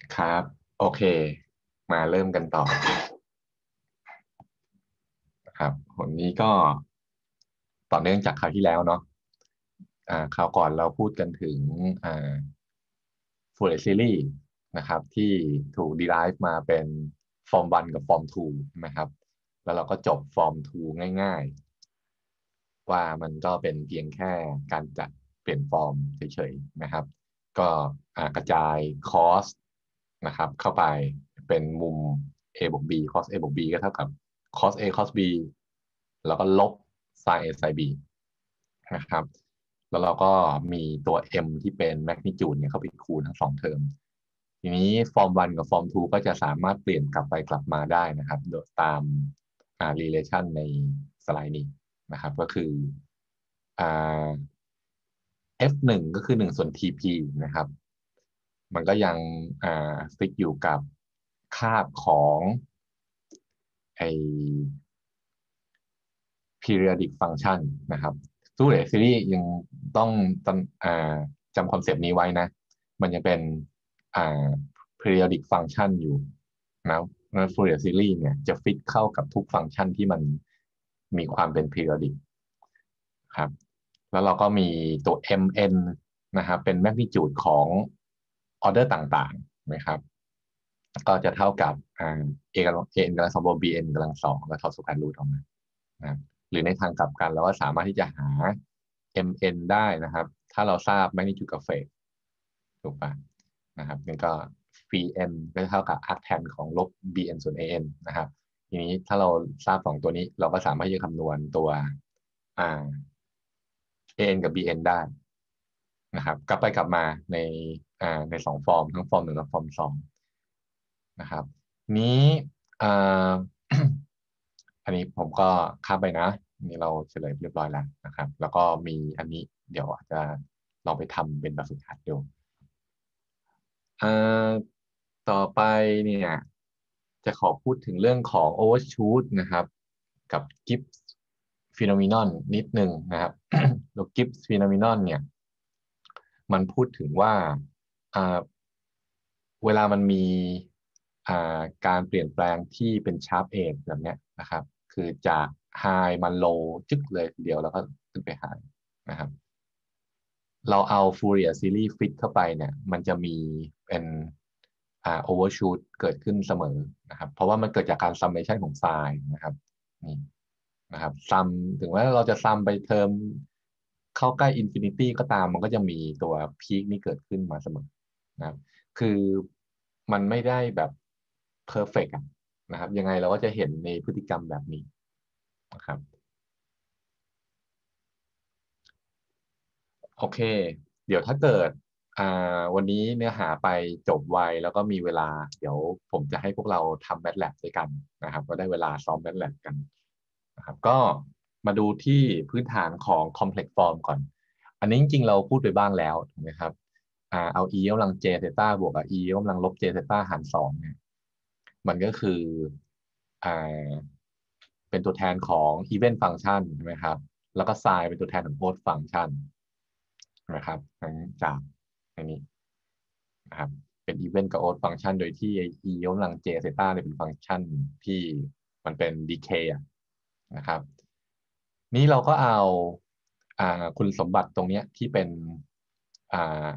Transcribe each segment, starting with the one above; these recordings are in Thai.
ครับโอเคมาเริ่มกันต่อนะครับวันนี้ก็ต่อเนื่องจากคราวที่แล้วเนาะคราวก่อนเราพูดกันถึงอ่า Fourier Series นะครับที่ถูก derive มาเป็นฟอร์ม1กับฟอร์ม2ใช่ไหมครับแล้วเราก็จบฟอร์ม2ง่ายๆว่ามันก็เป็นเพียงแค่การจัดเปลี่ยนฟอร์มเฉยๆนะครับก็กระจายคอสนะครับเข้าไปเป็นมุม a บวก b cos a บวก b ก็เท่ากับ cos a cos b แล้วก็ลบ sin a sin b นะครับแล้วเราก็มีตัว m ที่เป็นแมกนิจูดเนี่ยเข้าไปคูณทั้งสองเทอมทีนี้ฟอร์ม1กับฟอร์ม2ก็จะสามารถเปลี่ยนกลับไปกลับมาได้นะครับโดยตามrelation ในสไลด์นี้นะครับก็คืออ่า f1ก็คือ1ส่วน tp นะครับมันก็ยังฟิกอยู่กับคาบของไอ periodic function นะครับสู้เดซีรีส์ยังต้องจจำคอนเซปต์นี้ไว้นะมันยังเป็นอ่า periodic function อยู่นะแล้ว Fourier series เนี่ยจะฟิตเข้ากับทุกฟังก์ชันที่มันมีความเป็น periodic ครับแล้วเราก็มีตัว mn นะครับเป็นแมกนิจูดของออเดอร์ต่างๆนะครับก็จะเท่ากับa กำลัง n กำลังสองบวก bn กำลังสองแล้วทดสแควร์รูทออกมานะครับหรือในทางกลับกันเราก็สามารถที่จะหา mn ได้นะครับถ้าเราทราบแมกนิจูดกับเฟสถูกปะนะครับนี่ก็ phi n ก็เท่ากับ arctan ของลบ bn ส่วน an นะครับทีนี้ถ้าเราทราบสองตัวนี้เราก็สามารถที่จะคำนวณตัวอ่า an กับ bn ได้นะครับกลับไปกลับมาในในสองฟอร์มทั้งฟอร์ม 1และฟอร์ม 2นะครับนี้อ่าอันนี้ผมก็ข้ามไปนะนี่เราเฉลยเรียบร้อยแล้วนะครับแล้วก็มีอันนี้เดี๋ยวอาจจะลองไปทำเป็นแบบฝึกหัดดูเอ่อต่อไปเนี่ยจะขอพูดถึงเรื่องของ overshoot นะครับกับ Gibbs phenomenon นิดนึงนะครับ แล้ว Gibbs phenomenon เนี่ยมันพูดถึงว่าอ่าเวลามันมีการเปลี่ยนแปลงที่เป็นชาร์ปเอจแบบเนี้ยนะครับคือจากไฮมันโลจึ๊กเลยทีเดียวแล้วก็ขึ้นไปไฮนะครับเราเอา Fourier Series ฟิตเข้าไปเนี่ยมันจะมีเป็นovershoot เกิดขึ้นเสมอนะครับเพราะว่ามันเกิดจากการ summation ของไซน์นะครับนี่นะครับซัมถึงแม้เราจะซัมไปเทอมเข้าใกล้อินฟินิตี้ก็ตามมันก็จะมีตัวพีคนี้เกิดขึ้นมาเสมอนะครับคือมันไม่ได้แบบเพอร์เฟกต์นะครับยังไงเราก็จะเห็นในพฤติกรรมแบบนี้นะครับโอเคเดี๋ยวถ้าเกิดอ่าวันนี้เนื้อหาไปจบไวแล้วก็มีเวลาเดี๋ยวผมจะให้พวกเราทำแมทแลบด้วยกันนะครับก็ได้เวลาซ้อมแมทแลบกันนะครับก็มาดูที่พื้นฐานของ complex form ก่อนอันนี้จริงๆเราพูดไปบ้างแล้วถูกไหมครับเอา e กำลัง j เซต้าบวกกับ e กำลังลบ j เซต้าหารสองเนี่ยมันก็คืออ่าเป็นตัวแทนของ event function ใช่ไหมครับแล้วก็ sin เป็นตัวแทนของ odd function นะครับทั้งจากอันนี้นะครับเป็น event กับ odd function โดยที่ e ยกกำลัง j เซต้าเนี่ยเป็นฟังก์ชันที่มันเป็น decay นะครับนี่เราก็เอาคุณสมบัติตรงเนี้ยที่เป็นอ่า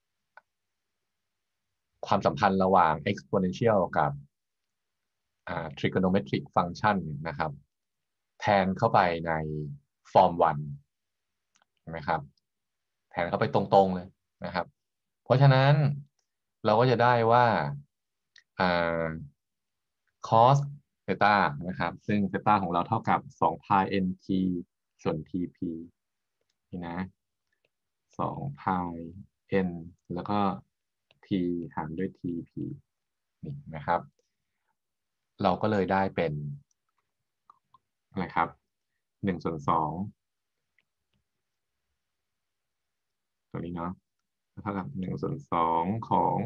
ความสัมพันธ์ระหว่าง exponential กับtrigonometric function นะครับแทนเข้าไปในฟอร์มวันใช่ไหมครับแทนเข้าไปตรงๆเลยนะครับเพราะฉะนั้นเราก็จะได้ว่าอ่า cos เซต้านะครับซึ่งเซต้าของเราเท่ากับ2 pi nt ส่วน tp นี่นะ2 pi n แล้วก็ t หารด้วย tp นี่นะครับเราก็เลยได้เป็นนะครับ1/2ตัวนี้เนาะเท่ากับ1/2ของ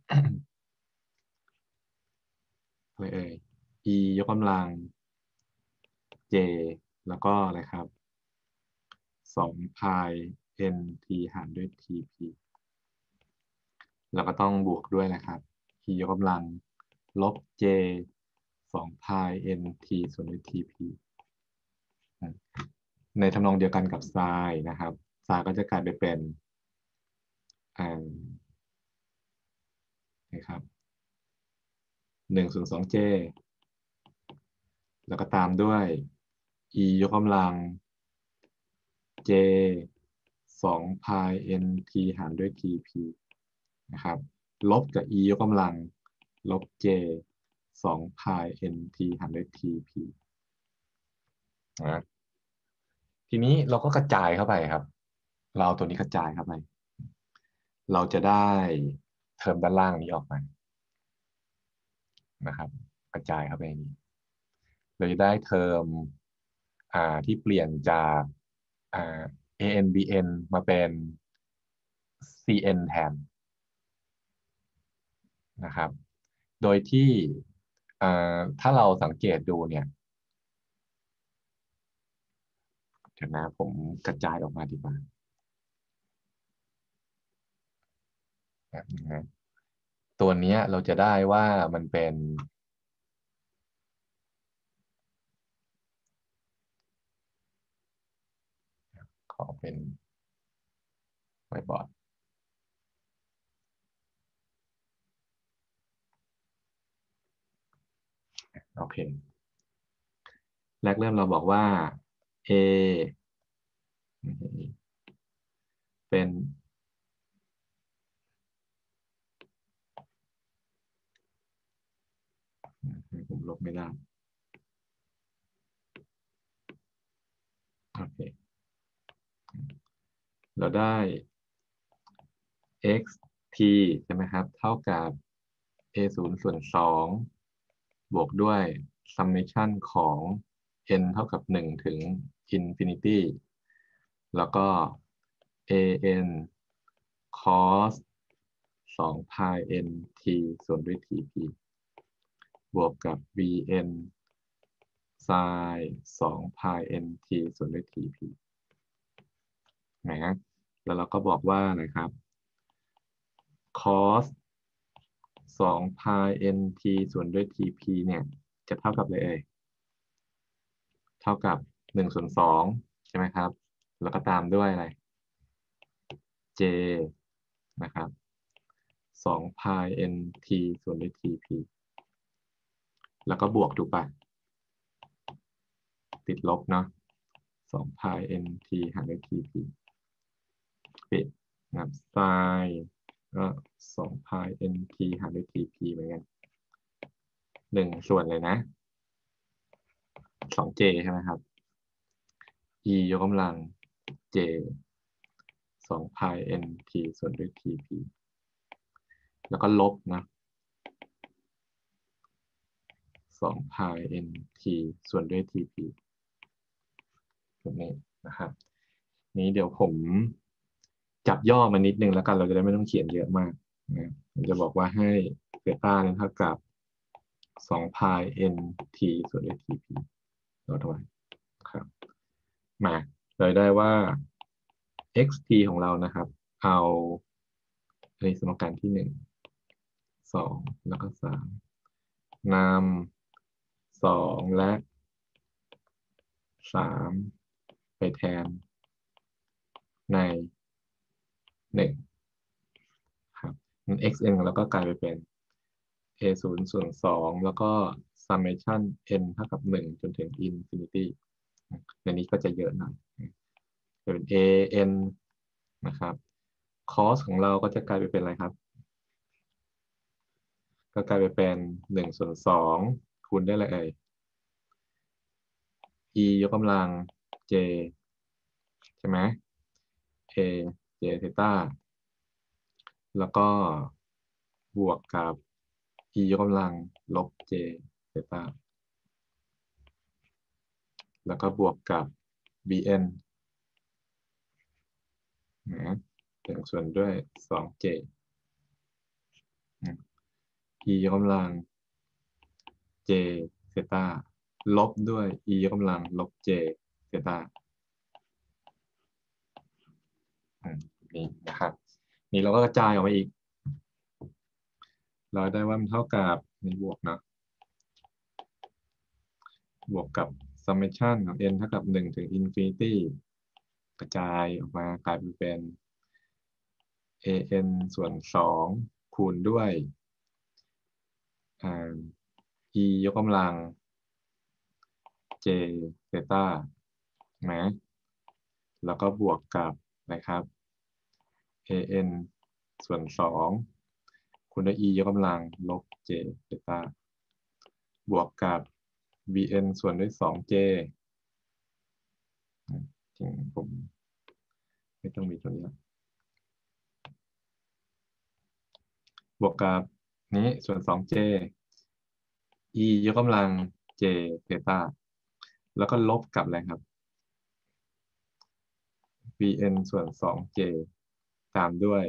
อะไรเอ่ย e ยกกำลัง j แล้วก็อะไรครับ2 pi n t หารด้วย tp แล้วก็ต้องบวกด้วยนะครับ e ยกกำลังลบ j 2 pi nt ส่วนด้วย tp ในทำนองเดียวกันกับไซน์นะครับไซน์ก็จะกลายไปเป็นนะครับ1 ส่วน 2 j แล้วก็ตามด้วย e ยกกำลัง j 2 pi nt หารด้วย tp นะครับลบกับ e ยกกำลังลบ j 2 pi nt หารด้วย tp นะทีนี้เราก็กระจายเข้าไปครับเราเอาตัวนี้กระจายเข้าไปเราจะได้เทอมด้านล่างนี้ออกมานะครับกระจายเข้าไปนี้เราจะได้เทอมที่เปลี่ยนจากอ่า an bn มาเป็น cn แทนนะครับโดยที่ถ้าเราสังเกตดูเนี่ยเดี๋ยวนะผมกระจายออกมาดีกว่าแบบนี้นะตัวเนี้ยเราจะได้ว่ามันเป็นขอเป็นไวบอร์ดโอเคแรกเริ่มเราบอกว่า A เป็นผมลบไม่ได้โอเคเราได้ x t ใช่ไหมครับเท่ากับ a 0 ส่วน 2บวกด้วย summation ของ n เท่ากับ1ถึง infinity แล้วก็ an cos 2 pi n t ส่วนด้วย tp บวกกับ bn sin 2 pi n t ส่วนด้วย tp นะแล้วเราก็บอกว่านะครับ cos 2 pi nt ส่วนด้วย tp เนี่ยจะเท่ากับอะไรเอ่ยเท่ากับ1 ส่วน 2ใช่ไหมครับแล้วก็ตามด้วยอะไร j นะครับ2 pi nt ส่วนด้วย tp แล้วก็บวกถูกปะติดลบเนาะ2 pi nt หารด้วย tp ปิดนะครับ sin ก็2 pi nt หารด้วย tp เหมือนกัน1 ส่วนเลยนะ 2j ใช่ไหมครับ e ยกกำลัง j 2 pi nt ส่วนด้วย tp แล้วก็ลบนะ2 pi nt ส่วนด้วย tp แบบนี้นะครับนี้เดี๋ยวผมจับย่อมานิดนึงแล้วกันเราจะได้ไม่ต้องเขียนเยอะมากนะผมจะบอกว่าให้เบต้าเนี่ยเท่ากับ2 pi nt ส่วนด้วย tp ลดไว้ครับมาเลยได้ว่า xt ของเรานะครับเอาในสมการที่1 2แล้วก็3นำ2 และ 3ไปแทนใน1ครับ xn ของเราก็กลายไปเป็น a 0 ส่วน 2แล้วก็ summation n เท่ากับ1จนถึง infinity ในนี้ก็จะเยอะหน่อยจะเป็น an นะครับ cos ของเราก็จะกลายไปเป็นอะไรครับ ก็กลายไปเป็น1 ส่วน 2คูณได้เลยe ยกกำลัง j ใช่ไหม a j เทต้าแล้วก็บวกกับ e ยกกำลังลบ j เทต้าแล้วก็บวกกับ bn นะ1 ส่วนด้วย 2j e ยกกำลัง j เทต้าลบด้วย e ยกกำลังลบ j เทต้านี่นะครับนี่เราก็กระจายออกมาอีกเราได้ว่ามันเท่ากับมีบวกเนาะบวกกับ summation ของ n เท่ากับ1ถึง infinity กระจายออกมากลายเป็น an ส่วน2คูณด้วยe ยกกำลัง j เซต้าไหมแล้วก็บวกกับนะครับ an ส่วน2คูณด้วย e ยกกำลังลบ j เซต้าบวกกับ bn ส่วนด้วย 2j จริงผมไม่ต้องมีตัวนี้ บวกกับนี้ส่วน 2j e ยกกำลัง j เทต้าแล้วก็ลบกับอะไรครับ bn ส่วน 2j ตามด้วย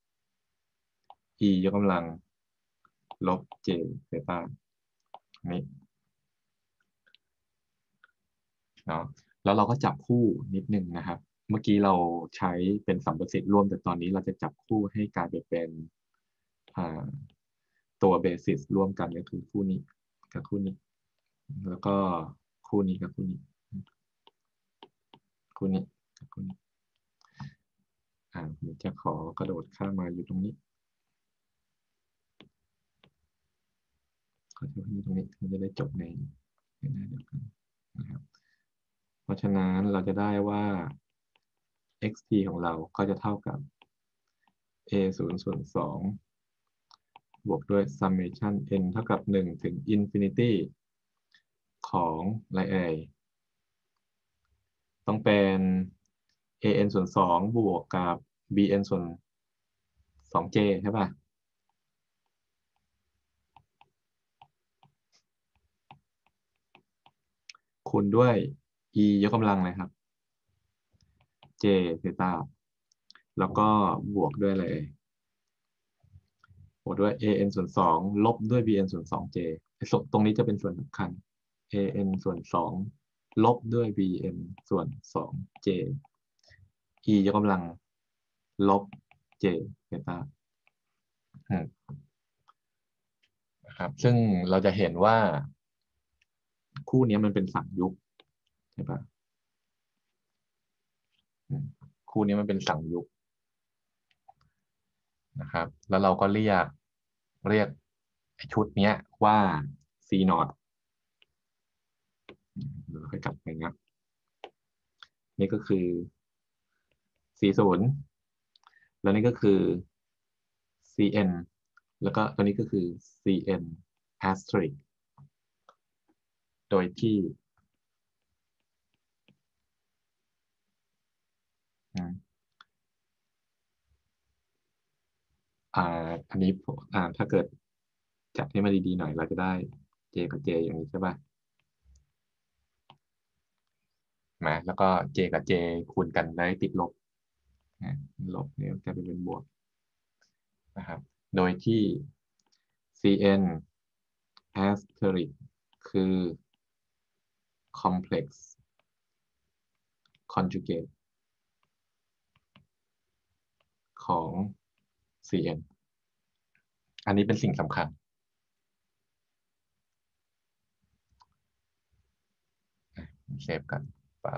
e ยกกำลังลบ j เทต้านี้เนาะแล้วเราก็จับคู่นิดนึงนะครับ เมื่อกี้เราใช้เป็นสัมประสิทธิ์ร่วมแต่ตอนนี้เราจะจับคู่ให้กลายไปเป็นอ่าตัวเบสิสร่วมกันก็คือคู่นี้กับคู่นี้ แล้วก็คู่นี้กับคู่นี้คู่นี้กับคู่นี้ผมจะขอกระโดดข้ามมาอยู่ตรงนี้ขอที่ตรงนี้มันจะได้จบในหน้าเดียวกันนะครับเพราะฉะนั้นเราจะได้ว่า xt ของเราก็จะเท่ากับ a 0ส่วน2บวกด้วย summation n เท่ากับ1ถึง infinity ของอะไรเอ่ยต้องเป็น an ส่วน2บวกกับ bn ส่วน 2j ใช่ป่ะคูณด้วย e ยกกำลังเลยครับ j เทต้าแล้วก็บวกด้วยเลยบวกด้วย an ส่วน2ลบด้วย bn ส่วน 2j ตรงนี้จะเป็นส่วนสำคัญ an ส่วน2ลบด้วย bn ส่วน 2j e ยกกำลังลบ j เทต้านะครับซึ่งเราจะเห็นว่าคู่นี้มันเป็นสังยุกใช่ปะคู่นี้มันเป็นสังยุกนะครับแล้วเราก็เรียกชุดเนี้ยว่า C นอ t เราค่อยกลับไปนะนี่ก็คือ C ศูนย์แล้วนี่ก็คือ CN แล้วก็ตัวนี้ก็คือ CN asterisk โดยที่อืมอ่าอันนี้ถ้าเกิดจัดให้มาดีๆหน่อยเราจะได้ J กับ J อย่างนี้ใช่ป่ะมาแล้วก็ J กับ J คูณกันได้ติดลบนะลบเนี่ยจะเป็นบวกนะครับโดยที่ CN asterisk คือ complex conjugate ของ CN อันนี้เป็นสิ่งสำคัญเซฟกันปั๊บ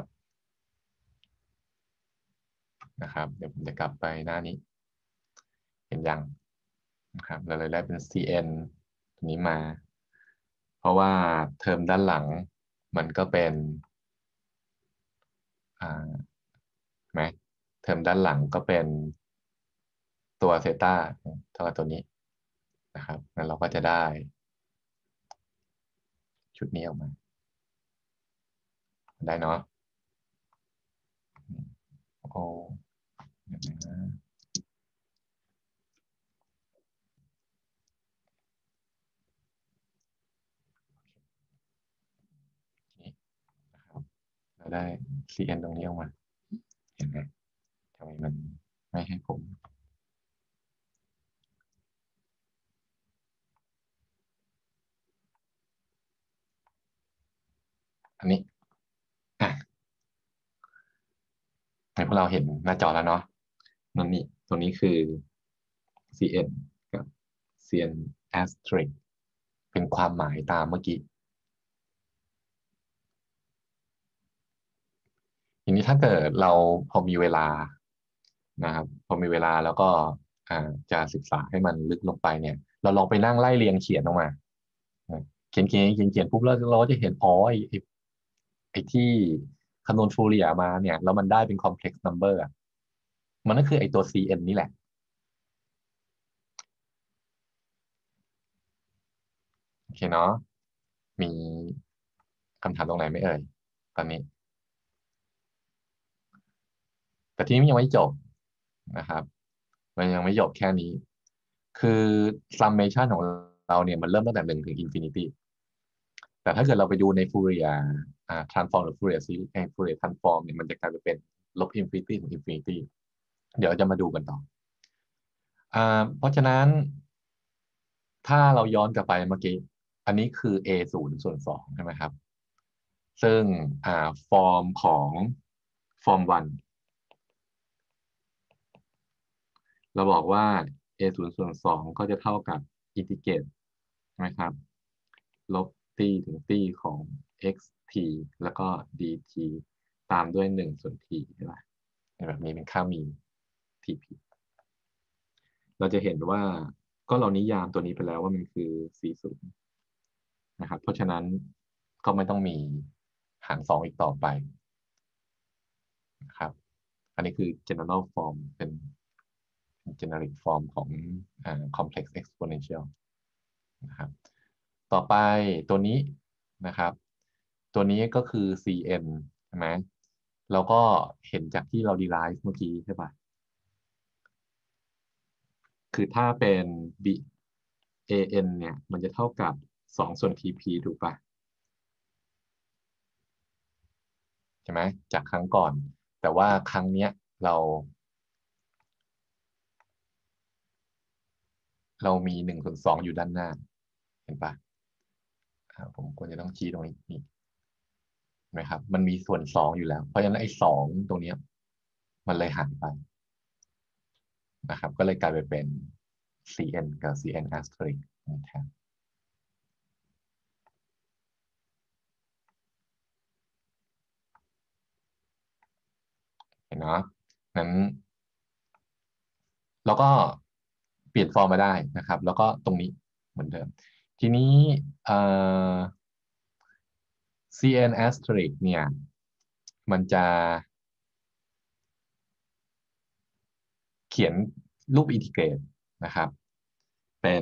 นะครับเดี๋ยวผมจะกลับไปหน้านี้เห็นยังนะครับเราเลยได้เป็น CN ตัวนี้มาเพราะว่าเทอมด้านหลังมันก็เป็นอ่าไหมเทอมด้านหลังก็เป็นตัวเซต้าเท่ากับตัวนี้นะครับแล้วเราก็จะได้ชุดนี้ออกมาได้เนาะโอ้เดี๋ยวนะนี่นะครับเราได้ CN ตรงนี้ออกมาเห็นไหมทำไมมันไม่ให้ผมอันนี้อ่ะให้พวกเราเห็นหน้าจอแล้วเนาะนั่นนี่ตัวนี้คือ CN กับ CN asterisk เป็นความหมายตามเมื่อกี้ทีนี้ถ้าเกิดเราพอมีเวลานะครับพอมีเวลาแล้วก็จะศึกษาให้มันลึกลงไปเนี่ยเราลองไปนั่งไล่เรียงเขียนออกมาเขียนปุ๊บแล้วเราก็จะเห็นอ๋อไอ้ที่คำนวณฟูเรียร์มาเนี่ยแล้วมันได้เป็น complex number อะมันก็คือไอ้ตัว cn นี่แหละโอเคเนาะมีคำถามตรงไหนไหมเอ่ยตอนนี้แต่ทีนี้มันยังไม่จบนะครับมันยังไม่จบแค่นี้คือ summation ของเราเนี่ยมันเริ่มตั้งแต่1 ถึง infinity แต่ถ้าเกิดเราไปดูในฟูเรียtransform หรือฟูเรียซีฟูเรีย transform เนี่ยมันจะกลายไปเป็นลบ infinity ถึง infinity เดี๋ยวเราจะมาดูกันต่อเพราะฉะนั้นถ้าเราย้อนกลับไปเมื่อกี้อันนี้คือ a 0 ส่วน 2ใช่ไหมครับซึ่งฟอร์มของฟอร์ม1เราบอกว่า a 0 ส่วน 2ก็จะเท่ากับอินทิเกรตนะครับลบ t ถึง t ของ x t แล้วก็ dt ตามด้วย1 ส่วน t ใช่ไหมแบบนี้เป็นค่ามี tp เราจะเห็นว่าก็เรานิยามตัวนี้ไปแล้วว่ามันคือ c0นะครับเพราะฉะนั้นก็ไม่ต้องมีหาร2อีกต่อไปนะครับอันนี้คือ general form เป็น generic form ของcomplex exponential นะครับต่อไปตัวนี้นะครับตัวนี้ก็คือ cn ใช่ไหมเราก็เห็นจากที่เรา derive เมื่อกี้ใช่ปะคือถ้าเป็น b an เนี่ยมันจะเท่ากับ2 ส่วน tp ถูกปะใช่ไหมจากครั้งก่อนแต่ว่าครั้งเนี้ยเราเรามี1 ส่วน 2อยู่ด้านหน้าเห็นปะผมควรจะต้องชี้ตรงนี้นี่เห็นไหมครับมันมีส่วน 2อยู่แล้วเพราะฉะนั้นไอ้2ตรงเนี้ยมันเลยหายไปนะครับก็เลยกลายไปเป็น cn กับ cn asterisk นะครับเห็นเนาะนั้นเราก็เปลี่ยนฟอร์มมาได้นะครับแล้วก็ตรงนี้เหมือนเดิมทีนี้เอ่อ cn asterisk เนี่ยมันจะเขียนรูปอินทิเกรตนะครับเป็น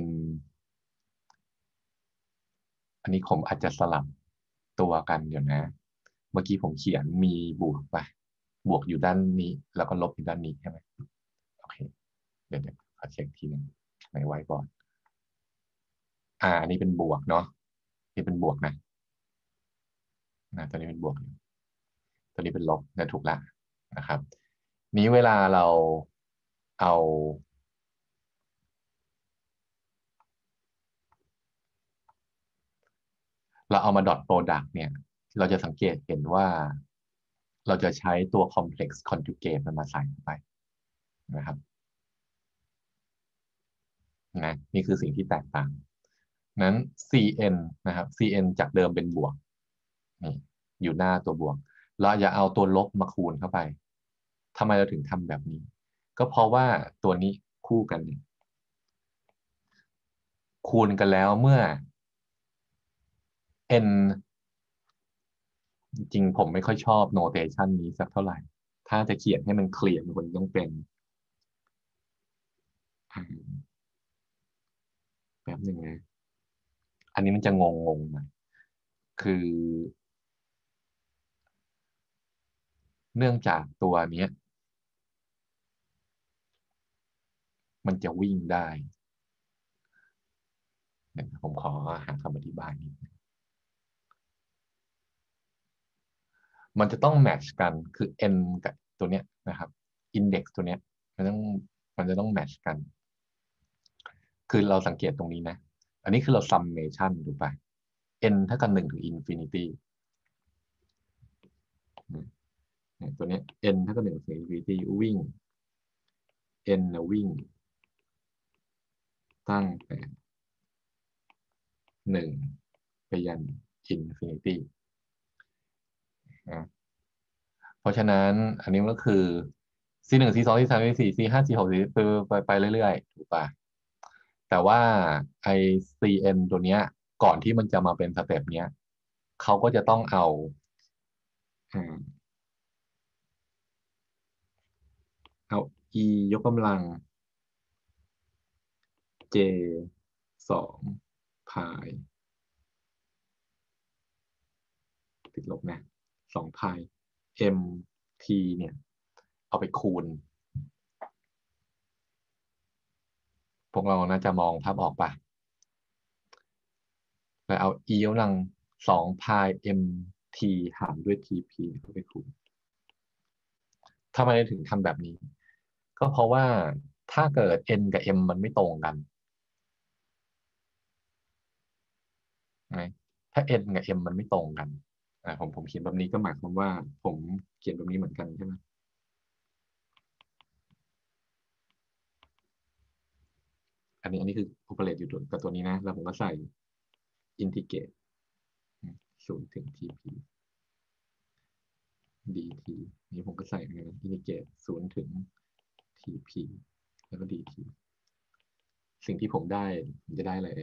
อันนี้ผมอาจจะสลับตัวกันเดี๋ยวนะเมื่อกี้ผมเขียนมีบวกไปบวกอยู่ด้านนี้แล้วก็ลบอยู่ด้านนี้ใช่ไหมโอเคเดี๋ยวขอเช็คทีหนึงในไว้บอร์ดอันนี้เป็นบวกเนาะนี่เป็นบวกนะตัวนี้เป็นบวกอยู่ตัวนี้เป็นลบนะถูกละนะครับนี้เวลาเราเอาเอามาดอทโปรดักต์เนี่ยเราจะสังเกตเห็นว่าเราจะใช้ตัว complex conjugate มันมาใส่เข้าไปนะครับนะนี่คือสิ่งที่แตกต่างนั้น cn นะครับ cn จากเดิมเป็นบวกนี่อยู่หน้าตัวบวกเราอย่าเอาตัวลบมาคูณเข้าไปทำไมเราถึงทำแบบนี้ก็เพราะว่าตัวนี้คู่กันเนี่ยคูณกันแล้วเมื่อ n จริงๆผมไม่ค่อยชอบโนเทชันนี้สักเท่าไหร่ถ้าจะเขียนให้มันเคลียร์มันควรต้องเป็นอ่าแป๊บหนึ่งนะอันนี้มันจะงงหน่อยคือเนื่องจากตัวเนี้ยมันจะวิ่งได้เนี่ยผมขอหาคำอธิบายนิดนึงมันจะต้องแมทช์กันคือ n กับตัวเนี้ยนะครับอินเด็กซ์ตัวเนี้ยมันต้องมันจะต้องแมทช์กันคือเราสังเกตตรงนี้นะอันนี้คือเราซัมเมชันถูกป่ะ n เท่ากับ1 ถึงอินฟินิตี้ตัวเนี้ย n เท่ากับ1 ถึงอินฟินิตี้วิ่ง n นะวิ่งตั้งแต่ 1ไปยันอินฟินิตี้นะเพราะฉะนั้นอันนี้มันก็คือ C1 C2 C3 C4 C5 C6 ไปเรื่อยๆถูกปะแต่ว่าไอ CN ตัวเนี้ยก่อนที่มันจะมาเป็นสเต็ปเนี้ยเขาก็จะต้องเอาเอา e ยกกำลัง j 2พายติดลบนะ2พาย m t เนี่ยเอาไปคูณพวกเราน่าจะมองภาพออกปะแล้วเอา e ยกกำลัง2พาย m t หารด้วย tp เข้าไปคูณทำไมถึงทำแบบนี้ก็เพราะว่าถ้าเกิด n กับ m มันไม่ตรงกันไหมถ้า n กับ m มันไม่ตรงกันผมเขียนแบบนี้ก็หมายความว่าผมเขียนแบบนี้เหมือนกันใช่ไหมอันนี้คือ operate อยู่กับตัวนี้นะแล้วผมก็ใส่ integrate 0 ถึง tp dt นี้ผมก็ใส่เหมือนกัน integrate 0 ถึง tp แล้วก็ dt สิ่งที่ผมได้ผมจะได้อะไร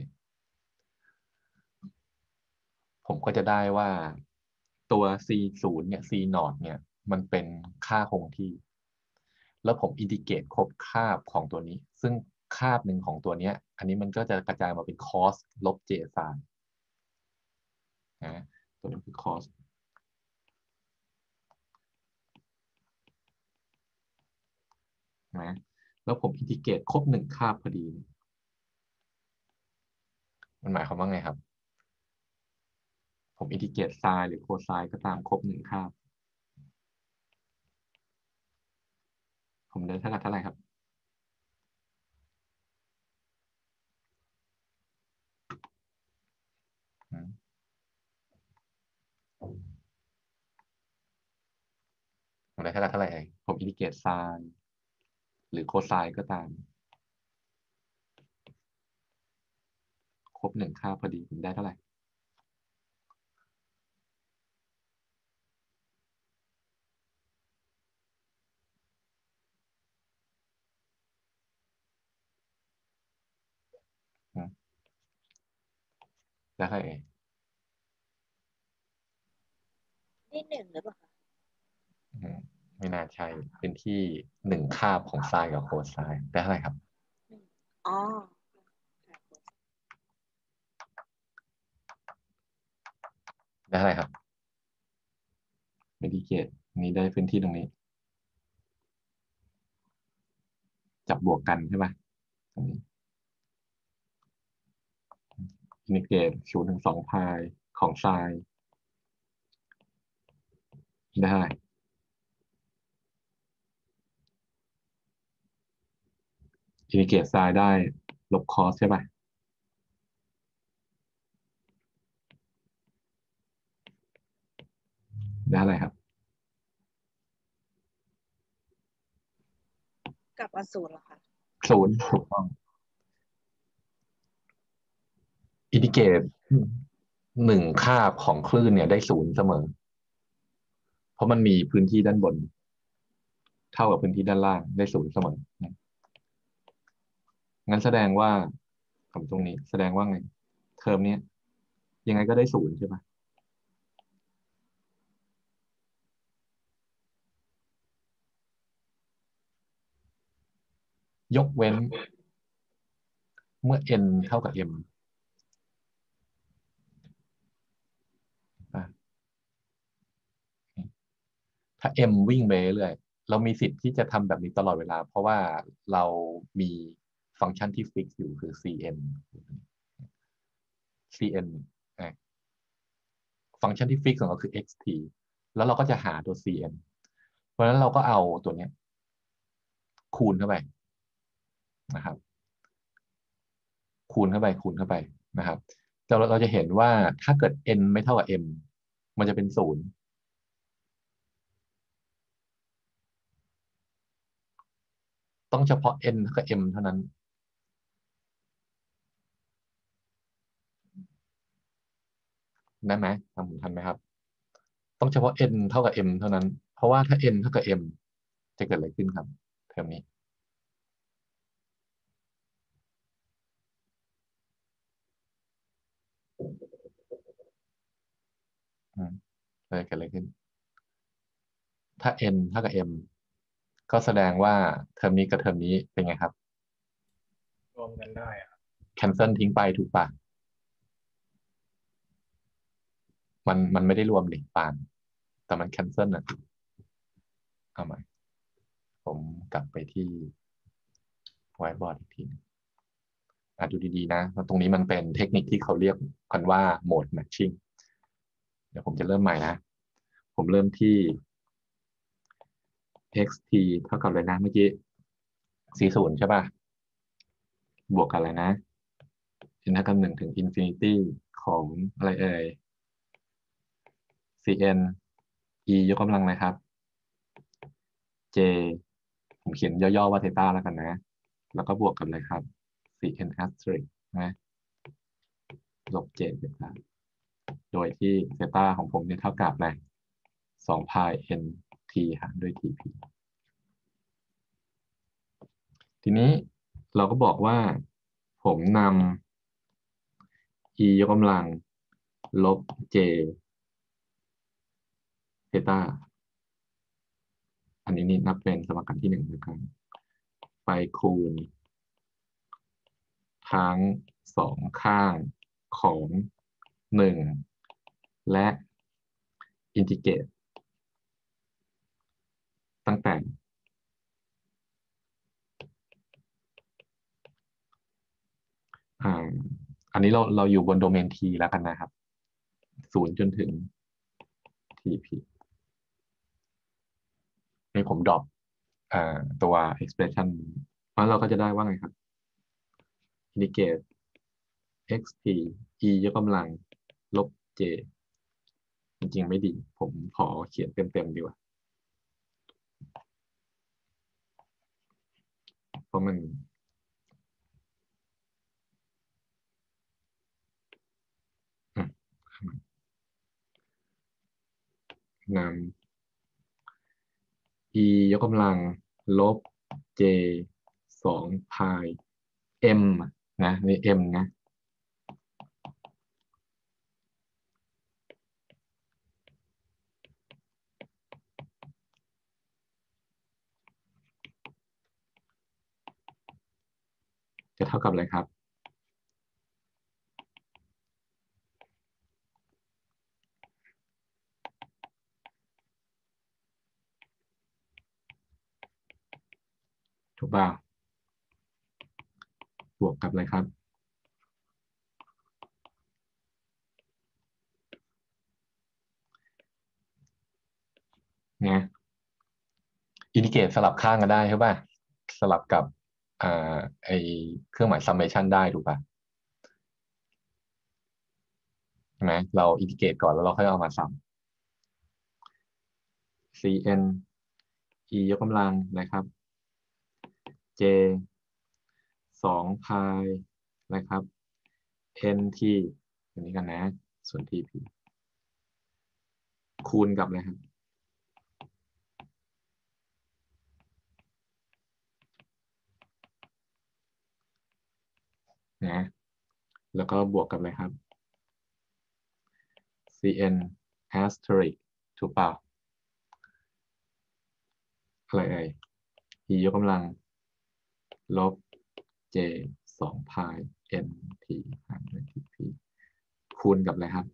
ผมก็จะได้ว่าตัว c 0เนี่ย c นอตเนี่ยมันเป็นค่าคงที่แล้วผมอินทิเกรตครบคาบของตัวนี้ซึ่งคาบหนึ่งของตัวเนี้ยอันนี้มันก็จะกระจายมาเป็น cos ลบ j ไซน์นะตัวนี้คือ cos นะแล้วผมอินทิเกรตครบ1คาบพอดีมันหมายความว่าไงครับผมอินทิเกรตไซน์หรือโคไซน์ก็ตามครบ1คาบผมได้เท่ากับเท่าไหร่ครับอืมผมได้เท่ากับเท่าไหร่ผมอินทิเกรตไซน์หรือโคไซน์ก็ตามครบ1คาบพอดีผมได้เท่าไหร่อืมได้เท่าไหร่นี่หนึ่งหรือเปล่าคะอืมไม่น่าใช่เป็นที่1คาบของไซน์กับโคไซน์ได้เท่าไหร่ครับหนึ่งอ๋อค่ะได้เท่าไหร่ครับอินทิเกรตนี้ได้พื้นที่ตรงนี้จับบวกกันใช่ไหมตรงนี้อินทิเกรต0 ถึง 2พายของไซน์ได้เท่าไหร่อินทิเกรตไซน์ได้ลบคอสใช่ป่ะได้เท่าไหร่ครับกลับมาศูนย์เหรอคะ 0ถูกต้องอินทิเกรต1คาบของคลื่นเนี่ยได้0เสมอเพราะมันมีพื้นที่ด้านบนเท่ากับพื้นที่ด้านล่างได้0เสมองั้นแสดงว่าผมตรงนี้แสดงว่าไงเทอมเนี้ยยังไงก็ได้0ใช่ปะยกเว้นเมื่อ n เท่ากับ m อ่ะถ้า m วิ่งไปเรื่อยเรามีสิทธิ์ที่จะทำแบบนี้ตลอดเวลาเพราะว่าเรามีฟังก์ชันที่ฟิกอยู่คือ cn cn อ่ะฟังก์ชันที่ฟิกของเราคือ xt แล้วเราก็จะหาตัว cn เพราะฉะนั้นเราก็เอาตัวเนี้ยคูณเข้าไปนะครับคูณเข้าไปนะครับแต่เราจะเห็นว่าถ้าเกิด n ไม่เท่ากับ m มันจะเป็น0ต้องเฉพาะ n เท่ากับ m เท่านั้นได้ไหมทำผมทันไหมครับต้องเฉพาะ n เท่ากับ m เท่านั้นเพราะว่าถ้า n เท่ากับ m จะเกิดอะไรขึ้นครับเทอมนี้อืมจะเกิดอะไรขึ้นถ้า n เท่ากับ m ก็แสดงว่าเทอมนี้กับเทอมนี้เป็นไงครับรวมกันได้อะแคนเซิลทิ้งไปถูกปะมันไม่ได้รวมหลิงปานแต่มันแคนเซิลนะเอาใหม่ผมกลับไปที่ไวท์บอร์ดอีกทีหนึ่งดูดีๆนะเพราะตรงนี้มันเป็นเทคนิคที่เขาเรียกกันว่าโหมดแมทชิ่งเดี๋ยวผมจะเริ่มใหม่นะผมเริ่มที่ xt เท่ากับอะไรนะเมื่อกี้40ใช่ป่ะบวกกับอะไรนะ n เท่ากับ1ถึงอินฟินิตี้ของอะไรเอ่ย cn e ยกกำลังนะครับ j ผมเขียนย่อๆว่าเทต้าแล้วกันนะ แล้วก็บวกกับอะไรครับ cn asterisk นะลบ j เทต้าโดยที่เทต้าของผมเนี่ยเท่ากับอะไร2 pi n t หารด้วย tp ทีนี้เราก็บอกว่าผมนำ e ยกกำลังลบ j เทต้าอันนี้นี่นับเป็นสมการที่1นะครับไปคูณทั้ง2ข้างของ1และอินทิเกรตตั้งแต่อ่าอันนี้เราอยู่บนโดเมน t แล้วกันนะครับ0จนถึง tp ให้ผมดรอปตัว expression เพราะเราก็จะได้ว่าไงครับอินทิเกรต xt e ยกกำลังลบ j จริงๆไม่ดีผมขอเขียนเต็มๆดีกว่าเพราะมันอืมนำ e ยกกำลังลบ j 2 pi m นะนี่ m นะจะเท่ากับอะไรครับถูกป่าวบวกกับอะไรครับนะอินทิเกรตสลับข้างกันได้ใช่ป่ะสลับกับอ่าไอเครื่องหมาย summation ได้ถูกป่ะใช่ไหมเราอินทิเกรตก่อนแล้วเราค่อยเอามาซัม cn e ยกกำลังนะครับ j 2 pi นะครับ nt อันนี้กันนะส่วน tp คูณกับอะไรครับนะแล้วก็บวกกับอะไรครับ cn asterisk ถูกเปล่าอะไรเอ่ย e ยกกำลังลบ j 2 pi nt หารด้วย tp คูณกับอะไรครับ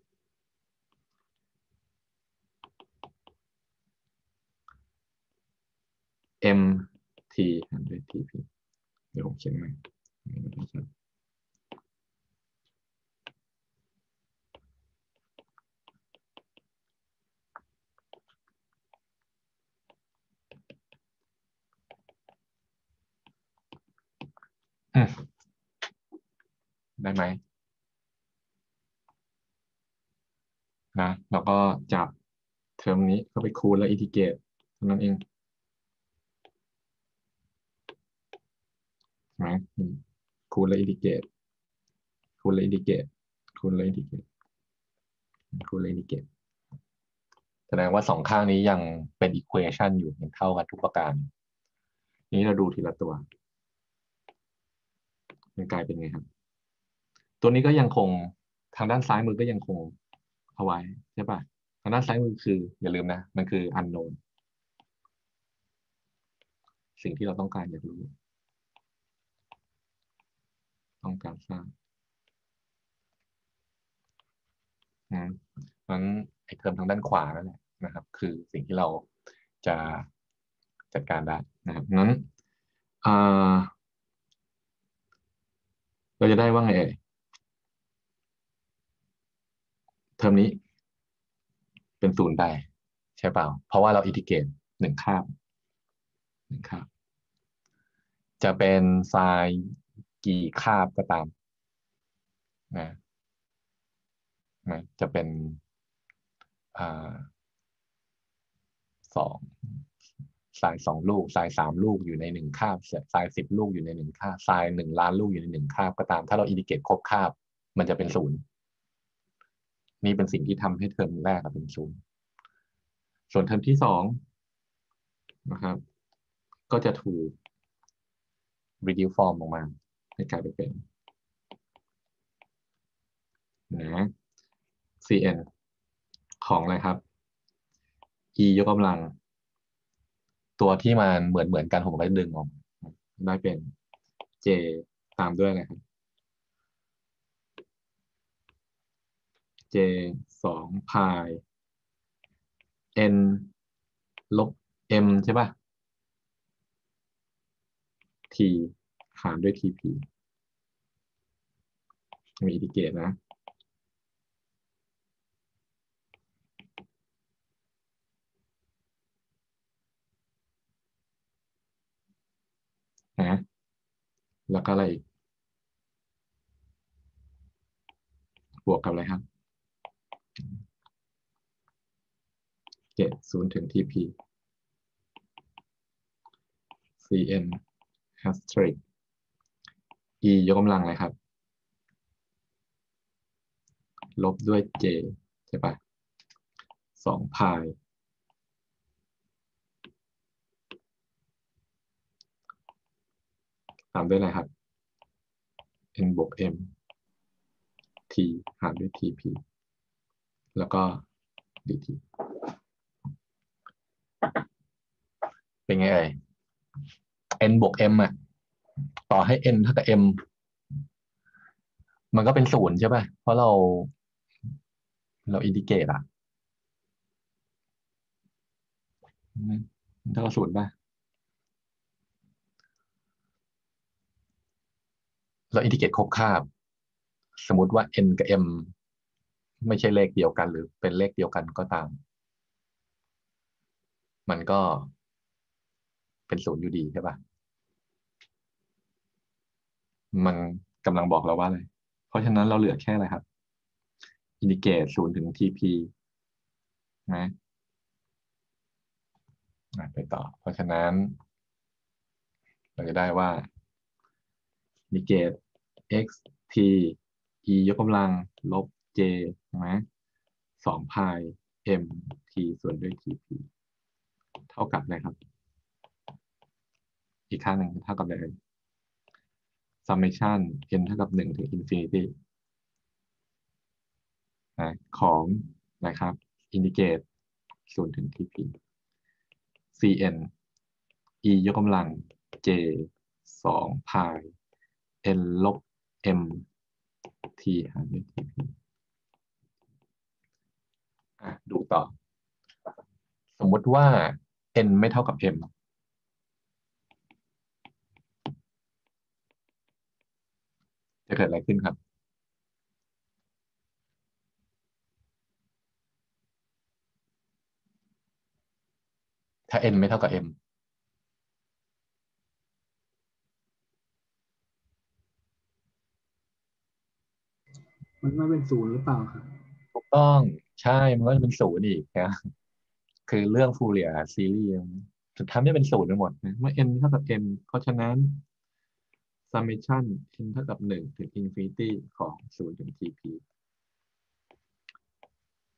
mt หารด้วย tp เดี๋ยวผมเขียนใหม่ไม่ได้ชัดได้ไหมนะแล้วก็จับเทอมนี้เข้าไปคูณและอินทิเกรตเท่านั้นเองใช่ไหมคูณและอินทิเกรตคูณและอินทิเกรตคูณและอินทิเกรตคูณอินดิเกตแสดงว่าสองข้างนี้ยังเป็นอีควอชันอยู่ยังเท่ากันทุกประการนี้เราดูทีละตัวมันกลายเป็นไงครับตัวนี้ก็ยังคงทางด้านซ้ายมือก็ยังคงเอาไว้ใช่ปะทางด้านซ้ายมือคืออย่าลืมนะมันคือ unknown สิ่งที่เราต้องการอยากรู้ต้องการทราบนะนั้นไอ้เทอมทางด้านขวานั่นแหละนะครับคือสิ่งที่เราจะจัดการได้นะครับนั้นอ่าเราจะได้ว่าไงเอ่ยเทอมนี้เป็นศูนย์ได้ใช่เปล่าเพราะว่าเราอินทิเกรตหนึ่งคาบจะเป็นไซน์กี่คาบก็ตามนะจะเป็นอ่าสองไซน์2 ลูกไซน์3 ลูกอยู่ใน1 คาบไซน์10 ลูกอยู่ใน1 คาบไซน์1 ล้าน ลูกอยู่ใน1 คาบก็ตามถ้าเราอินทิเกรตครบคาบมันจะเป็นศูนย์นี่เป็นสิ่งที่ทำให้เทอมแรกเป็นศูนย์ส่วนเทอมที่2นะครับ ก็จะถูก reduce form ออกมาให้กลายเป็นนะ cn ของอะไรครับ e ยกกำลังตัวที่มันเหมือนกันผมก็ดึงออกได้เป็น j ตามด้วยอะไรครับ j 2 พาย n ลบ m ใช่ป่ะ t หารด้วย tp มีอินทิเกรตนะนะแล้วก็อะไรอีกบวกกับอะไรครับ0 ถึง tp cn asterisk e ยกกำลังอะไรครับลบด้วย j ใช่ปะ2 พายตามด้วยอะไรครับ n บวก m t หารด้วย tp แล้วก็ dt เป็นไงเอ่ย n บวก m อ่ะต่อให้ n เท่ากับ m มันก็เป็นศูนย์ใช่ป่ะเพราะเราอินดิเกตอ่ะมันเท่ากับศูนย์ป่ะเราอินดิเกตครบคาบสมมติว่า n กับ m ไม่ใช่เลขเดียวกันหรือเป็นเลขเดียวกันก็ตามมันก็เป็นศูนย์อยู่ดีใช่ป่ะมันกำลังบอกเราว่าอะไรเพราะฉะนั้นเราเหลือแค่อะไรครับอินดิเกต0 ถึง tp นะไปต่อเพราะฉะนั้นเราจะได้ว่าอินดิเกต x t e ยกกำลังลบ j ใช่ไหม2 พาย m t ส่วนด้วย tp เท่ากับอะไรครับอีกข้างหนึ่งเท่ากับอะไร summation n เท่ากับ1 ถึง infinity นะของนะครับ indicate 0 ถึง tp cn e ยกกำลัง j 2 พาย n ลบ m t หารด้วย tp ดูต่อ สมมุติว่า n ไม่เท่ากับ m จะเกิดอะไรขึ้นครับถ้า n ไม่เท่ากับ m มันไม่เป็นศูนย์หรือเปล่าครับถูกต้องใช่มันก็จะเป็นศูนย์อีกนะคือเรื่องฟูเรียซีรีส์สุดท้ายไม่เป็นศูนย์ไปหมดนะเมื่อ n เท่ากับ m เพราะฉะนั้น summation n เท่ากับ1 ถึง infinity ของ0 ถึง tp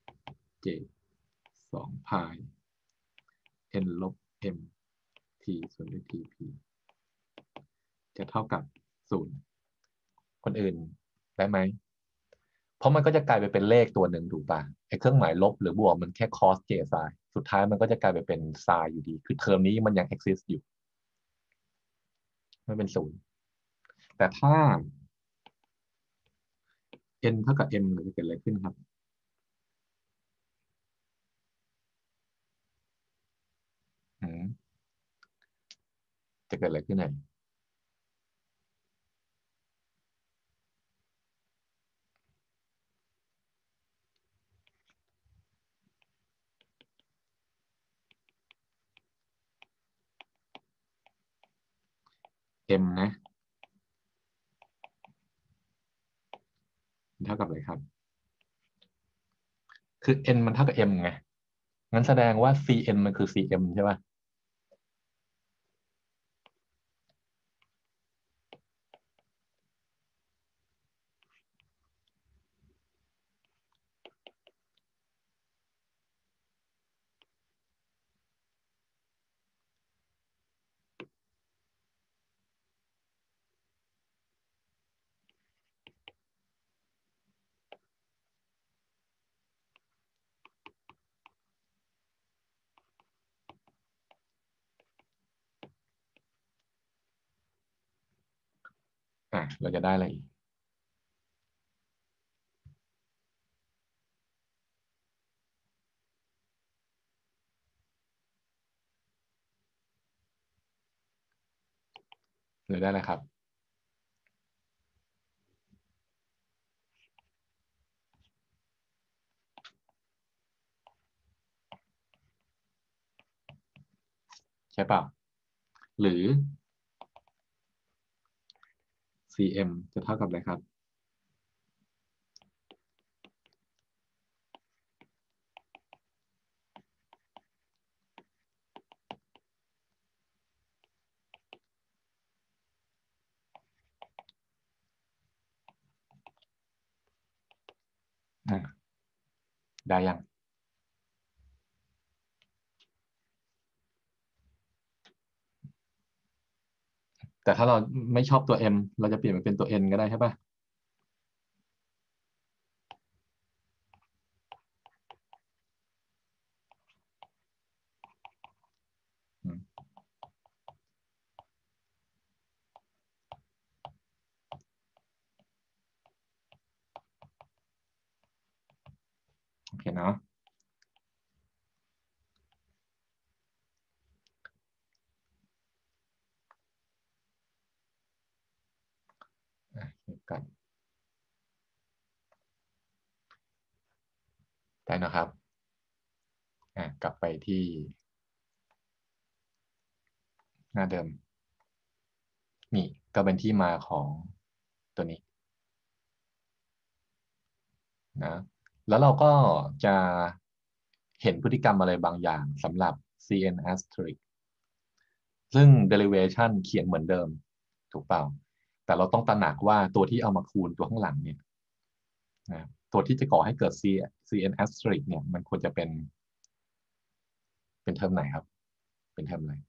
j 2 พาย n ลบ m t ส่วนด้วย tp จะเท่ากับ0คนอื่นได้ไหม เพราะมันก็จะกลายไปเป็นเลขตัวหนึ่งถูกป่ะไอ้เครื่องหมายลบหรือบวกมันแค่ cos j sin สุดท้ายมันก็จะกลายไปเป็น sin อยู่ดี คือเทอมนี้มันยัง exist อยู่ไม่เป็น0แต่ถ้า n เท่ากับ m จะเกิดอะไรขึ้นครับจะเกิดอะไรขึ้นไหนm นะเท่ากับอะไรครับคือ n มันเท่ากับ m ไงงั้นแสดงว่า cn มันคือ cm ใช่ป่ะเราจะได้อะไรอีกหรือได้อะไรครับใช่เปล่าหรือ cm จะเท่ากับอะไรครับได้ยังแต่ถ้าเราไม่ชอบตัว m เราจะเปลี่ยนมาเป็นตัว n ก็ได้ใช่ป่ะอืมโอเคเนาะเดี๋ยวกันได้นะครับกลับไปที่หน้าเดิมนี่ก็เป็นที่มาของตัวนี้นะแล้วเราก็จะเห็นพฤติกรรมอะไรบางอย่างสำหรับ cn asterisk ซึ่ง derivation เขียนเหมือนเดิมถูกเปล่าแต่เราต้องตระหนักว่าตัวที่เอามาคูณตัวข้างหลังเนี่ยนะตัวที่จะก่อให้เกิด cn asterisk เนี่ยมันควรจะเป็นเทอมไหนครับเป็นเทอมอะไร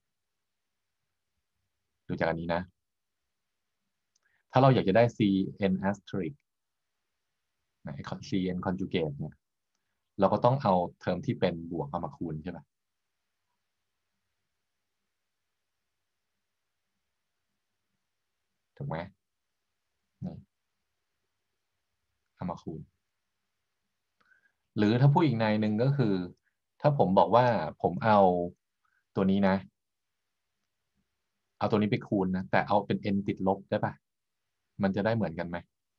ดูจากอันนี้นะถ้าเราอยากจะได้ cn asterisk นะ cn conjugate เนี่ยเราก็ต้องเอาเทอมที่เป็นบวกเอามาคูณใช่ไหมถูกไหมนี่เอามาคูณหรือถ้าพูดอีกในหนึ่งก็คือถ้าผมบอกว่าผมเอาตัวนี้นะเอาตัวนี้ไปคูณนะแต่เอาเป็น n ติดลบได้ปะมันจะได้เหมือนกันไหม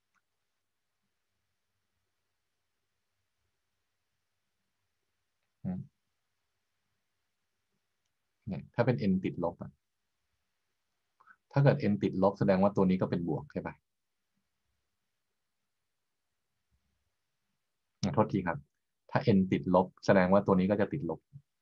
อืมเนี่ยถ้าเป็น n ติดลบอะถ้าเกิด n ติดลบแสดงว่าตัวนี้ก็เป็นบวกใช่ปะโทษทีครับถ้า n ติดลบแสดงว่าตัวนี้ก็จะติดลบ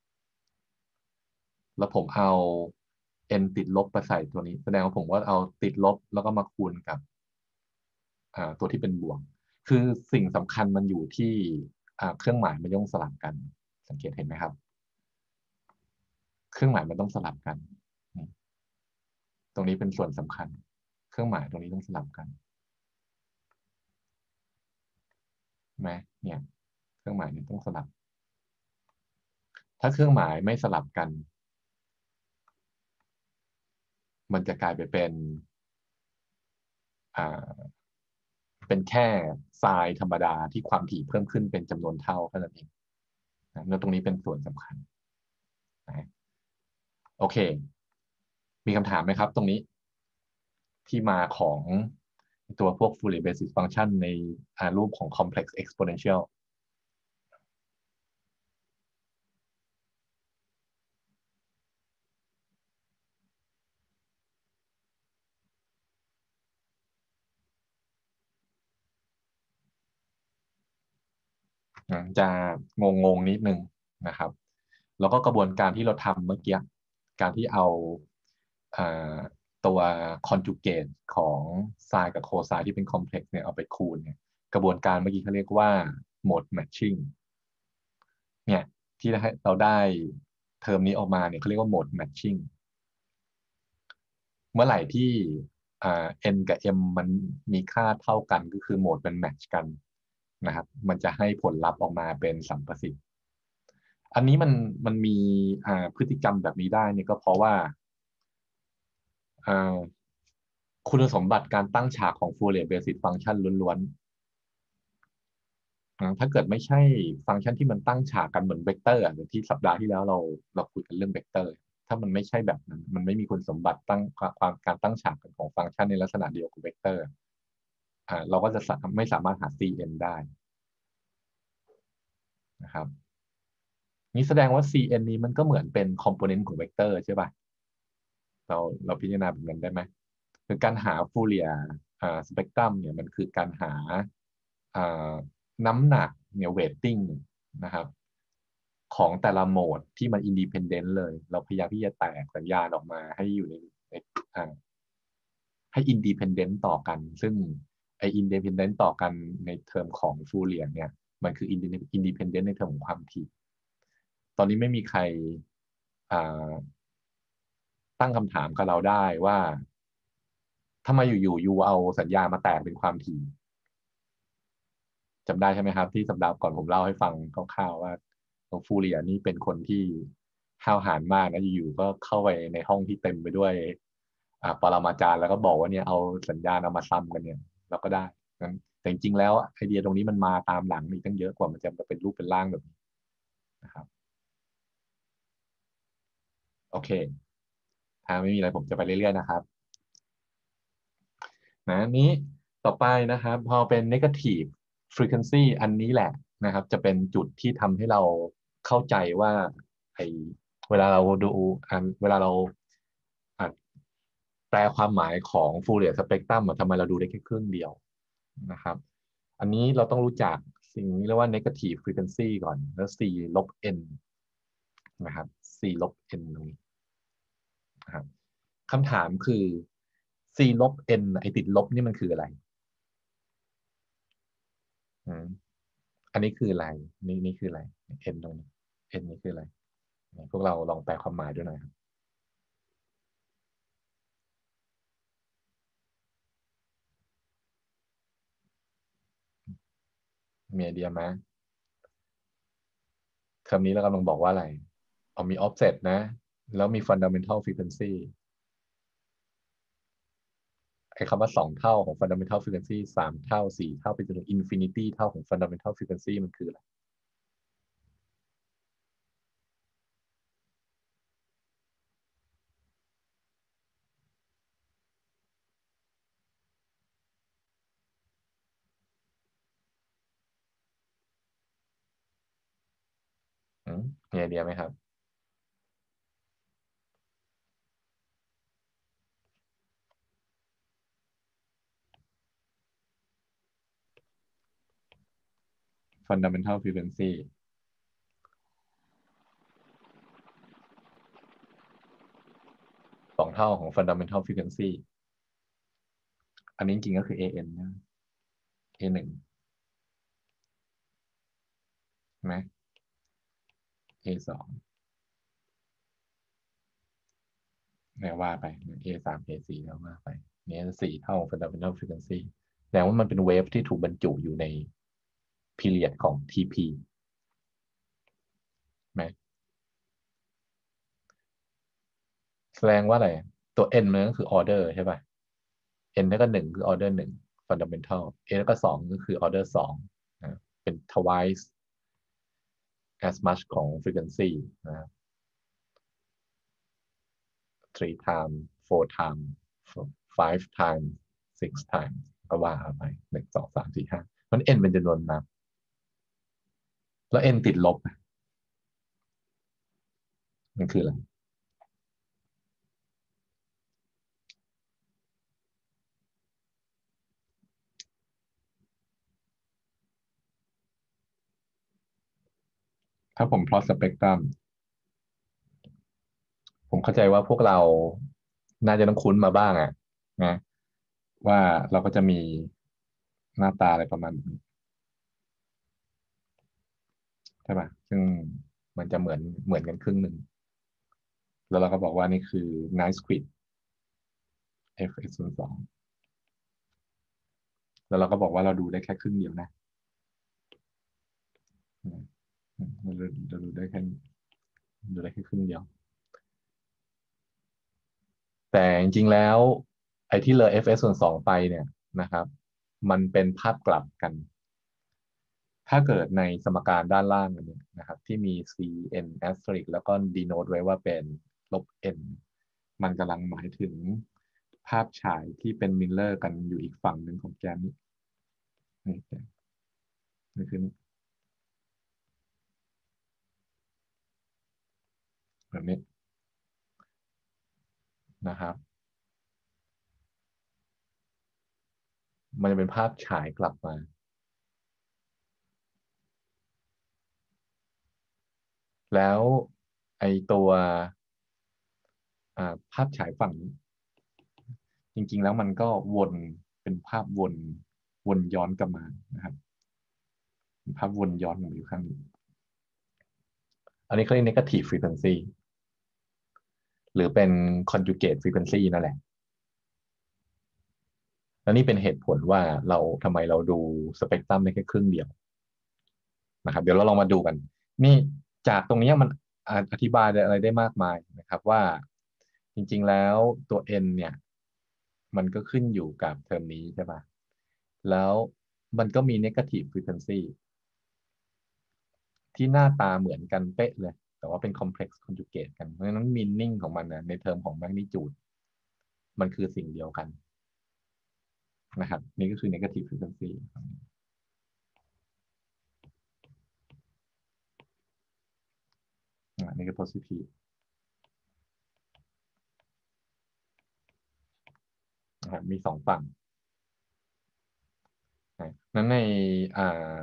แล้วผมเอา n ติดลบไปใส่ตัวนี้แสดงว่าผมว่าเอาติดลบแล้วก็มาคูณกับตัวที่เป็นบวกคือสิ่งสำคัญมันอยู่ที่เครื่องหมายมันต้องสลับกันสังเกตเห็นไหมครับเครื่องหมายมันต้องสลับกันนี่ตรงนี้เป็นส่วนสำคัญเครื่องหมายตรงนี้ต้องสลับกันไหมเนี่ยเครื่องหมายนี้ต้องสลับถ้าเครื่องหมายไม่สลับกันมันจะกลายไปเป็นอ่าเป็นแค่ไซน์ธรรมดาที่ความถี่เพิ่มขึ้นเป็นจำนวนเท่าเท่านั้นเองนะแล้วตรงนี้เป็นส่วนสำคัญนะโอเคมีคำถามไหมครับตรงนี้ที่มาของตัวพวก Fourier basis function ในรูปของ complex exponential จะงงนิดนึงนะครับแล้วก็กระบวนการที่เราทำเมื่อกี้การที่เอาอ่าตัว conjugate ของไซน์กับโคไซน์ที่เป็น complex เนี่ยเอาไปคูณเนี่ยกระบวนการเมื่อกี้เขาเรียกว่า mode matching เนี่ยที่เราได้เทอมนี้ออกมาเนี่ยเขาเรียกว่า mode matching เมื่อไหร่ที่n กับ m มันมีค่าเท่ากันก็คือโหมดมันแมทช์กันนะครับมันจะให้ผลลัพธ์ออกมาเป็นสัมประสิทธิ์อันนี้มันมีพฤติกรรมแบบนี้ได้เนี่ยก็เพราะว่าคุณสมบัติการตั้งฉากของ Fourier Basis Function ล้วนๆถ้าเกิดไม่ใช่ฟังก์ชันที่มันตั้งฉากกันเหมือนเวกเตอร์อย่างที่สัปดาห์ที่แล้วเราคุยกันเรื่องเวกเตอร์ถ้ามันไม่ใช่แบบนั้นมันไม่มีคุณสมบัติตั้งความการตั้งฉากกันของฟังก์ชันในลักษณะเดียวกับเวกเตอร์เราก็จะไม่สามารถหา Cn ได้นะครับนี่แสดงว่า Cn นี้มันก็เหมือนเป็นคอมโพเนนต์ของเวกเตอร์ใช่ป่ะเราพิจารณาแบบนั้นได้ไหมคือการหาฟูเรียสเปกตรัมเนี่ยมันคือการหาอ่าน้ำหนักเนี่ยเวทติ้งนะครับของแต่ละโหมดที่มันอินดิเพนเดนต์เลยเราพยายามที่จะแตกสัญญาณออกมาให้อยู่ในอ่าให้อินดิเพนเดนต์ต่อกันซึ่งไออินดิเพนเดนต์ต่อกันในเทอมของฟูเรียเนี่ยมันคืออินดิเพนเดนต์ในเทอมของความถี่ตอนนี้ไม่มีใครอ่าตั้งคำถามกับเราได้ว่าทำไมอยู่ๆยูเอาสัญญาณมาแตกเป็นความถี่จำได้ใช่ไหมครับที่สัปดาห์ก่อนผมเล่าให้ฟังคร่าวๆว่าฟูเรียนี่เป็นคนที่ห้าวหาญมากนะอยู่ๆก็เข้าไปในห้องที่เต็มไปด้วยปรมาจารย์แล้วก็บอกว่าเนี่ยเอาสัญญาณเอามาซ้ำกันเนี่ยเราก็ได้นั้นแต่จริงๆแล้วไอเดียตรงนี้มันมาตามหลังอีกตั้งเยอะกว่ามันจะเป็นรูปเป็นร่างแบบนี้นะครับโอเคถ้าไม่มีอะไรผมจะไปเรื่อยๆนะครับนะนี้ต่อไปนะครับพอเป็น negative frequency อันนี้แหละนะครับจะเป็นจุดที่ทำให้เราเข้าใจว่าไอเวลาเราดูเวลาเราอ่ะแปลความหมายของ Fourier spectrum ทำไมเราดูได้แค่ครึ่งเดียวนะครับอันนี้เราต้องรู้จักสิ่งนี้เรียกว่า negative frequency ก่อนแล้ว c ลบ n นะครับ c ลบ n ตรงนี้นะครับคำถามคือ c ลบ n ไอติดลบนี่มันคืออะไรอืมอันนี้คืออะไรนี่คืออะไร n ตรงนี้ n นี่คืออะไรพวกเราลองแปลความหมายด้วยหน่อยครับมีไอเดียไหมเทอมนี้เรากำลังบอกว่าอะไรเอามี offset นะแล้วมี fundamental frequency ไอ้คำว่า2 เท่าของ fundamental frequency 3 เท่า4 เท่าไปจนถึง infinity เท่าของ fundamental frequency มันคืออะไรมีไอเดียไหมครับ fundamental frequency 2 เท่าของ fundamental frequency อันนี้จริงๆก็คือ an นะ a1 ใช่ไหม a สองเนี่ยว่าไป a สาม a สี่แล้วว่าไปเนี่ยสี่เท่า fundamental frequency แสดงว่ามันเป็นเวฟที่ถูกบรรจุอยู่ใน period ของ TP ไหมแสดงว่าอะไรตัว n มันก็คือ order ใช่ป่ะ n เท่ากับหนึ่งคือ order หนึ่ง fundamental a เท่ากับสองก็คือ order สองนะเป็น twice as much ของ frequency นะ three times four times five times six times ก็ว่าไปหนึ่งสองสามสี่ห้ามัน n เป็นจำนวนนับแล้ว n ติดลบมันคืออะไรถ้าผม plot spectrum ผมเข้าใจว่าพวกเราน่าจะต้องคุ้นมาบ้างอะนะว่าเราก็จะมีหน้าตาอะไรประมาณนี้ใช่ป่ะซึ่งมันจะเหมือนกันครึ่งหนึ่งแล้วเราก็บอกว่านี่คือ nice squid fx ศูนย์สองแล้วเราก็บอกว่าเราดูได้แค่ครึ่งเดียวนะเราดูได้แค่ครึ่งเดียวแต่จริงๆแล้วไอ้ที่เลย fs ส่วนสองไปเนี่ยนะครับมันเป็นภาพกลับกัน ถ้าเกิดในสมการด้านล่างอันนี้นะครับที่มี cn asterisk แล้วก็ denote ไว้ว่าเป็นลบ n มันกำลังหมายถึงภาพฉายที่เป็นมิลเลอร์กันอยู่อีกฝั่งหนึ่งของแกนนี้นี่คือนี่แบบนี้นะครับมันจะเป็นภาพฉายกลับมาแล้วไอตัวภาพฉายฝั่งนี้จริงๆแล้วมันก็วนเป็นภาพวนย้อนกลับมานะครับภาพวนย้อนกลับมาอยู่ข้างนี้อันนี้เขาเรียก negative frequency หรือเป็น conjugate frequency นั่นแหละ แล้วนี่เป็นเหตุผลว่าทำไมเราดูสเปกตรัมได้แค่ครึ่งเดียวนะครับเดี๋ยวเราลองมาดูกันนี่จากตรงนี้มันอธิบายอะไรได้มากมายนะครับว่าจริงๆแล้วตัว n เนี่ยมันก็ขึ้นอยู่กับเทอมนี้ใช่ปะแล้วมันก็มี negative frequency ที่หน้าตาเหมือนกันเป๊ะเลยแต่ว่าเป็น complex conjugate กันเพราะฉะนั้น meaning ของมันนะในเทอมของ magnitude มันคือสิ่งเดียวกันนะครับนี่ก็คือ negative frequency นี่ก็ positive นะครับมีสองฝั่งนะนั้นอ่า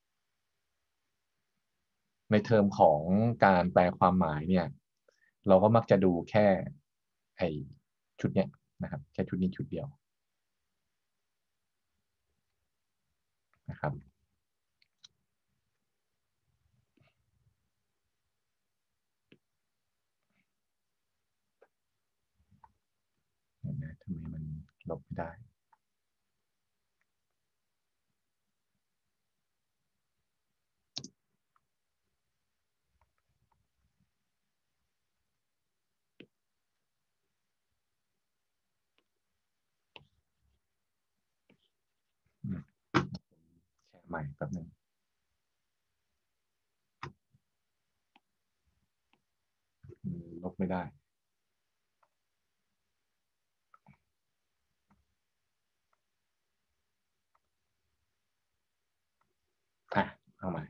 ในเทอมของการแปลความหมายเนี่ยเราก็มักจะดูแค่ไอชุดเนี้ยนะครับแค่ชุดนี้ชุดเดียวนะครับเห็นไหมทำไมมันลบไม่ได้อืมแชร์ใหม่แป๊บนึงลบไม่ได้เอาใหม่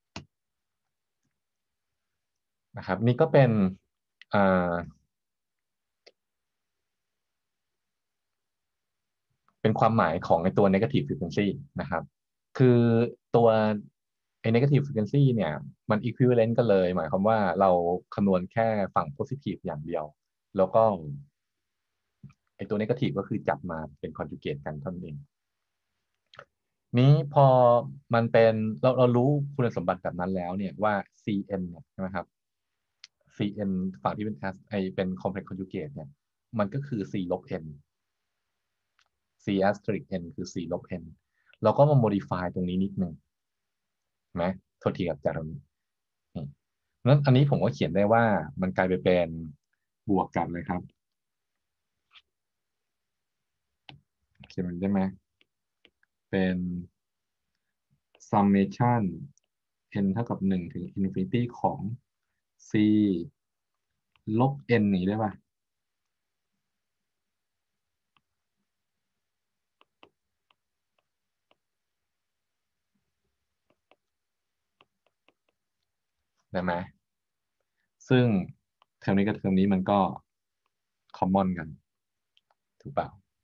นะครับนี่ก็เป็นอ่าเป็นความหมายของไอตัว negative frequency นะครับคือตัวไอ negative frequency เนี่ยมัน equivalent กันเลยหมายความว่าเราคำนวณแค่ฝั่ง positive อย่างเดียวแล้วก็ไอตัว negative ก็คือจับมาเป็น conjugate กันเท่านั้นเองนี้พอมันเป็นเรารู้คุณสมบัติแบบนั้นแล้วเนี่ยว่า Cn เนี่ยใช่ไหมครับ Cn ฝั่งที่เป็น เป็น complex conjugate เนี่ยมันก็คือ C ลบ n C asterisk n คือ C ลบ n เราก็มา modify ตรงนี้นิดนึงไหมโทษทีครับจากตรงนี้นี่นั้นอันนี้ผมก็เขียนได้ว่ามันกลายไปเป็นบวกกันเลยครับเขียนมันได้ไหมเป็น summation n เท่ากับ1 ถึง infinity ของ c ลบ n นี้ได้ป่ะได้ไหมซึ่งเทอมนี้กับเทอมนี้มันก็ common กันถูกเปล่า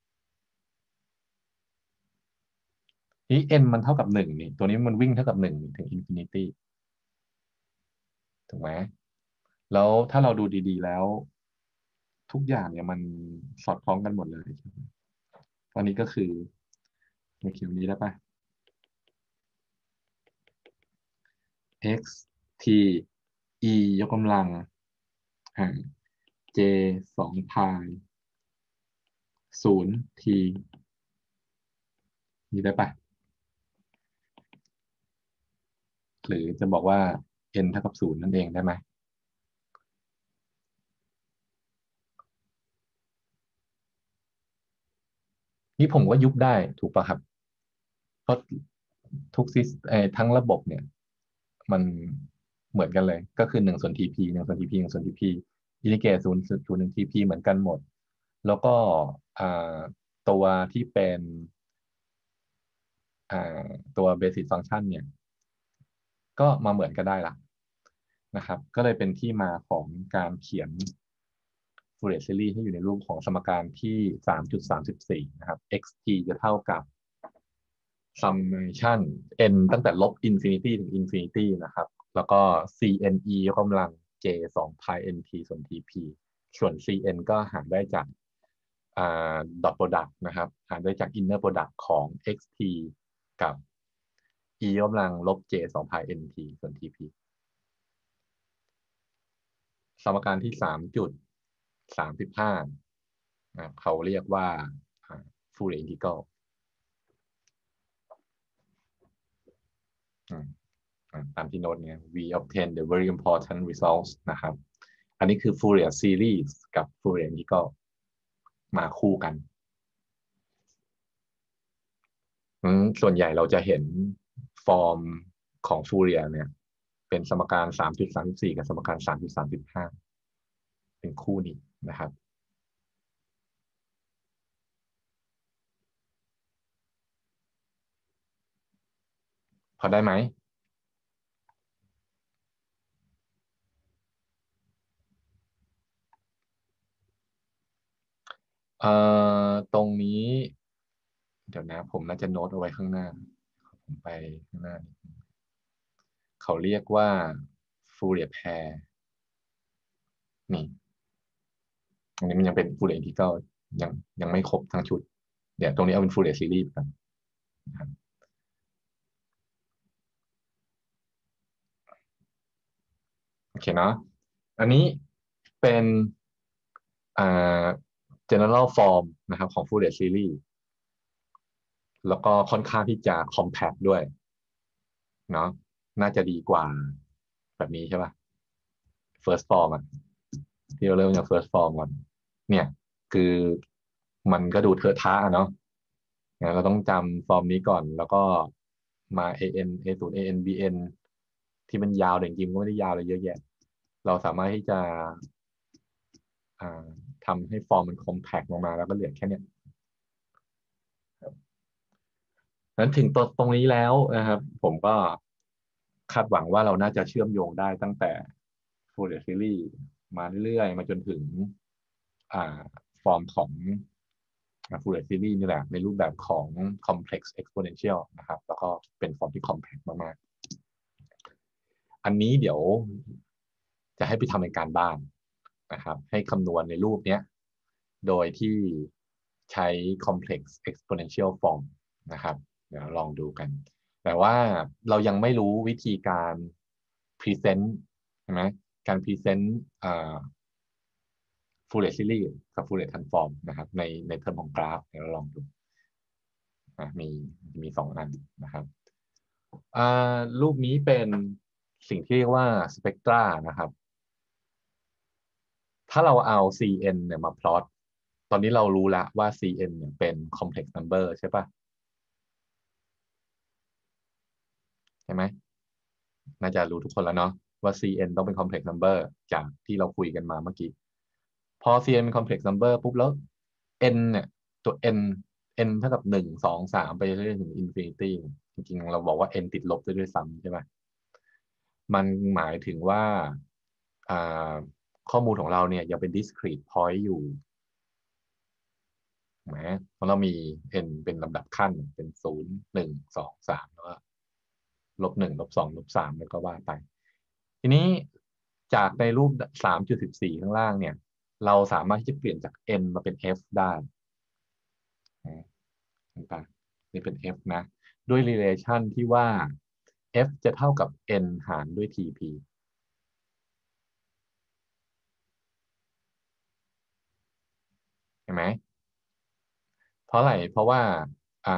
นี่ n มันเท่ากับ1นี่ตัวนี้มันวิ่งเท่ากับ1ถึง infinity ถูกไหมแล้วถ้าเราดูดีๆแล้วทุกอย่างเนี่ยมันสอดคล้องกันหมดเลยตอนนี้ก็คือในเขียวนี้ได้ปะ x t e ยกกำลังj 2 pi 0 t นี่ได้ปะหรือจะบอกว่า n เท่ากับ0นั่นเองได้ไหมนี่ผมก็ยุบได้ถูกปะครับเพราะทุกทั้งระบบเนี่ยมันเหมือนกันเลยก็คือ1/tp 1/tp 1/tp อิลิเกต0.1 tp เหมือนกันหมดแล้วก็อ่าตัวที่เป็นอ่าตัวเบสิ c ฟัง c t ชันเนี่ยก็มาเหมือนกันได้ละนะครับก็เลยเป็นที่มาของการเขียน Fourier series ให้อยู่ในรูปของสมการที่ 3.34 นะครับ xt จะเท่ากับ summation n ตั้งแต่ลบ infinity ถึง infinity นะครับแล้วก็ cne ยกกำลัง j 2 pi nt ส่วน tp ส่วน cn ก็หาได้จากdot product นะครับหาได้จาก inner product ของ xt กับ e ยกกำลังลบ j 2 pi nt ส่วน tp สมการที่ 3.35นะครับเขาเรียกว่า Fourier integral ตามที่โน้ตเนี่ย we obtain the very important results นะครับอันนี้คือ Fourier series กับ Fourier integral มาคู่กันส่วนใหญ่เราจะเห็นฟอร์มของ Fourier เนี่ยเป็นสมการ 3.34 กับสมการ 3.35 เป็นคู่นี้นะครับพอได้ไหมตรงนี้เดี๋ยวนะผมน่าจะโน้ตเอาไว้ข้างหน้าผมไปข้างหน้าเขาเรียกว่า Fourier pair นี่อันนี้มันยังเป็น Fourier integral ยังไม่ครบทั้งชุดเดี๋ยวตรงนี้เอาเป็น Fourier series กันนะครับโอเคเนาะอันนี้เป็นgeneral form นะครับของ Fourier series แล้วก็ค่อนข้างที่จะ compact ด้วยเนาะน่าจะดีกว่าแบบนี้ใช่ป่ะ first form อ่ะที่เราเริ่มจาก first form ก่อนเนี่ยคือมันก็ดูเทอะทะเนาะงั้นเราต้องจำฟอร์มนี้ก่อนแล้วก็มา an a0 an bn ที่มันยาวแต่จริงๆก็ไม่ได้ยาวเลยเยอะแยะเราสามารถที่จะทำให้ฟอร์มมัน compact ลงมาแล้วก็เหลือแค่เนี้ยนั้นถึงตรงนี้แล้วนะครับผมก็คาดหวังว่าเราน่าจะเชื่อมโยงได้ตั้งแต่ Fourier series มาเรื่อยๆมาจนถึงฟอร์มของ Fourier series นี่แหละในรูปแบบของ complex exponential นะครับแล้วก็เป็นฟอร์มที่ compact มากๆอันนี้เดี๋ยวจะให้ไปทำเป็นการบ้านนะครับให้คำนวณในรูปเนี้ยโดยที่ใช้ complex exponential form นะครับเดี๋ยวลองดูกัน แต่ว่าเรายังไม่รู้วิธีการพรีเซนต์ใช่ไหมการพรีเซนต์Fourier Series กับ Fourier Transform นะครับในเทอมของกราฟเดี๋ยวเราลองดูมีสองอันนะครับรูปนี้เป็นสิ่งที่เรียกว่าสเปกตรานะครับถ้าเราเอา Cn เนี่ยมาพลอตตอนนี้เรารู้แล้วว่า Cn เนี่ยเป็น complex number ใช่ปะใช่ไหมน่าจะรู้ทุกคนแล้วเนาะว่า Cn ต้องเป็น complex number จากที่เราคุยกันมาเมื่อกี้พอ Cn เป็น complex number ปุ๊บแล้ว n เนี่ยตัว n เท่ากับ1 2 3ไปเรื่อยๆถึง infinity จริงๆเราบอกว่า n ติดลบด้วยซ้ำใช่ไหมมันหมายถึงว่าข้อมูลของเราเนี่ยยังเป็น discrete point อยู่ถูกไหมเพราะเรามี n เป็นลำดับขั้นเป็น0 1 2 3แล้วก็-1 -2 -3แล้วก็ว่าไปทีนี้จากในรูป 3.14 ข้างล่างเนี่ยเราสามารถที่จะเปลี่ยนจาก n มาเป็น f ได้เห็นปะนี่เป็น f นะด้วย relation ที่ว่า f จะเท่ากับ n หารด้วย tp เห็นไหมเพราะอะไรเพราะว่าอ่า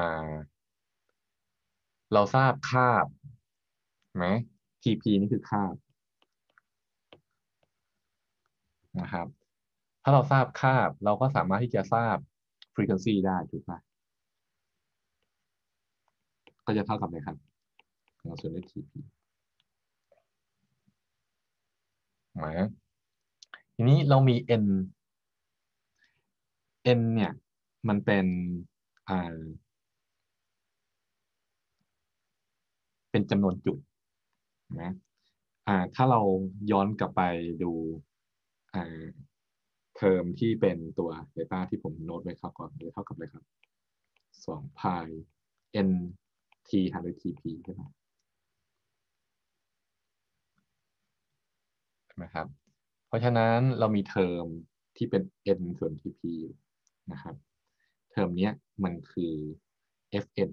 เราทราบคาบไหม TP นี่คือคาบนะครับถ้าเราทราบคาบเราก็สามารถที่จะทราบ frequency ได้ถูกไหมก็จะเท่ากับอะไรครับส่วนด้วย TP ไหมทีนี้เรามี n เนี่ยมันเป็นอ่าเป็นจำนวนจุดนะถ้าเราย้อนกลับไปดูอ่าเทอมที่เป็นตัว Data ที่ผมโน้ตไว้ครับก่อนจะเท่ากับอะไรครับ2 pi n t หารด้วย tp ใช่ไหมใช่ไหมครับเพราะฉะนั้นเรามีเทอมที่เป็น n ส่วน tp อยู่นะครับเทอมนี้มันคือ fn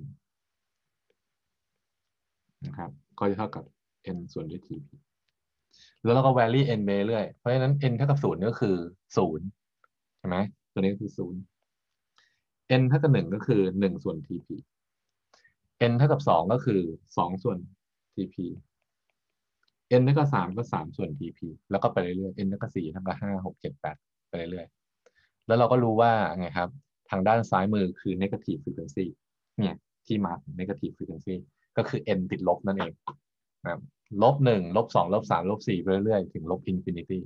นะครับก็จะเท่ากับ n ส่วนด้วย tp แล้วเราก็ vary n ไปเรื่อยเพราะฉะนั้น n เท่ากับ0ก็คือ0ใช่ไหมตัวนี้ก็คือ0 n เท่ากับ1ก็คือ1ส่วน tp n เท่ากับ2ก็คือ2ส่วน tp n เท่ากับ3ก็3ส่วน tp แล้วก็ไปเรื่อยๆ n เท่ากับ4เท่ากับ5 6 7 8ไปเรื่อยๆแล้วเราก็รู้ว่าไงครับทางด้านซ้ายมือคือ negative frequency เนี่ยที่มา negative frequency ก็คือ n ติดลบนั่นเองนะครับ-1 -2 -3 -4ไปเรื่อยๆถึง-infinity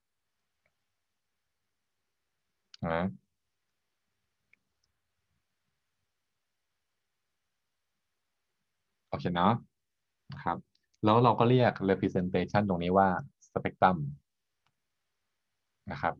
นะโอเคเนาะนะครับแล้วเราก็เรียก representation ตรงนี้ว่า spectrum นะครับ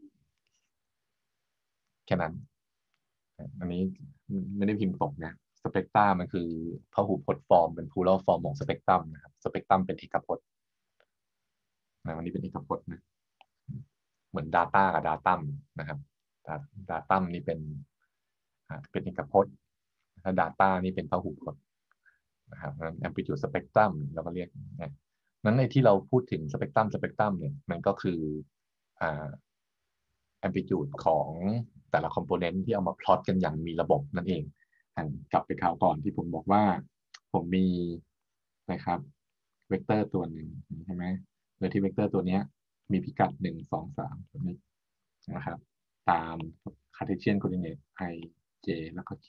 แค่นั้นอันนี้ไม่ได้พิมพ์ตกนะสเปกตรัมมันคือพหุพจน์ฟอร์มเป็น plural form ของสเปกตรัมนะครับสเปกตรัมเป็นเอกพจน์นะวันนี้เป็นเอกพจน์นะเหมือน data กับ datum นะครับ datum นี่เป็นเอกพจน์ถ้า data นี่เป็นพหุพจน์นะครับนั้น amplitude spectrum เราก็เรียกนะนั้นในที่เราพูดถึงสเปกตรัมเนี่ยมันก็คืออ่า amplitude ของแต่ละคอมโพเนนต์ที่เอามาพลอตกันอย่างมีระบบนั่นเองกลับไปคราวก่อนที่ผมบอกว่าผมมีนะครับเวกเตอร์ตัวหนึ่งใช่ไหมโดยที่เวกเตอร์ตัวนี้มีพิกัด1 2 3แบบนี้นะครับตาม Cartesian coordinate i j แล้วก็ k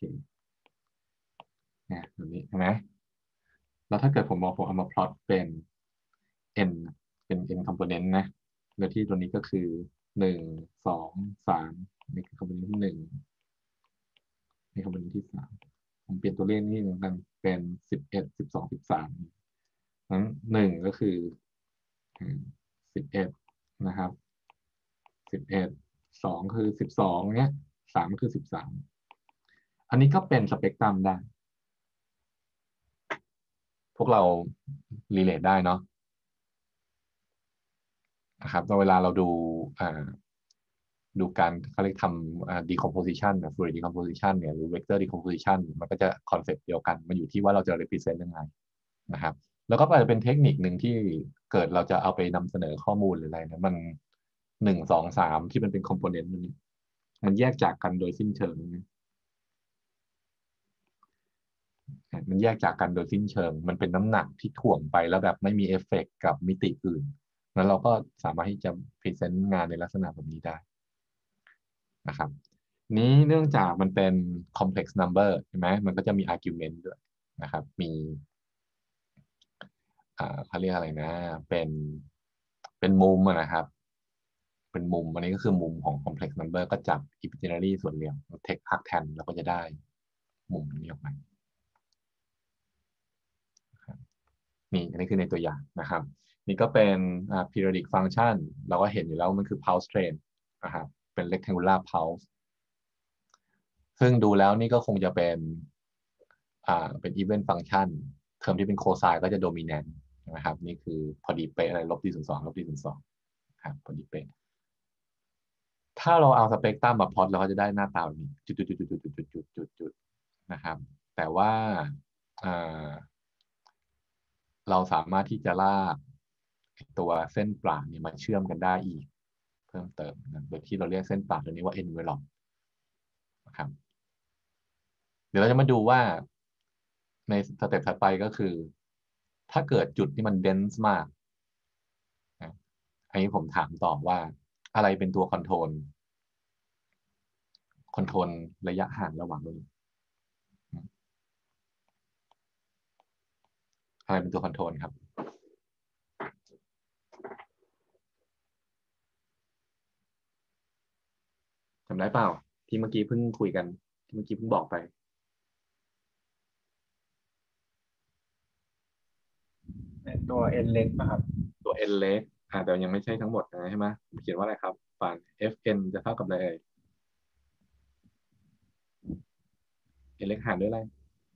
เนี่ยแบบนี้ใช่ไหมแล้วถ้าเกิดผมเอามาพลอตเป็น n เป็น n component นะโดยที่ตัวนี้ก็คือ1 2 3นี่คือคอมโพเนนต์ที่1นี่คอมโพเนนต์ที่3ผมเปลี่ยนตัวเลขนี่เหมือนกันเป็น11 12 13นั้น1ก็คือ11นะครับ11 2คือ12เนี้ย3คือ13อันนี้ก็เป็นสเปกตรัมได้พวกเรารีเลทได้เนาะนะครับเวลาเราดูดูการเขาเรียกทำdecomposition Fourier decomposition เนี่ยหรือ vector decomposition มันก็จะคอนเซ็ปต์เดียวกันมันอยู่ที่ว่าเราจะ represent ยังไงนะครับแล้วก็อาจจะเป็นเทคนิคหนึ่งที่เกิดเราจะเอาไปนำเสนอข้อมูลหรืออะไรนะมัน1 2 3ที่มันเป็นคอมโพเนนต์มันแยกจากกันโดยสิ้นเชิงมันแยกจากกันโดยสิ้นเชิงมันเป็นน้ำหนักที่ถ่วงไปแล้วแบบไม่มีเอฟเฟกต์กับมิติอื่นแล้วเราก็สามารถที่จะพรีเซนต์งานในลักษณะแบบนี้ได้นะครับนี้เนื่องจากมันเป็น complex number ใช่ไหมมันก็จะมี argument ด้วยนะครับมีเขาเรียกอะไรนะเป็นมุมนะครับเป็นมุมอันนี้ก็คือมุมของ complex number ก็จับ imaginary ส่วนเหลี่ยม take arctan แล้วก็จะได้มุมนี้ออกมานี่อันนี้คือในตัวอย่างนะครับนี่ก็เป็นperiodic function เราก็เห็นอยู่แล้วมันคือ pulse train นะครับเป็น rectangular pulse ซึ่งดูแล้วนี่ก็คงจะเป็น even function เทอมที่เป็น cosine ก็จะ dominant นะครับนี่คือพอดีเป๊ะอะไร-2 -2ครับพอดีเป๊ะถ้าเราเอาสเปกตรัมมาพลอตเราก็จะได้หน้าตาแบบนี้จุดๆๆๆๆๆๆๆนะครับแต่ว่าเราสามารถที่จะลากตัวเส้นปราดเนี่ยมาเชื่อมกันได้อีกเพิ่มเติมนะโดยที่เราเรียกเส้นปราดตัวนี้ว่า envelope นะครับเดี๋ยวเราจะมาดูว่าในสเต็ปถัดไปก็คือถ้าเกิดจุดที่มัน dense มากนะอันนี้ผมถามต่อว่าอะไรเป็นตัวคอนโทรลระยะห่างระหว่างนี้อะไรเป็นตัวคอนโทรลครับจำได้เปล่าที่เมื่อกี้เพิ่งคุยกันที่เมื่อกี้เพิ่งบอกไปตัว n เล็กนะครับตัว n เล็กแต่ยังไม่ใช่ทั้งหมดนะใช่ไหมผมเขียนว่าอะไรครับปาน fn จะเท่ากับอะไรเอ่ย n เล็กหารด้วยอะไร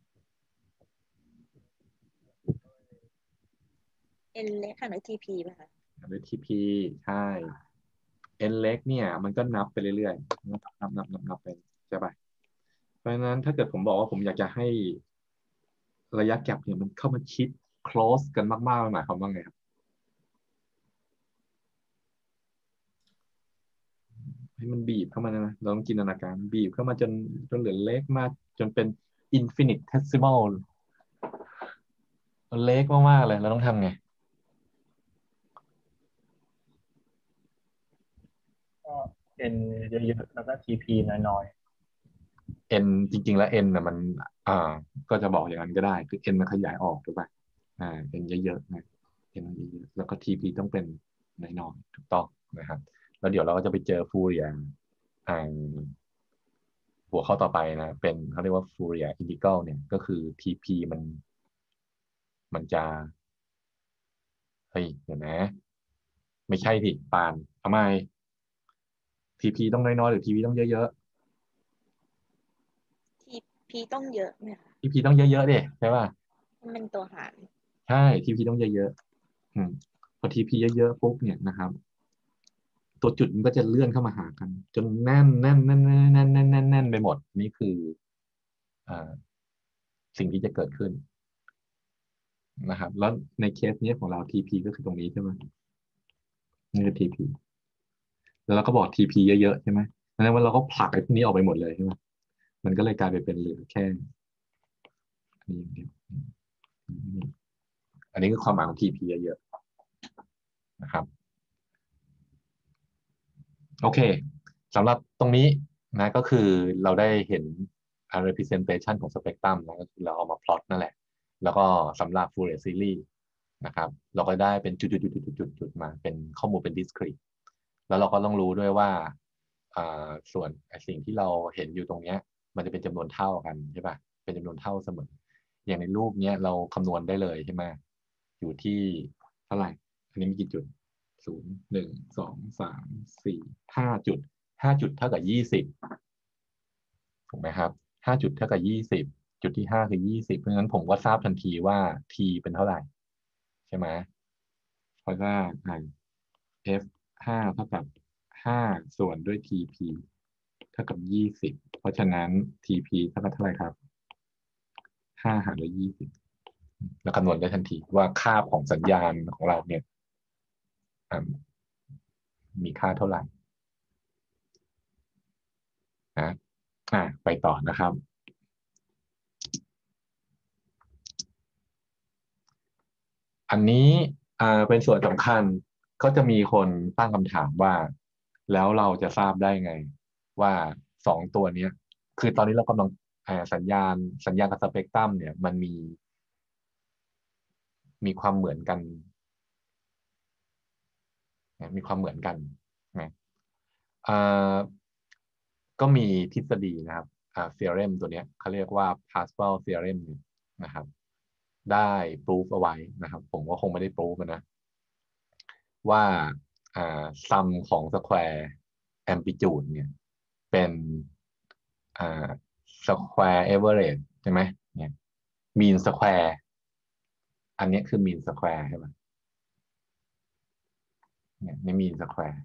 n เล็กค่ะหรือ TP ป่ะคะหารด้วย tp ใช่ n เล็กเนี่ยมันก็นับไปเรื่อยๆนับไปใช่ป่ะเพราะฉะนั้นถ้าเกิดผมบอกว่าผมอยากจะให้ระยะแก็ปเนี่ยมันเข้ามาชิด close กันมากๆหมายความว่าไงครับให้มันบีบเข้ามานะเราต้องจินตนาการบีบเข้ามาจนเหลือเล็กมากจนเป็น infinitesimal เล็กมากๆเลยเราต้องทำไงก็ n เยอะๆแล้วก็ tp น้อย n จริงๆแล้ว n นะมันก็จะบอกอย่างนั้นก็ได้คือ n มันขยายออกถูกป่ะn เยอะๆนะ n เยอะๆแล้วก็ tp ต้องเป็นน้อยๆถูกต้องนะครับแล้วเดี๋ยวเราก็จะไปเจอฟูเรียหัวข้อต่อไปนะเป็นเขาเรียกว่าฟูเรียอินทิกรัลเนี่ยก็คือ tp มันจะเฮ้ยเดี๋ยวนะไม่ใช่สิปานทำไม tp ต้องน้อยๆหรือ tp ต้องเยอะ TP ต้องเยอะไหมคะๆ tp ต้องเยอะๆดิใช่ป่ะมันเป็นตัวหารใช่ tp ต้องเยอะๆพอ tp เยอะๆปุ๊บเนี่ยนะครับตัวจุดมันก็จะเลื่อนเข้ามาหากันจนแน่นแน่นแน่นแน่นแน่นแน่นแน่นแน่นไปหมดนี่คือสิ่งที่จะเกิดขึ้นนะครับแล้วในเคสนี้ของเรา TP ก็คือตรงนี้ใช่ไหมนี่คือ TP แล้วเราก็บอก TP เยอะๆใช่ไหมแล้วว่าเราก็ผลักไอ้พวกนี้ออกไปหมดเลยใช่ไหมมันก็เลยกลายไปเป็นเหลือแค่อันนี้อย่างเดียวอันนี้คือความหมายของ TP เยอะๆนะครับโอเคสำหรับตรงนี้นะก็คือเราได้เห็น representation ของสเปกตรัมนะก็คือเราเอามาพลอตนั่นแหละแล้วก็สำหรับ Fourier series นะครับเราก็ได้เป็นจุดๆๆๆๆมาเป็นข้อมูลเป็น discrete แล้วเราก็ต้องรู้ด้วยว่าส่วนสิ่งที่เราเห็นอยู่ตรงนี้มันจะเป็นจำนวนเท่ากันใช่ป่ะเป็นจำนวนเท่าเสมออย่างในรูปนี้เราคำนวณได้เลยใช่ไหมอยู่ที่เท่าไหร่อันนี้มีกี่จุด0 1 2 3 4 5 จุด5 จุดเท่ากับ20ถูกไหมครับ5 จุดเท่ากับ20จุดที่5คือ20เพราะฉะนั้นผมก็ทราบทันทีว่า t เป็นเท่าไหร่ใช่ไหมเพราะว่าf 5เท่ากับ 5 ส่วนด้วย TP เท่ากับ20เพราะฉะนั้น TP เท่ากับเท่าไหร่ครับ5หารด้วย20แล้วคำนวณได้ทันทีว่าค่าของสัญญาณของเราเนี่ยมีค่าเท่าไหร่นะไปต่อนะครับอันนี้เป็นส่วนสำคัญก็จะมีคนตั้งคำถามว่าแล้วเราจะทราบได้ไงว่า2ตัวนี้คือตอนนี้เรากำลังสัญญาณกับสเปกตรัมเนี่ยมันมีความเหมือนกันนะก็มีทฤษฎีนะครับtheorem ตัวนี้เขาเรียกว่า Pascal theorem นะครับได้ proof เอาไว้นะครับผมก็คงไม่ได้ proof นะว่าsum ของ square amplitude เนี่ยเป็นsquare average ใช่ไหมเนี่ย mean square อันนี้คือ mean square ใช่ไหมเนี่ยไม่ mean square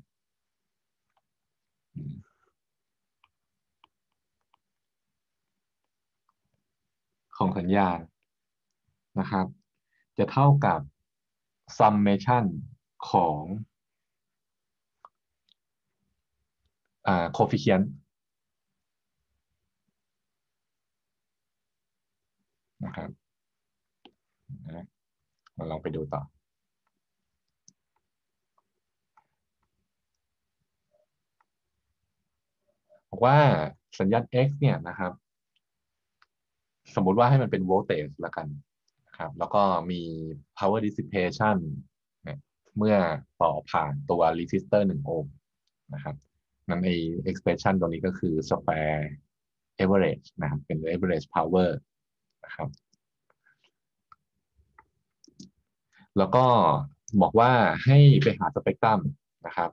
ของสัญญาณนะครับจะเท่ากับ summation ของcoefficient นะครับมาลองไปดูต่อบอกว่าสัญญาณ x เนี่ยนะครับสมมุติว่าให้มันเป็น voltage ละกันนะครับแล้วก็มี power dissipation เนี่ยเมื่อต่อผ่านตัว resistor 1 โอห์มนะครับนั้นไอ้ expression ตรงนี้ก็คือ square average นะครับเป็น average power นะครับแล้วก็บอกว่าให้ไปหาสเปกตรัมนะครับ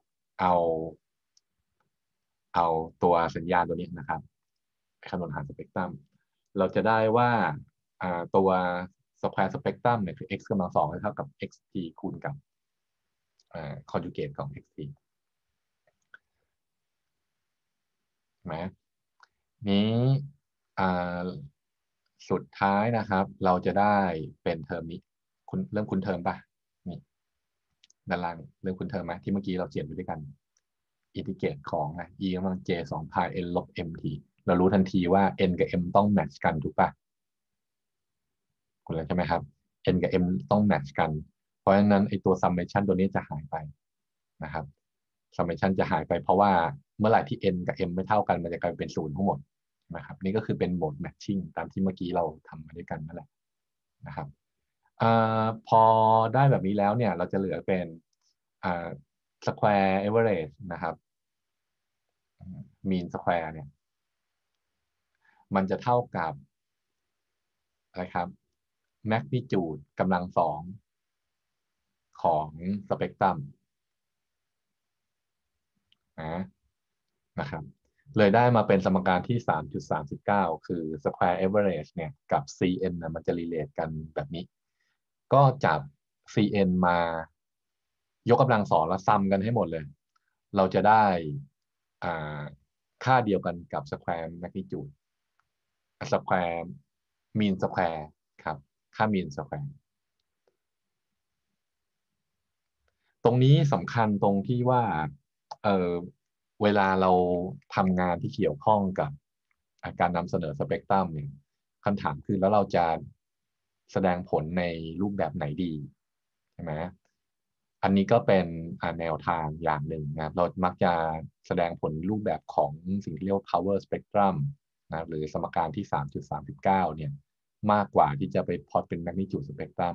เอาตัวสัญญาณตัวนี้นะครับไปคำนวณหาสเปกตรัมเราจะได้ว่าตัว square spectrum เนี่ยคือ x กำลัง 2เท่ากับ xt คูณกับconjugate ของ xt ไหมนี้สุดท้ายนะครับเราจะได้เป็นเทอมนี้เริ่มคุ้นเทอมป่ะนี่ด้านล่างเริ่มคุ้นเทอมไหมที่เมื่อกี้เราเขียนไปด้วยกันอินทิเกรตของe กำลัง j 2 pi n ลบ mt เรารู้ทันทีว่า n กับ m ต้องแมทช์กันถูกป่ะคุณแล้วใช่ไหมครับ n กับ m ต้องแมทช์กันเพราะฉะนั้นไอตัว summation ตัวนี้จะหายไปนะครับ summation จะหายไปเพราะว่าเมื่อไหร่ที่ n กับ m ไม่เท่ากันมันจะกลายเป็น0ทั้งหมดนะครับนี่ก็คือเป็นโหมด matching ตามที่เมื่อกี้เราทำมาด้วยกันนั่นแหละนะครับพอได้แบบนี้แล้วเนี่ยเราจะเหลือเป็นsquare average นะครับ mean square เนี่ยมันจะเท่ากับอะไรครับ magnitude กำลัง 2ของสเปกตรัมนะครับเลยได้มาเป็นสมการที่ 3.39 คือ square average เนี่ยกับ cn นะมันจะ relate กันแบบนี้ก็จับ cn มายกกำลัง 2แล้วซัมกันให้หมดเลยเราจะได้ค่าเดียวกันกับ square magnitude square mean square ครับค่า mean square ตรงนี้สำคัญตรงที่ว่าเวลาเราทำงานที่เกี่ยวข้องกับการนำเสนอสเปกตรัมเนี่ยคำถามคือแล้วเราจะแสดงผลในรูปแบบไหนดีใช่ไหมอันนี้ก็เป็นแนวทางอย่างหนึ่งนะเรามักจะแสดงผลรูปแบบของสิ่งที่เรียกว่า power spectrum นะหรือสมการที่ 3.39 เนี่ยมากกว่าที่จะไปพล็อตเป็น magnitude spectrum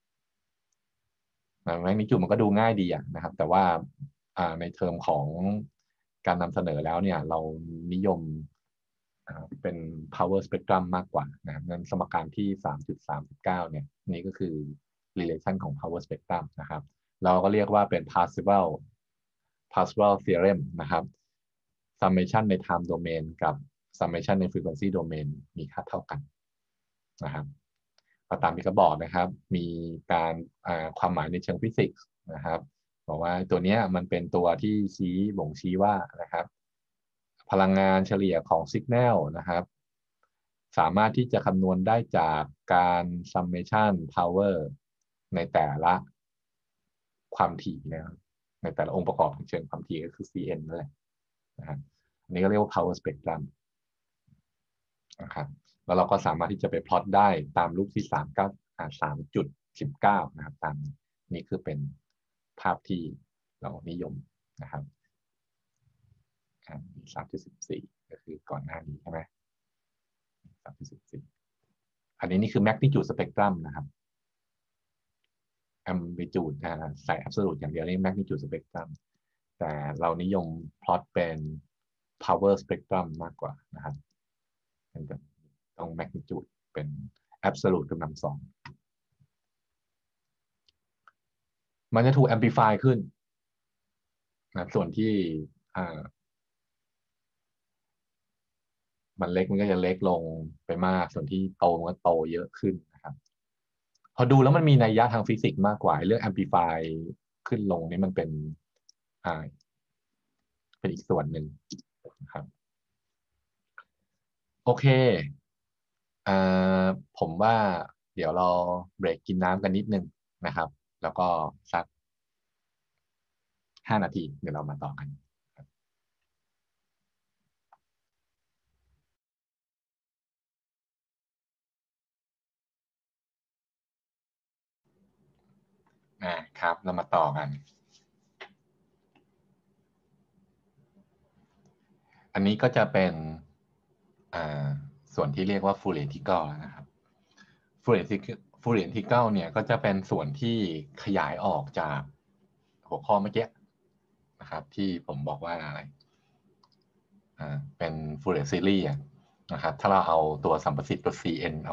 แมกนิจูดมันก็ดูง่ายดีนะครับแต่ว่าในเทอมของการนำเสนอแล้วเนี่ยเรานิยมเป็น power spectrum มากกว่านะครับนั้นสมการที่ 3.39 เนี่ยนี่ก็คือ relation ของ power spectrum นะครับเราก็เรียกว่าเป็น Parseval theorem นะครับ summation ใน time domain กับ summation ใน frequency domain มีค่าเท่ากันนะครับตามที่เขาบอกนะครับมีการความหมายในเชิงฟิสิกส์นะครับบอกว่าตัวเนี้ยมันเป็นตัวที่บ่งชี้ว่านะครับพลังงานเฉลี่ยของสัญญาณนะครับสามารถที่จะคำนวณได้จากการ summation power ในแต่ละความถี่นะครับในแต่ละองค์ประกอบของเชิงความถี่ก็คือ Cn นั่นแหละนะครับอันนี้ก็เรียกว่า power spectrum นะครับแล้วเราก็สามารถที่จะไปพลอตได้ตามรูปที่3.19นะครับตามนี้คือเป็นภาพที่เรานิยมนะครับ3.14ก็คือก่อนหน้านี้ใช่ไหม3.14อันนี้นี่คือ magnitude spectrum นะครับ amplitude ใส่ absolute อย่างเดียวนี่ magnitude spectrum แต่เรานิยมพลอตเป็น power spectrum มากกว่านะครับเป็นแบบต้อง magnitude เป็น absolute กำลัง 2มันจะถูก amplify ขึ้นนะส่วนที่มันเล็กมันก็จะเล็กลงไปมากส่วนที่โตมันก็โตเยอะขึ้นนะครับพอดูแล้วมันมีนัยยะทางฟิสิกส์มากกว่าเรื่อง amplify ขึ้นลงนี่มันเป็นอีกส่วนหนึ่งนะครับโอเคผมว่าเดี๋ยวเราเบรกกินน้ำกันนิดนึงนะครับแล้วก็สัก5 นาทีเดี๋ยวเรามาต่อกันครับเรามาต่อกันอันนี้ก็จะเป็นส่วนที่เรียกว่า Fourier integral นะครับ Fourier integral เนี่ยก็จะเป็นส่วนที่ขยายออกจากหัวข้อเมื่อกี้นะครับที่ผมบอกว่าอะไรเป็น Fourier series นะครับถ้าเราเอาตัวสัมประสิทธิ์ตัว Cn เอา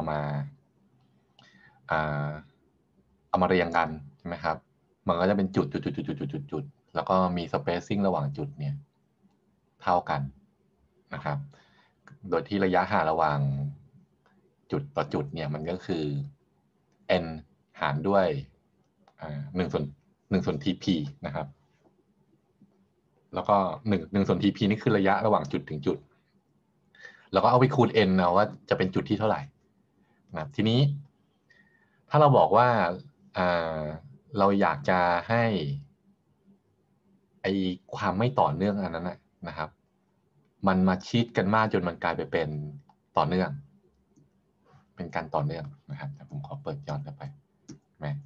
มาเรียงกันใช่ไหมครับมันก็จะเป็นจุดแล้วก็มี spacing ระหว่างจุดเนี่ยเท่ากันนะครับโดยที่ระยะห่างระหว่างจุดต่อจุดเนี่ยมันก็คือ n หารด้วย1 ส่วน tp นะครับแล้วก็1 ส่วน tp นี่คือระยะระหว่างจุดถึงจุดแล้วก็เอาไปคูณ n เอาว่าจะเป็นจุดที่เท่าไหร่นะทีนี้ถ้าเราบอกว่าเราอยากจะให้ไอความไม่ต่อเนื่องอันนั้นนะครับมันมาชิดกันมากจนมันกลายไปเป็นต่อเนื่องเป็นการต่อเนื่องนะครับแต่ผมขอเปิดย้อนกลับไปไหม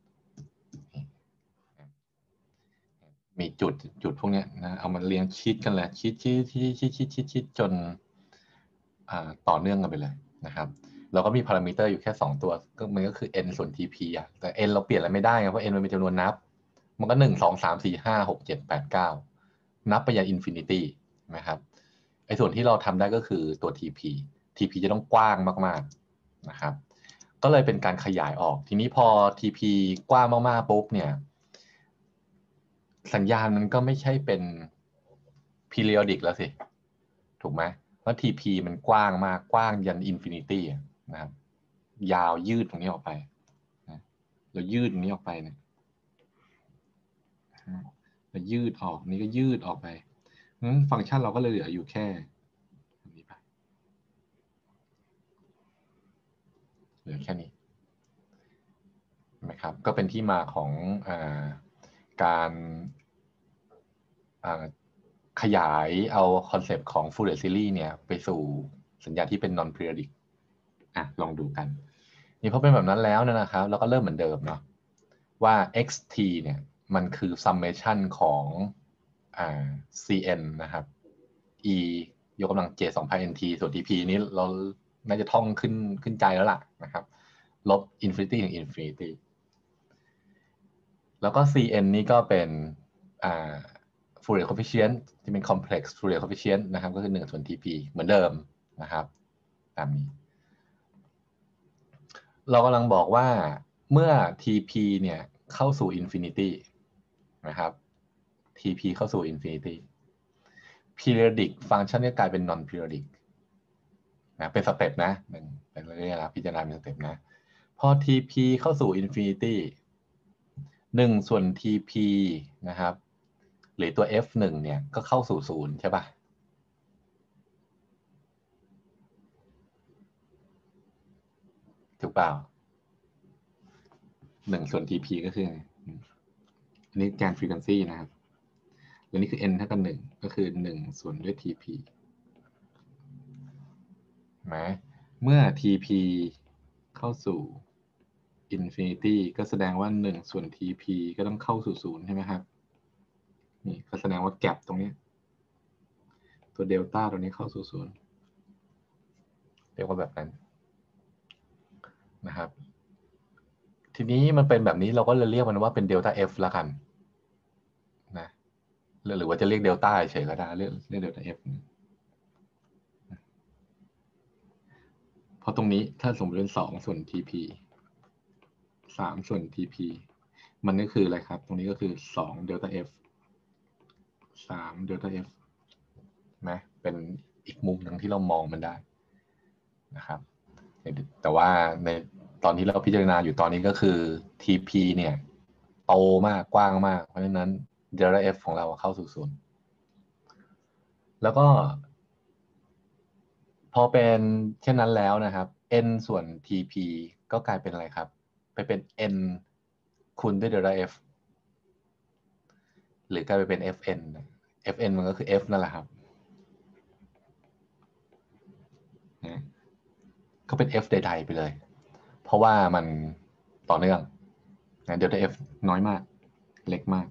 มีจุดพวกนี้นะเอามาเรียงชิดกันเลยชิดจนต่อเนื่องกันไปเลยนะครับเราก็มีพารามิเตอร์อยู่แค่2 ตัวก็มันก็คือ n ส่วน tp แต่ n เราเปลี่ยนอะไรไม่ได้เพราะ n มันเป็นจำนวนนับมันก็1 2 3 4 5 6 7 8 9นับไปยันอินฟินิตี้นะครับไอ้ส่วนที่เราทำได้ก็คือตัว tp จะต้องกว้างมากๆนะครับก็เลยเป็นการขยายออกทีนี้พอ tp กว้างมากๆปุ๊บเนี่ยสัญญาณมันก็ไม่ใช่เป็น periodic แล้วสิถูกไหมเพราะ TP มันกว้างมากกว้างยันอินฟินิตี้นะครับยาวยืดตรงนี้ออกไปนะเรายืดตรงนี้ออกไปเนี่ยเรายืดออกนี่ก็ยืดออกไปฟังก์ชันเราก็เลยเหลืออยู่แค่นี้ไปเหลือแค่นี้นะครับก็เป็นที่มาของการขยายเอาคอนเซปต์ของ Fourier series เนี่ยไปสู่สัญญาณที่เป็น non periodic ลองดูกันนี่พอเป็นแบบนั้นแล้วนะครับเราก็เริ่มเหมือนเดิมเนาะว่า xt เนี่ยมันคือ summation ของcn นะครับ e ยกกำลัง j 2 pi nt ส่วน tp นี้เราน่าจะท่องขึ้นใจแล้วล่ะนะครับลบ infinity ถึง infinity แล้วก็ cn นี่ก็เป็นFourier coefficient ที่เป็น complex Fourier coefficient นะครับก็คือ1 ส่วน tp เหมือนเดิมนะครับตามนี้เรากำลังบอกว่าเมื่อ tp เนี่ยเข้าสู่ infinity นะครับ tp เข้าสู่ infinity periodic function จะกลายเป็น non periodic นะเป็นสเต็ปนะเป็นเรื่องนะพิจารณาเป็นสเต็ปนะพอ tp เข้าสู่ infinity 1 ส่วน TP นะครับ หรือตัว F1 เนี่ยก็เข้าสู่0ใช่ป่ะถูกเปล่า1 ส่วน TP ก็คืออันนี้แกน frequency นะครับแล้วนี่คือ n เท่ากับ1ก็คือ1ส่วนด้วย TP ไหมเมื่อ TP เข้าสู่ infinity ก็แสดงว่า1ส่วน TP ก็ต้องเข้าสู่0ใช่ไหมครับนี่ก็แสดงว่าแกปตรงนี้ตัวเดลต้าตรงนี้เข้าสู่0เรียกว่าแบบนั้นนะครับทีนี้มันเป็นแบบนี้เราก็เลยเรียกมันว่าเป็นเดลต้า F ละกันนะหรือว่าจะเรียกเดลต้าเฉยก็ได้เรียกเดลต้า F เพราะตรงนี้ถ้าสมมติเป็น2ส่วน TP 3ส่วน TP มันก็คืออะไรครับตรงนี้ก็คือ2เดลต้า F 3เดลต้า F นะเป็นอีกมุมหนึ่งที่เรามองมันได้นะครับแต่ว่าในตอนที่เราพิจารณาอยู่ตอนนี้ก็คือ TP เนี่ยโตมากกว้างมากเพราะฉะนั้นเดลต้า F ของเราเข้าสู่0แล้วก็พอเป็นเช่นนั้นแล้วนะครับ n ส่วน TP ก็กลายเป็นอะไรครับไปเป็น n คูณด้วยเดลต้า F หรือกลายไปเป็น Fn Fn มันก็คือ F นั่นแหละครับนะก็เป็น F ใดๆไปเลยเพราะว่ามันต่อเนื่องนะเดลต้า F น้อยมากเล็กมาก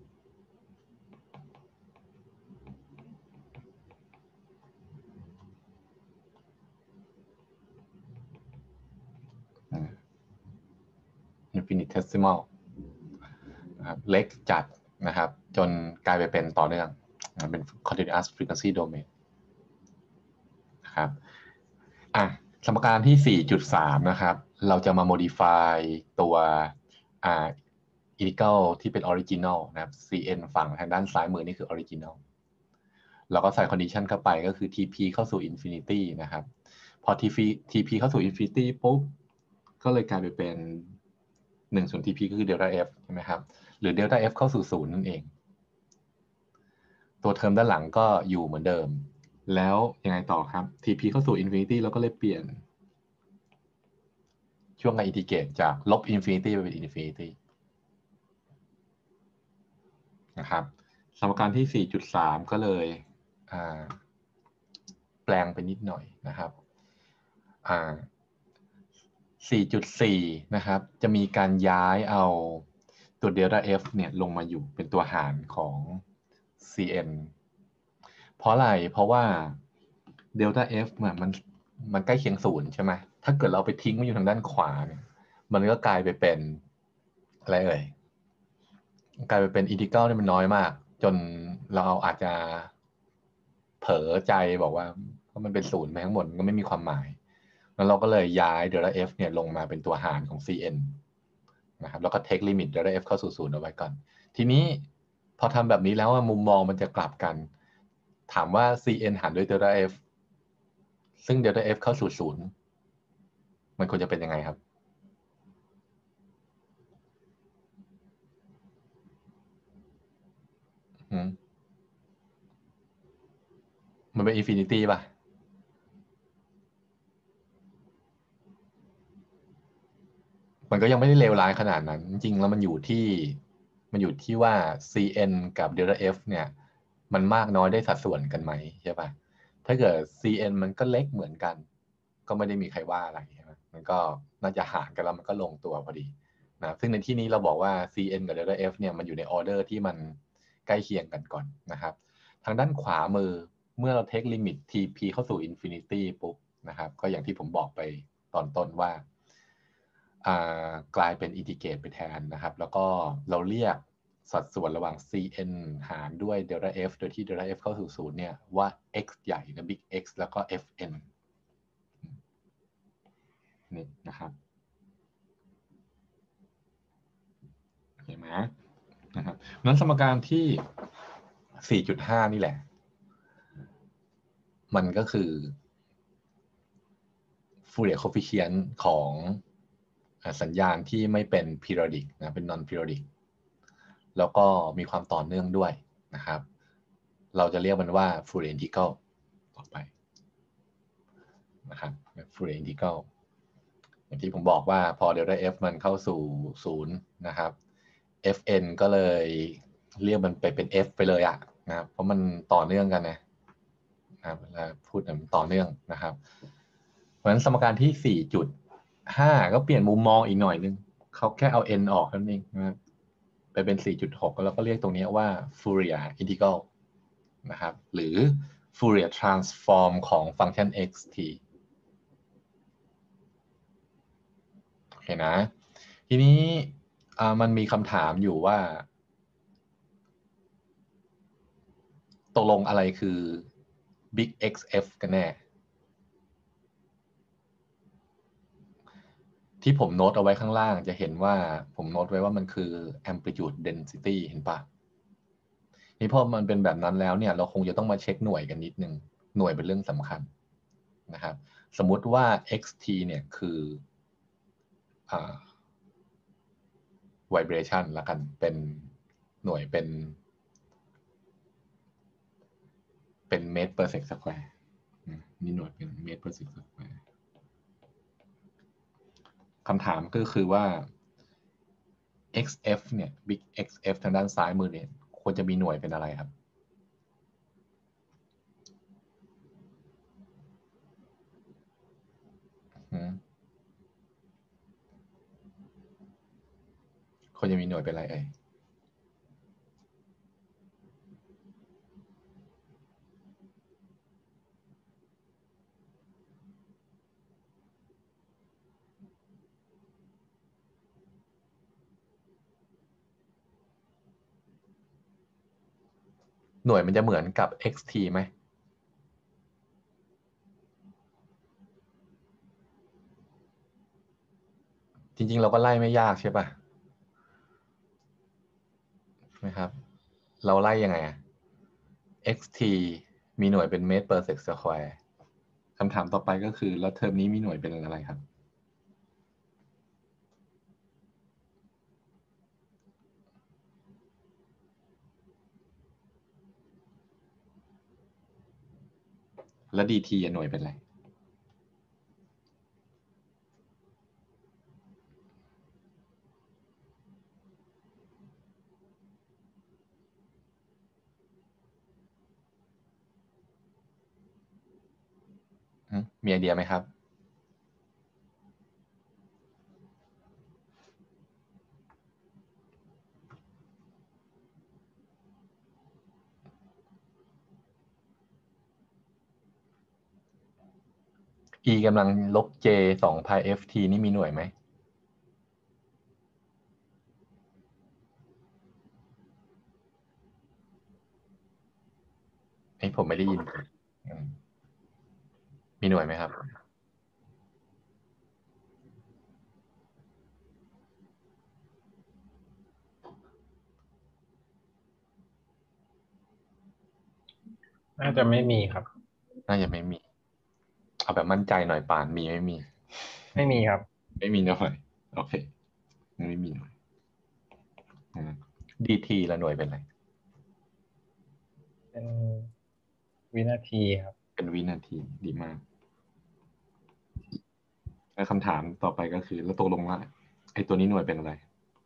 infinitesimal นะครับเล็กจัดนะครับจนกลายไปเป็นต่อเนื่องเป็น continuous frequency domain นะครับสมการที่ 4.3 นะครับเราจะมา modify ตัวintegral ที่เป็น original นะครับ cn ฝั่งทางด้านซ้ายมือนี่คือ original เราก็ใส่ condition เข้าไปก็คือ tp เข้าสู่ infinity นะครับพอ tp เข้าสู่ infinity ปุ๊บก็เลยกลายไปเป็น1ส่วน TP ก็คือ delta F ใช่ไหมครับหรือ delta F เข้าสู่0นั่นเองตัวเทอมด้านหลังก็อยู่เหมือนเดิมแล้วยังไงต่อครับ TP เข้าสู่ infinity เราก็เลยเปลี่ยนช่วงการอินทิเกรตจากลบ infinity ไปเป็น infinity นะครับสมการที่ 4.3 ก็เลยแปลงไปนิดหน่อยนะครับ4.4 นะครับจะมีการย้ายเอาตัว delta F เนี่ยลงมาอยู่เป็นตัวหารของ cn เพราะอะไรเพราะว่า delta F มันใกล้เคียง0ใช่ไหมถ้าเกิดเราไปทิ้งไว้อยู่ทางด้านขวาเนี่ยมันก็กลายไปเป็นอะไรเอ่ยกลายไปเป็นอินทิกรัลที่มันน้อยมากจนเราอาจจะเผลอใจบอกว่ามันเป็น0ไปทั้งหมดมันก็ไม่มีความหมายแล้วเราก็เลยย้าย delta F เนี่ยลงมาเป็นตัวหารของ cn นะครับแล้วก็ take limit delta F เข้าสู่0เอาไว้ก่อนทีนี้พอทำแบบนี้แล้วมุมมองมันจะกลับกันถามว่า cn หารด้วย delta F ซึ่ง delta F เข้าสู่0มันควรจะเป็นยังไงครับมันเป็น infinity ป่ะมันก็ยังไม่ได้เลวร้ายขนาดนั้นจริงๆแล้วมันอยู่ที่ว่า cn กับ delta F เนี่ยมันมากน้อยได้สัดส่วนกันไหมใช่ป่ะถ้าเกิด cn มันก็เล็กเหมือนกันก็ไม่ได้มีใครว่าอะไรใช่ไหมมันก็น่าจะหารกันแล้วมันก็ลงตัวพอดีนะซึ่งในที่นี้เราบอกว่า cn กับ delta F เนี่ยมันอยู่ในออเดอร์ที่มันใกล้เคียงกันก่อนนะครับทางด้านขวามือเมื่อเราเทคลิมิต tp เข้าสู่ infinity ปุ๊บนะครับก็อย่างที่ผมบอกไปตอนต้นว่ากลายเป็นอินทิเกรตไปแทนนะครับแล้วก็เราเรียกสัดส่วนระหว่าง cn หารด้วย delta f โดยที่ delta f เข้าสู่0เนี่ยว่า x ใหญ่นะ big x แล้วก็ fn นี่นะครับเห็นไหมนะครับนั้นสมการที่ 4.5 นี่แหละมันก็คือ Fourier coefficient ของสัญญาณที่ไม่เป็น periodic นะเป็น non periodic แล้วก็มีความต่อเนื่องด้วยนะครับเราจะเรียกมันว่า Fourier integral ต่อไปนะครับ Fourier integral อย่างที่ผมบอกว่าพอเดลต้า f มันเข้าสู่0นะครับ fn ก็เลยเรียกมันไปเป็น f ไปเลยอะนะครับเพราะมันต่อเนื่องกันนะครับเวลาพูดมันต่อเนื่องนะครับเพราะฉะนั้นสมการที่ 4.5 ก็เปลี่ยนมุมมองอีกหน่อยนึงเขาแค่เอา n ออกนั่นเองนะครับไปเป็น 4.6 แล้วก็เรียกตรงนี้ว่า Fourier integral นะครับหรือ Fourier transform ของฟังก์ชัน xt โอเคนะทีนี้มันมีคำถามอยู่ว่าตกลงอะไรคือ Big XF กันแน่ที่ผมโน้ตเอาไว้ข้างล่างจะเห็นว่าผมโน้ตไว้ว่ามันคือ amplitude density เห็นปะนี่พอมันเป็นแบบนั้นแล้วเนี่ยเราคงจะต้องมาเช็คหน่วยกันนิดนึงหน่วยเป็นเรื่องสำคัญนะครับสมมุติว่า xt เนี่ยคือvibration ละกันเป็นหน่วยเป็นเมตร per second square นี่หน่วยเป็นเมตร per second square คำถามก็คือว่า xf เนี่ย big xf ทางด้านซ้ายมือเนี่ยควรจะมีหน่วยเป็นอะไรครับควรจะมีหน่วยเป็นอะไรเอ่ยหน่วยมันจะเหมือนกับ xt ไหมจริงๆเราก็ไล่ไม่ยากใช่ปะนะครับเราไล่ยังไงxt มีหน่วยเป็นเมตร per second square คำถามต่อไปก็คือแล้วเทอมนี้มีหน่วยเป็นอะไรครับแล้ว dt หน่วยเป็นอะไรมีไอเดียไหมครับe กำลังลบ j 2 pi ft นี่มีหน่วยไหมผมไม่ได้ยินมีหน่วยไหมครับน่าจะไม่มีครับน่าจะไม่มีเอาแบบมั่นใจหน่อยป่านมีไม่มีไม่มีครับไม่มีหน่วยโอเคไม่มีหน่วยdt ละหน่วยเป็นอะไรเป็นวินาทีครับเป็นวินาทีดีมากแล้วคำถามต่อไปก็คือแล้วตกลงว่าไอ้ตัวนี้หน่วยเป็นอะไร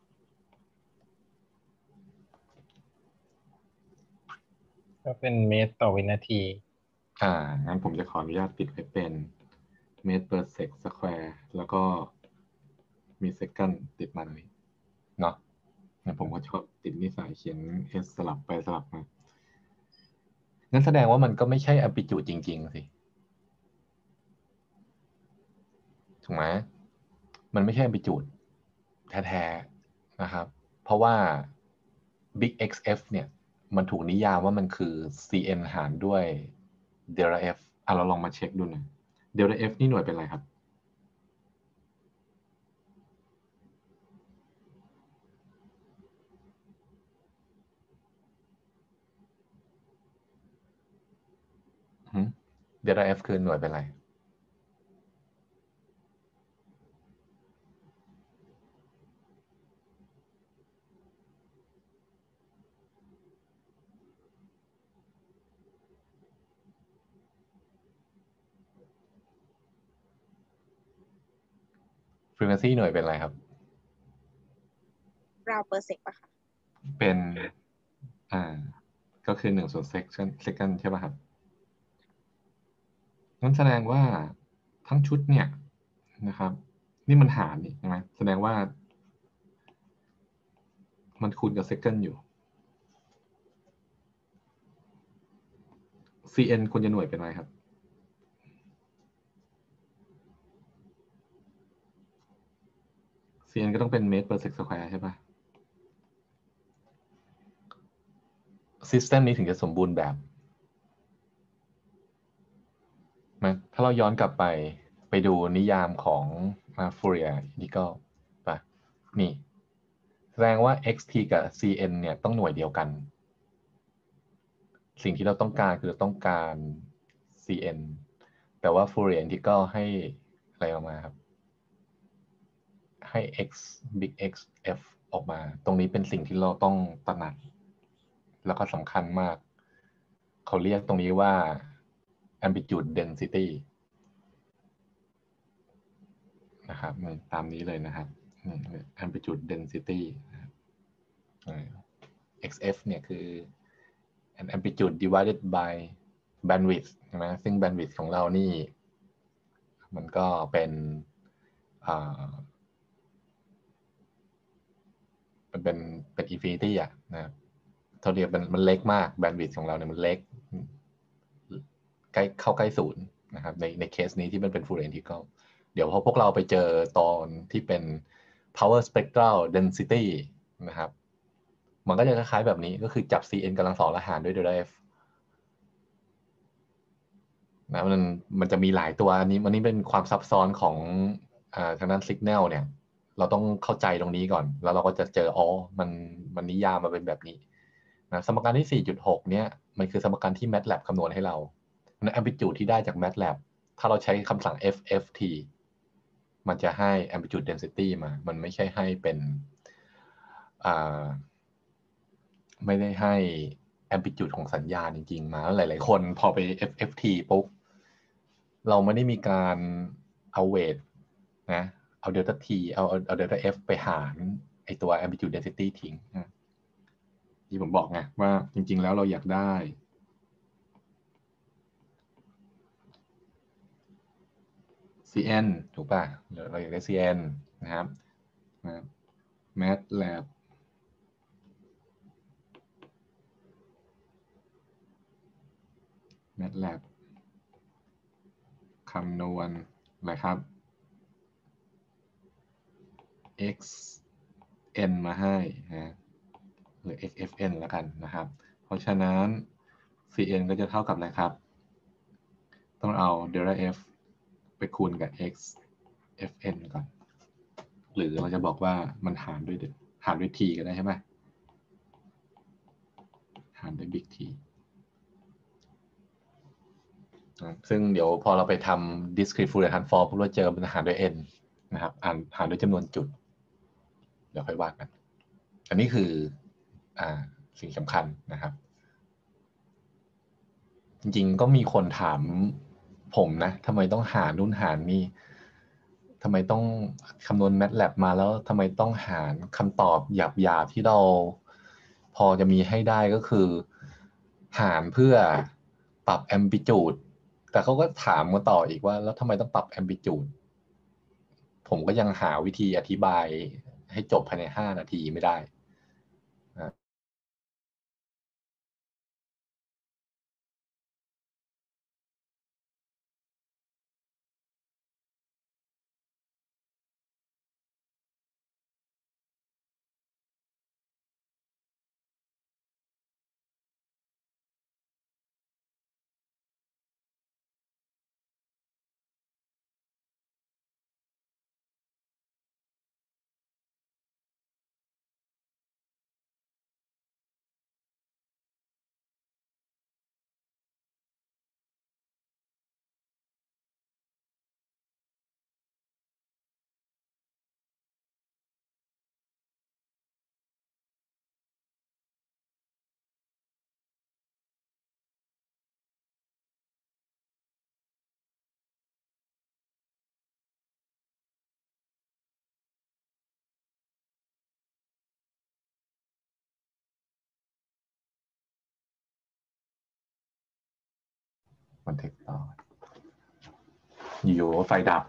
ก็เป็นเมตรต่อวินาทีงั้นผมจะขออนุญาตติดไว้เป็นเมตร per sec square แล้วก็มี second ติดมาตรงนี้เนาะงั้นผมก็ชอบติดนิสัยเขียน s สลับไปสลับมางั้นแสดงว่ามันก็ไม่ใช่ amplitude จริงๆสิถูกไหมมันไม่ใช่ amplitude แท้ๆนะครับเพราะว่า big xf เนี่ยมันถูกนิยามว่ามันคือ cn หารด้วย delta f เราลองมาเช็คดูหน่อย delta f นี่หน่วยเป็นอะไรครับdelta f คือหน่วยเป็นอะไร frequency หน่วยเป็นอะไรครับราวเปอร์เซกป่ะคะเป็น อ่า ก็คือ1/second ใช่ป่ะครับงั้นแสดงว่าทั้งชุดเนี่ยนะครับ นี่มันหารนี่ใช่ไหมแสดงว่ามันคูณกับ second อยู่ cn ควรจะหน่วยเป็นอะไรครับ cn ก็ต้องเป็นเมตร per sec square ใช่ป่ะ system นี้ถึงจะสมบูรณ์แบบนะถ้าเราย้อนกลับไปดูนิยามของFourier integral ป่ะนี่ แสดงว่า xt กับ cn เนี่ยต้องหน่วยเดียวกัน สิ่งที่เราต้องการคือเราต้องการ cn แต่ว่า Fourier integral ให้อะไรออกมาครับ ให้ x big x f ออกมา ตรงนี้เป็นสิ่งที่เราต้องตระหนัก แล้วก็สำคัญมาก เขาเรียกตรงนี้ว่า amplitude density นะครับตามนี้เลยนะครับ amplitude density นะครับxf เนี่ยคือ an amplitude divided by bandwidth ใช่ไหมซึ่ง bandwidth ของเรานี่ มันก็เป็นมันเป็น infinity อ่ะนะครับเท่าเดียวมันเล็กมาก bandwidth ของเราเนี่ยมันเล็กเข้าใกล้ศูนย์นะครับในเคสนี้ที่มันเป็น Fourier integral เดี๋ยวพอพวกเราไปเจอตอนที่เป็น power spectral density นะครับมันก็จะคล้ายๆแบบนี้ก็คือจับ cn กำลังสองแล้วหารด้วย delta f นะมันจะมีหลายตัวอันนี้เป็นความซับซ้อนของทางด้าน signal เนี่ยเราต้องเข้าใจตรงนี้ก่อนแล้วเราก็จะเจอมันนิยามมาเป็นแบบนี้นะสมการที่ 4.6 เนี่ยมันคือสมการที่ MATLAB คำนวณให้เราใน amplitude ที่ได้จาก MATLAB ถ้าเราใช้คำสั่ง FFT มันจะให้ amplitude density มามันไม่ใช่ให้เป็นไม่ได้ให้ amplitude ของสัญญาณจริงๆมาแล้วหลายๆคนพอไป FFT ปุ๊บเราไม่ได้มีการเอาเวทนะเอาเดลต้า t เอาเดลต้า f ไปหารไอตัว amplitude density ทิ้งนะที่ผมบอกไงว่าจริงๆแล้วเราอยากได้ cn ถูกป่ะเราอยากได้ cn นะครับ MATLABคำนวณอะไรครับ xn มาให้นะหรือ xfn แล้วกันนะครับ เพราะฉะนั้น cn ก็จะเท่ากับอะไรครับ ต้องเอา delta f ไปคูณกับ xfn ก่อน หรือเราจะบอกว่ามันหารด้วย t ก็ได้ใช่ไหมหารด้วย big T ซึ่งเดี๋ยวพอเราไปทำ discrete Fourier transform พวกเราเจอมันหารด้วย n นะครับหารด้วยจำนวนจุด เดี๋ยวค่อยว่ากัน อันนี้คือสิ่งสำคัญนะครับ จริงๆก็มีคนถามผมนะทำไมต้องหารนู่นหารนี่ทำไมต้องคำนวณ MATLAB มาแล้วทำไมต้องหารคำตอบหยาบๆที่เราพอจะมีให้ได้ก็คือหารเพื่อปรับ amplitude แต่เขาก็ถามมาต่ออีกว่าแล้วทำไมต้องปรับ amplitude ผมก็ยังหาวิธีอธิบายให้จบภายใน5 นาทีไม่ได้คนเทคต่ออยู่ไฟดับ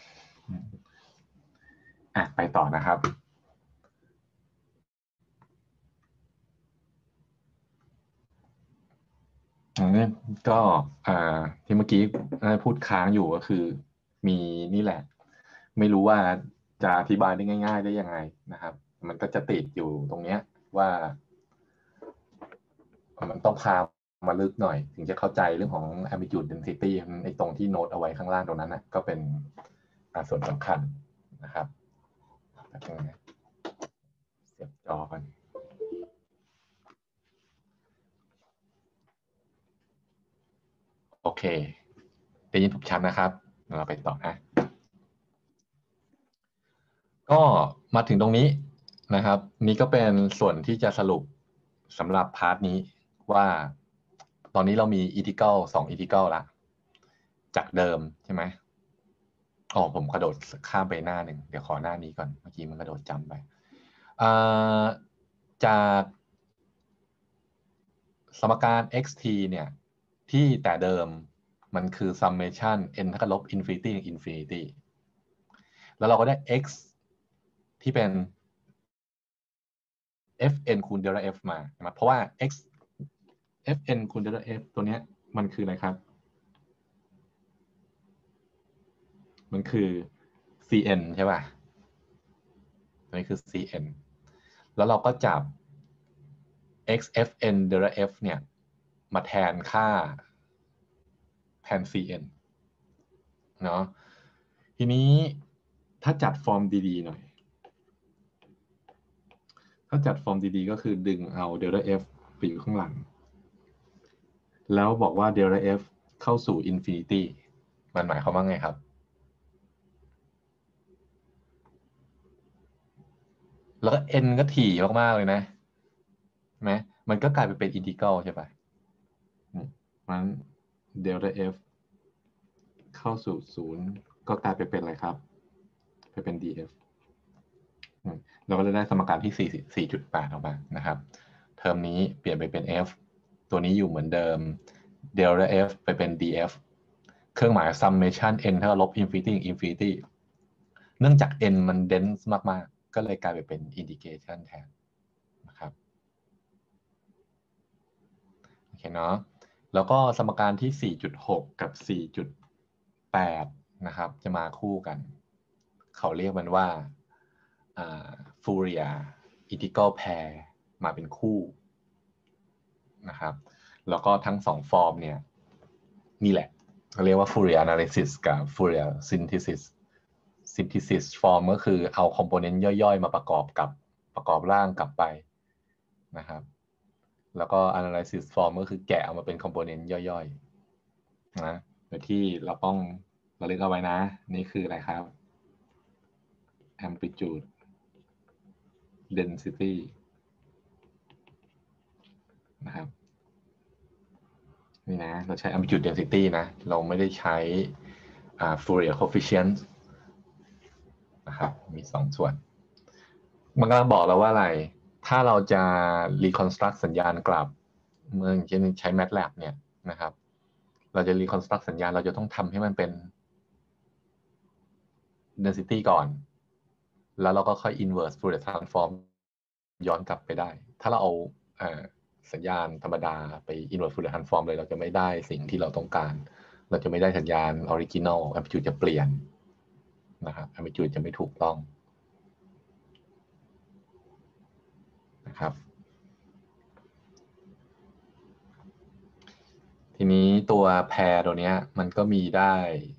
ไปต่อนะครับก็ที่เมื่อกี้พูดค้างอยู่ก็คือมีนี่แหละไม่รู้ว่าจะอธิบายได้ง่ายๆได้ยังไงนะครับมันก็จะติดอยู่ตรงเนี้ยว่ามันต้องพามาลึกหน่อยถึงจะเข้าใจเรื่องของ amplitude density ไอ้ตรงที่โน้ตเอาไว้ข้างล่างตรงนั้นนะก็เป็นส่วนสำคัญนะครับเสียบจอกันโอเคได้ยินผมชัดนะครับเราไปต่อนะก็มาถึงตรงนี้นะครับนี่ก็เป็นส่วนที่จะสรุปสำหรับพาร์ทนี้ว่าตอนนี้เรามี integral 2 integral ละจากเดิมใช่ไหมผมกระโดดข้ามไปหน้าหนึ่งเดี๋ยวขอหน้านี้ก่อนเมื่อกี้มันกระโดดจำไปจากสมการ xt เนี่ยที่แต่เดิมมันคือ summation n เท่ากับลบ infinity ถึง infinity แล้วเราก็ได้ x ที่เป็น fn คูณ delta f มาใช่ไหมเพราะว่า x fn คูณ delta f ตัวเนี้ยมันคืออะไรครับมันคือ cn ใช่ป่ะตัวนี้คือ cn แล้วเราก็จับ x fn delta f เนี่ยมาแทนค่าแทน cn เนาะทีนี้ถ้าจัดฟอร์มดีๆหน่อยถ้าจัดฟอร์มดีๆก็คือดึงเอา delta f ไปอยู่ข้างหลังแล้วบอกว่า delta f เข้าสู่ infinity มันหมายความว่าไงครับแล้วก็ n ก็ถี่มากๆเลยนะใช่ไหมมันก็กลายไปเป็น integral ใช่ป่ะมัน delta f เข้าสู่0ก็กลายไปเป็นอะไรครับไปเป็น df เราก็จะได้สมการที่ 4.8 ออกมานะครับเทอมนี้เปลี่ยนไปเป็น f ตัวนี้อยู่เหมือนเดิม delta f ไปเป็น df เครื่องหมาย summation n เท่ากับลบ infinity ถึง infinity เนื่องจาก n มัน dense มากๆก็เลยกลายไปเป็น integration แทนนะครับโอเคเนาะแล้วก็สมการที่ 4.6 กับ 4.8 นะครับจะมาคู่กันเขาเรียกมันว่าFourier integral pair มาเป็นคู่นะครับแล้วก็ทั้ง2ฟอร์มเนี่ยนี่แหละเขาเรียกว่า Fourier analysis กับ Fourier synthesis form ก็คือเอาคอมโพเนนต์ย่อยๆมาประกอบร่างกลับไปนะครับแล้วก็ analysis form ก็คือแกะเอามาเป็นคอมโพเนนต์ย่อยๆนะโดยที่เราต้องระลึกเอาไว้นะนี่คืออะไรครับ amplitude density นะครับนี่นะเราใช้ amplitude density นะเราไม่ได้ใช้Fourier coefficient นะครับมี2ส่วนมันกำลังบอกเราว่าอะไรถ้าเราจะ reconstruct สัญญาณกลับเมื่ออย่างเช่นใช้ MATLAB เนี่ยนะครับเราจะ reconstruct สัญญาณเราจะต้องทำให้มันเป็น density ก่อนแล้วเราก็ค่อย inverse Fourier transform ย้อนกลับไปได้ถ้าเราเอาสัญญาณธรรมดาไป inverse Fourier transform เลยเราจะไม่ได้สิ่งที่เราต้องการเราจะไม่ได้สัญญาณ original amplitude จะเปลี่ยนนะครับ amplitude จะไม่ถูกต้องนะครับทีนี้ตัวแพรตัวนี้มันก็มีได้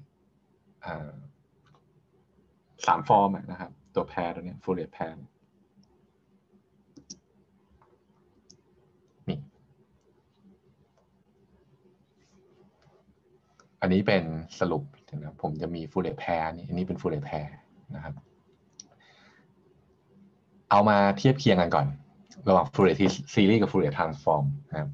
3 ฟอร์มนะครับตัวแพรตัวนี้ Fourier pair นี่อันนี้เป็นสรุปนะผมจะมี Fourier pair นี่อันนี้เป็น Fourier pair นะครับเอามาเทียบเคียงกันก่อนระหว่าง Fourier series กับ Fourier transform นะครับ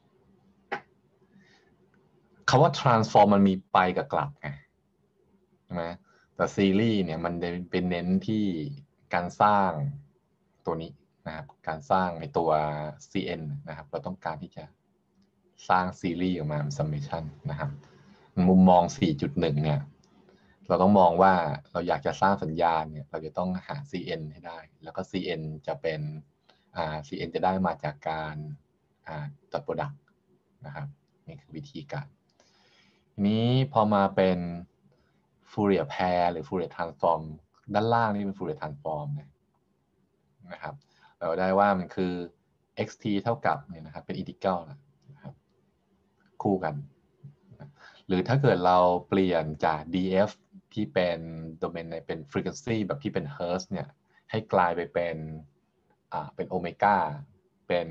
คำว่า transform มันมีไปกับกลับไงใช่ไหมแต่ซีรีส์เนี่ยมันเป็นเน้นที่การสร้างตัวนี้นะครับการสร้างในตัว cn นะครับเราต้องการที่จะสร้างซีรีส์ออกมาเป็น summation นะครับมุมมอง 4.1 เนี่ยเราต้องมองว่าเราอยากจะสร้างสัญญาณเนี่ยเราจะต้องหา CN ให้ได้แล้วก็ CN จะเป็นCN จะได้มาจากการจัด product นะครับนี่คือวิธีการทีนี้พอมาเป็น Fourier pair หรือ Fourier transform ด้านล่างนี่เป็น Fourier transform นะครับเราได้ว่ามันคือ xt เท่ากับเนี่ยนะครับเป็น integral นะครับคู่กันหรือถ้าเกิดเราเปลี่ยนจาก df ที่เป็นโดเมนในเป็น frequency แบบที่เป็น hertz เนี่ยให้กลายไปเป็นโอเมก้าเป็น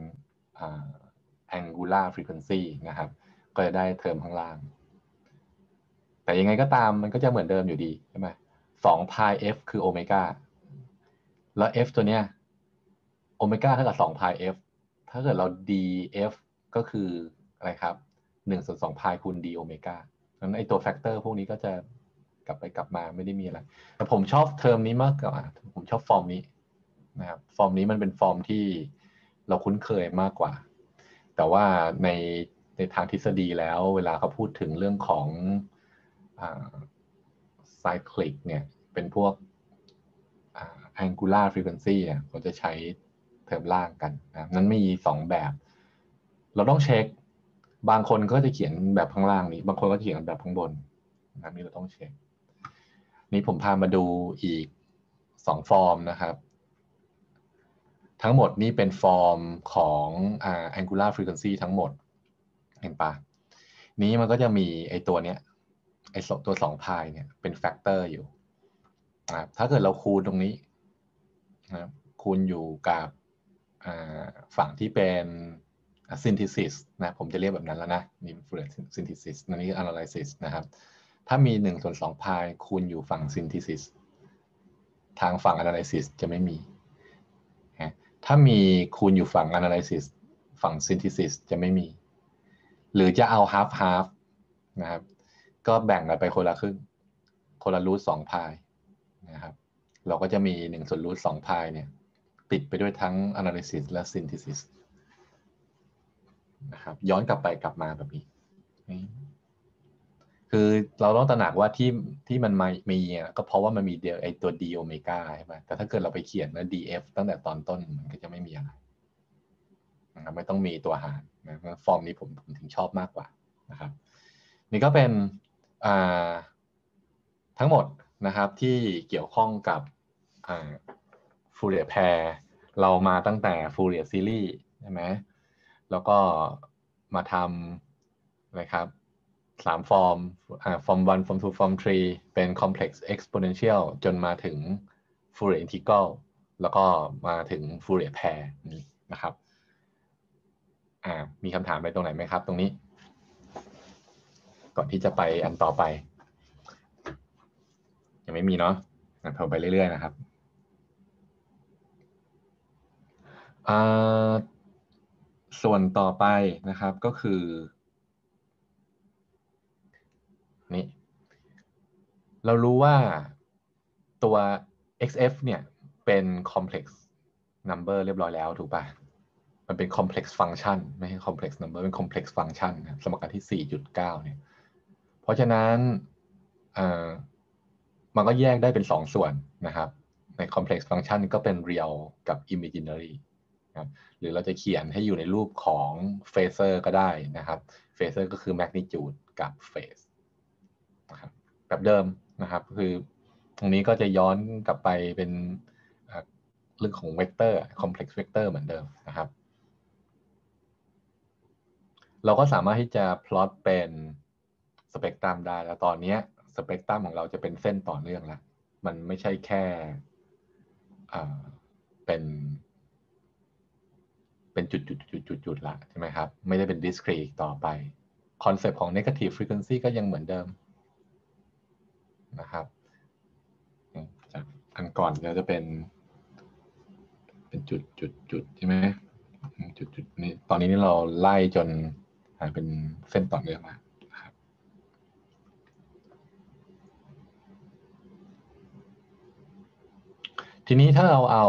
angular frequency นะครับก็จะได้เทอมข้างล่างแต่ยังไงก็ตามมันก็จะเหมือนเดิมอยู่ดีใช่ไหม2 pi f คือโอเมก้าแล้ว f ตัวเนี้ยโอเมก้าเท่ากับ2 pi f ถ้าเกิดเรา df ก็คืออะไรครับ1/2 pi คูณ d โอเมก้าดังนั้นไอตัวแฟกเตอร์พวกนี้ก็จะกลับไปกลับมาไม่ได้มีอะไรแต่ผมชอบเทอมนี้มากกว่าผมชอบฟอร์มนี้นะครับฟอร์มนี้มันเป็นฟอร์มที่เราคุ้นเคยมากกว่าแต่ว่าในทางทฤษฎีแล้วเวลาเขาพูดถึงเรื่องของcyclic เนี่ยเป็นพวกangular frequency เนี่ยเขาจะใช้เทอมล่างกันนะนั้นมี2แบบเราต้องเช็คบางคนก็จะเขียนแบบข้างล่างนี้บางคนก็จะเขียนแบบข้างบนนะนี่เราต้องเช็คนี่ผมพามาดูอีก2ฟอร์มนะครับทั้งหมดนี่เป็นฟอร์มของangular frequency ทั้งหมดเห็นปะนี้มันก็จะมีไอตัวเนี้ยไอตัว2 พายเนี่ยเป็นแฟกเตอร์อยู่ถ้าเกิดเราคูณตรงนี้นะคูณอยู่กับฝั่งที่เป็น synthesis นะผมจะเรียกแบบนั้นแล้วนะนี่ synthesis อันนี้ analysis นะครับถ้ามี1/2 พายคูณอยู่ฝั่ง synthesis ทางฝั่ง analysis จะไม่มีถ้ามีคูณอยู่ฝั่ง analysis ฝั่ง synthesis จะไม่มีหรือจะเอา half นะครับก็แบ่งกันไปคนละครึ่งคนละรูท2 พายนะครับเราก็จะมี1/√2 พายเนี่ยติดไปด้วยทั้ง analysis และ synthesis นะครับย้อนกลับไปกลับมาแบบนี้คือเราต้องตระหนักว่าที่มันมีก็เพราะว่ามันมีไอตัว d โอเมก้าใช่ไหมแต่ถ้าเกิดเราไปเขียนว่า df ตั้งแต่ตอนต้นมันก็จะไม่มีอะไรนะครับไม่ต้องมีตัวหารนะฟอร์มนี้ผมถึงชอบมากกว่านะครับนี่ก็เป็นทั้งหมดนะครับที่เกี่ยวข้องกับFourier pair เรามาตั้งแต่ Fourier series ใช่ไหมแล้วก็มาทำอะไรครับ3 ฟอร์มฟอร์ม 1 ฟอร์ม 2 ฟอร์ม 3 เป็น complex exponential จนมาถึง Fourier integral แล้วก็มาถึง Fourier pair นี้นะครับมีคำถามอะไรตรงไหนไหมครับตรงนี้ก่อนที่จะไปอันต่อไปยังไม่มีเนาะเราไปเรื่อยๆนะครับส่วนต่อไปนะครับก็คือนี่เรารู้ว่าตัว xf เนี่ยเป็น complex number เรียบร้อยแล้วถูกป่ะมันเป็น complex function ไม่ใช่ complex number เป็น complex function นะสมการที่ 4.9 เนี่ยเพราะฉะนั้นมันก็แยกได้เป็น2 ส่วนนะครับใน complex function ก็เป็น real กับ imaginary นะครับหรือเราจะเขียนให้อยู่ในรูปของ phasor ก็ได้นะครับ phasor ก็คือ magnitude กับ phase นะครับแบบเดิมนะครับคือตรงนี้ก็จะย้อนกลับไปเป็นเรื่องของ vector complex vector เหมือนเดิมนะครับเราก็สามารถที่จะ plot เป็นสเปกตรัมได้แล้วตอนนี้สเปกตรัมของเราจะเป็นเส้นต่อเนื่องแล้วมันไม่ใช่แค่เป็นจุดละใช่ไหมครับไม่ได้เป็น discrete ต่อไปคอนเซปต์ของ negative frequency ก็ยังเหมือนเดิมนะครับจากอันก่อนเราจะเป็นจุดใช่ไหมจุดนี้ตอนนี้เราไล่จนเป็นเส้นต่อเนื่องมานะครับทีนี้ถ้าเราเอา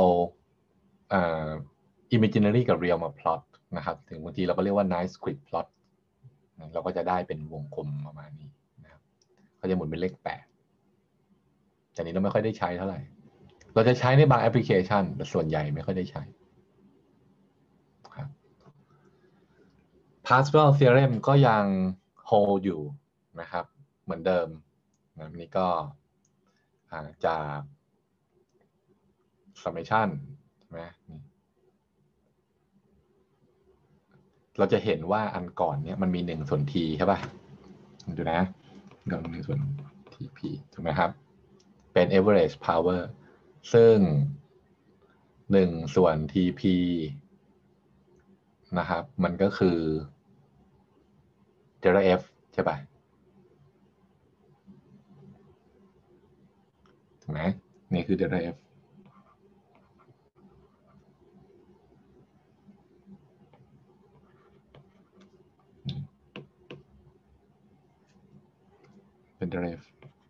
imaginary กับ real มา plot นะครับถึงบางทีเราก็เรียกว่า nice squid plot เราก็จะได้เป็นวงกลมประมาณนี้นะครับเขาจะหมุนเป็นเลข8แต่นี้เราไม่ค่อยได้ใช้เท่าไหร่เราจะใช้ในบางแอปพลิเคชันแต่ส่วนใหญ่ไม่ค่อยได้ใช้ครับ Parseval theorem ก็ยัง hold อยู่นะครับเหมือนเดิมนะนี่ก็จาก summation ใช่ไหมเราจะเห็นว่าอันก่อนเนี่ยมันมี1 ส่วน t ใช่ป่ะดูนะก็1 ส่วน tp ถูกไหมครับเป็น average power ซึ่ง1 ส่วน tp นะครับมันก็คือ delta f ใช่ป่ะถูกไหมนี่คือ delta fเป็น delta f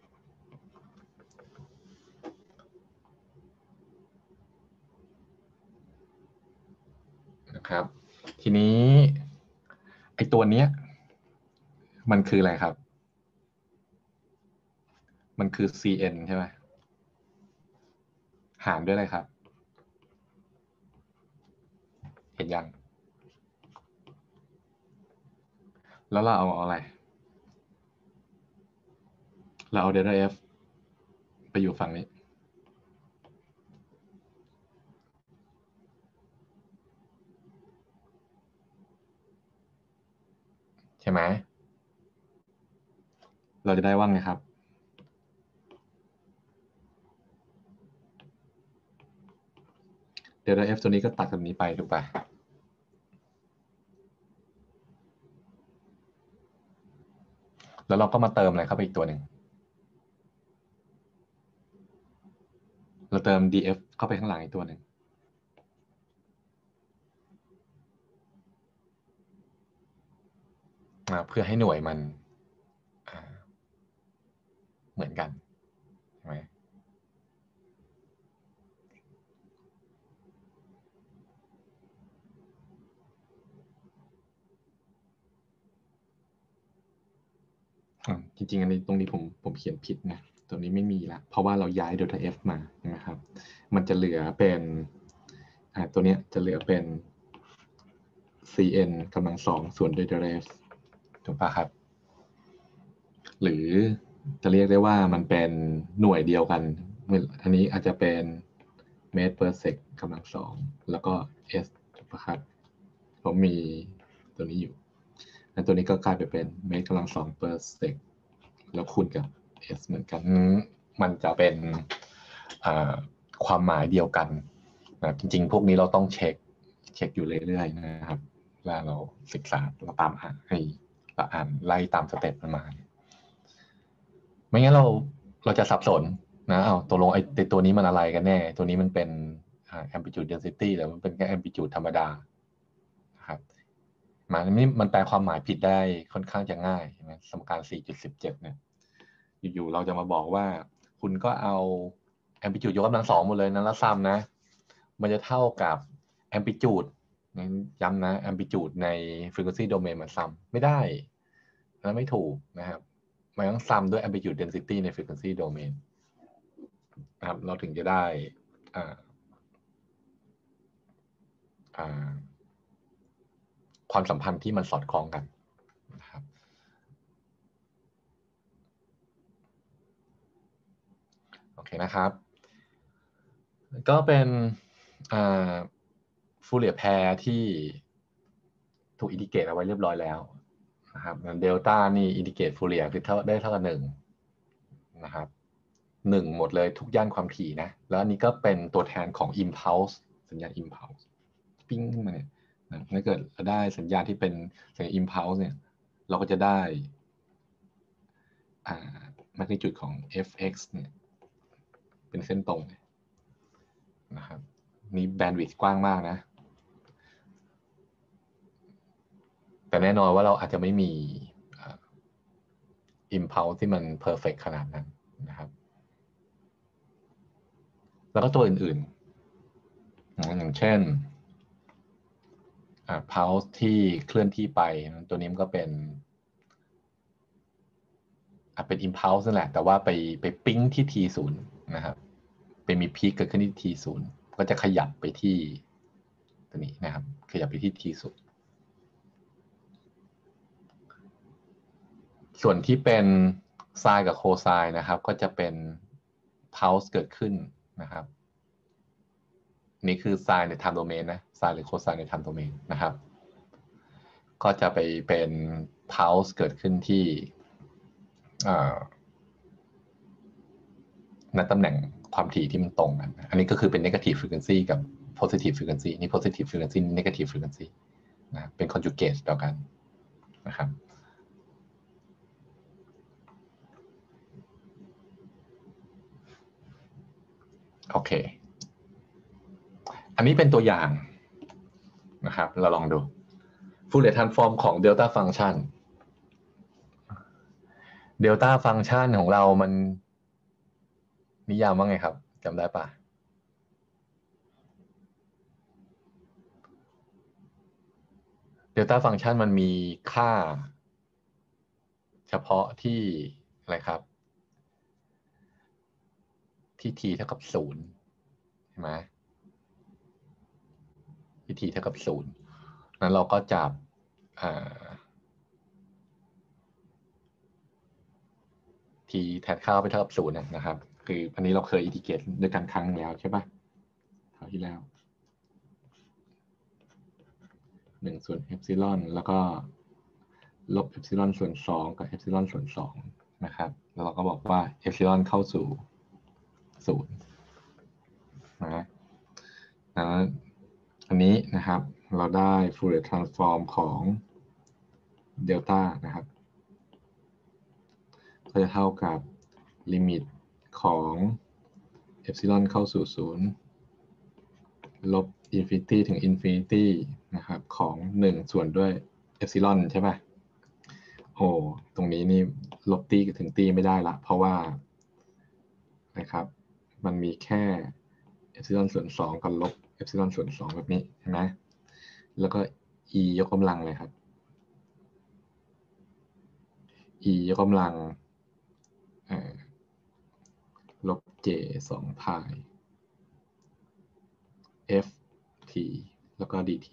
นะครับทีนี้ไอ้ตัวเนี้ยมันคืออะไรครับมันคือ cn ใช่ไหมหารด้วยอะไรครับเห็นยังแล้วเราเอาอะไรเราเอา delta f ไปอยู่ฝั่งนี้ใช่ไหมเราจะได้ว่าไงครับdelta f ตัวนี้ก็ตัดกับนี้ไปถูกป่ะแล้วเราก็มาเติมอะไรเข้าไปอีกตัวหนึ่งเราเติม df เข้าไปข้างหลังอีกตัวหนึ่งเพื่อให้หน่วยมันเหมือนกันใช่ไหมจริงๆอันนี้ตรงนี้ผมเขียนผิดนะตัวนี้ไม่มีละเพราะว่าเราย้าย delta f มานะครับมันจะเหลือเป็นตัวนี้จะเหลือเป็น cn กำลัง2ส่วนด้วย delta f ถูกปะครับหรือจะเรียกได้ว่ามันเป็นหน่วยเดียวกันอันนี้อาจจะเป็นเมตร per sec กำลัง2แล้วก็ s ถูกปะครับผมมีตัวนี้อยู่และตัวนี้ก็กลายไปเป็นเมตรกำลัง2 per sec แล้วคูณกับ s เหมือนกันมันจะเป็นความหมายเดียวกันนะจริงๆพวกนี้เราต้องเช็คอยู่เรื่อยๆนะครับเวลาเราศึกษาเราตามอ่านให้เราอ่านไล่ตามสเต็ปมันมาไม่งั้นเราจะสับสนนะตกลงไอ้ตัวนี้มันอะไรกันแน่ตัวนี้มันเป็นamplitude density หรือมันเป็นแค่ amplitude ธรรมดาครับมันแปลความหมายผิดได้ค่อนข้างจะง่ายใช่ไหมสมการ 4.17 เนี่ยอยู่ๆเราจะมาบอกว่าคุณก็เอา amplitude ยกกำลัง2หมดเลยนะแล้วซ้ำนะมันจะเท่ากับ amplitude ย้ำนะ amplitude ใน frequency domain มันซ้ำไม่ได้แล้วไม่ถูกนะครับมันต้องซ้ำด้วย amplitude density ใน frequency domain นะครับเราถึงจะได้ความสัมพันธ์ที่มันสอดคล้องกันนะครับโอเคนะครับก็เป็นฟูเรียร์แพร์ที่ถูกอินดิเกตเอาไว้เรียบร้อยแล้วนะครับเดลต้านี่อินดิเกตฟูเรียร์คือได้เท่ากับ1นะครับ1หมดเลยทุกย่านความถี่นะแล้วอันนี้ก็เป็นตัวแทนของ impulse สัญญาณ impulse ปิ้งขึ้นมาเนี่ยถ้าเกิดเราได้สัญญาณที่เป็นสัญญาณ impulse เนี่ยเราก็จะได้magnitude ของ fx เนี่ยเป็นเส้นตรงนะครับนี่แบนด์วิดต์กว้างมากนะแต่แน่นอนว่าเราอาจจะไม่มี impulse ที่มัน perfect ขนาดนั้นนะครับแล้วก็ตัวอื่นๆอย่างเช่นpulse ที่เคลื่อนที่ไปตัวนี้มันก็เป็นเป็น impulse นั่นแหละแต่ว่าไปปิ๊งที่ t 0นะครับไปมีพีคเกิดขึ้นที่ t 0ก็จะขยับไปที่ตัวนี้นะครับขยับไปที่ t 0ส่วนที่เป็นไซน์กับโคไซน์นะครับก็จะเป็น pulse เกิดขึ้นนะครับนี่คือไซน์ใน time domain นะไซน์หรือโคไซน์ใน time domain นะครับก็จะไปเป็น pulse เกิดขึ้นที่ณตำแหน่งความถี่ที่มันตรงกันอันนี้ก็คือเป็น negative frequency กับ positive frequency นี่ positive frequency นี่ negative frequency นะเป็น conjugate เดียวกันนะครับโอเคอันนี้เป็นตัวอย่างนะครับเราลองดู Fourier transform ของ delta function delta function ของเรามันนิยามว่าไงครับจำได้ปะเดลต้าฟังก์ชันมันมีค่าเฉพาะที่อะไรครับที่ t เท่ากับ0ใช่ไหมที่ t เท่ากับ0นั้นเราก็จับt แทนค่าไปเท่ากับ0นะครับคืออันนี้เราเคยอินทิเกรตด้วยกันครั้งแล้วใช่ปะคราวที่แล้ว1 ส่วนเอพซิลอนแล้วก็ลบเอพซิลอนส่วน2กับเอพซิลอนส่วน2นะครับแล้วเราก็บอกว่าเอพซิลอนเข้าสู่0นะอันนี้นะครับเราได้ Fourier transform ของเดลต้านะครับก็จะเท่ากับลิมิตของเอพซิลอนเข้าสู่0ลบอินฟินิตี้ถึงอินฟินิตี้นะครับของ1ส่วนด้วยเอพซิลอนใช่ป่ะโอ้ตรงนี้นี่ลบตี้ถึงตี้ไม่ได้ละเพราะว่านะครับมันมีแค่เอพซิลอนส่วน2กับลบเอพซิลอนส่วน2แบบนี้ใช่ไหมแล้วก็ e ยกกำลังเลยครับ e ยกกำลังลบ j 2 pi f t แล้วก็ dt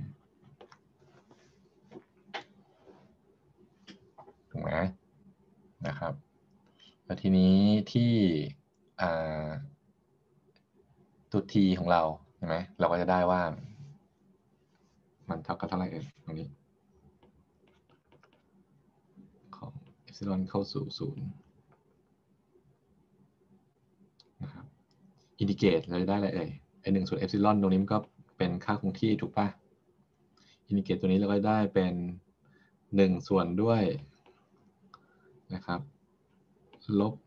ถูกไหมนะครับแล้วทีนี้ที่ตัว t ของเราใช่ไหมเราก็จะได้ว่ามันเท่ากับเท่าไหร่ตรงนี้ของเอพซิลอนเข้าสู่0นะครับอินทิเกรตเราจะได้อะไร1ส่วนเอพซิลอนตรงนี้มันก็เป็นค่าคงที่ถูกป่ะอินทิเกรตตัวนี้เราก็ได้เป็น1ส่วนด้วยนะครับลบ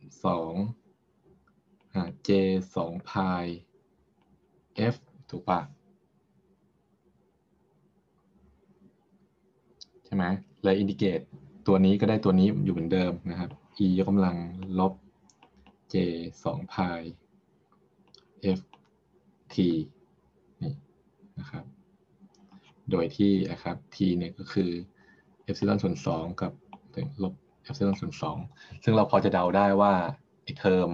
2j 2 pi f ถูกป่ะใช่ไหมและอินทิเกรตตัวนี้ก็ได้ตัวนี้อยู่เหมือนเดิมนะครับ e ยกกำลังลบ j 2 pi f t นี่นะครับโดยที่นะครับ t เนี่ยก็คือเอพซิลอนส่วน2กับลบเอพซิลอนส่วน2ซึ่งเราพอจะเดาได้ว่าไอ้เทอม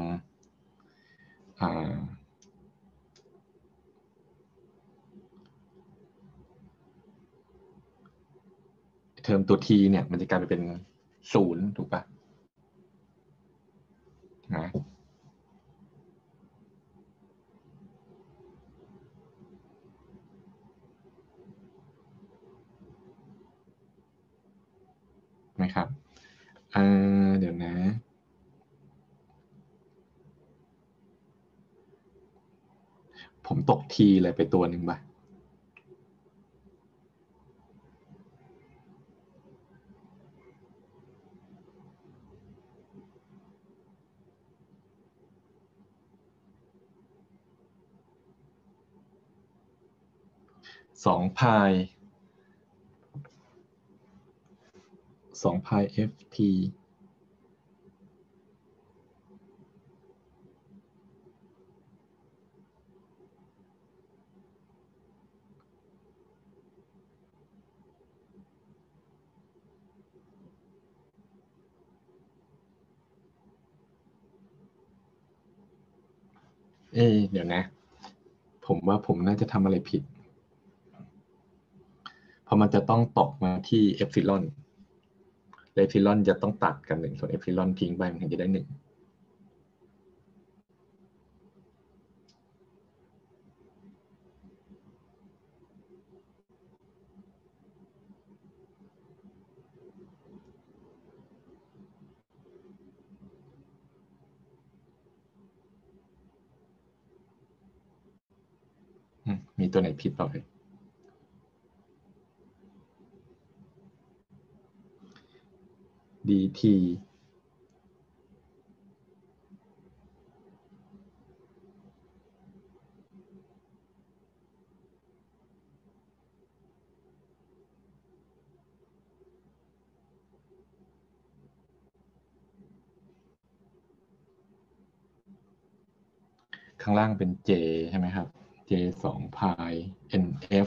ตัว t เนี่ยมันจะกลายไปเป็น0ถูกปะนะนะครับเดี๋ยวนะผมตก t เลยไปตัวหนึ่งป่ะ2 pi ft เดี๋ยวนะ ผมว่าผมน่าจะทำอะไรผิด เพราะมันจะต้องตกมาที่เอปซิลอนเอปซิลอนจะต้องตัดกัน1ส่วนเอปซิลอนทิ้งไปมันถึงจะได้1มีตัวไหนผิดเปล่าเลยdt ข้างล่างเป็น j ใช่ไหมครับ j 2 pi nf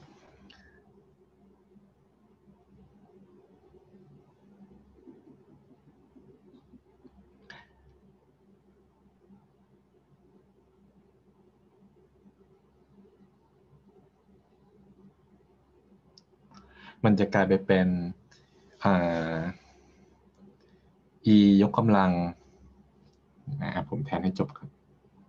มันจะกลายไปเป็นe ยกกำลังผมแทนให้จบครับ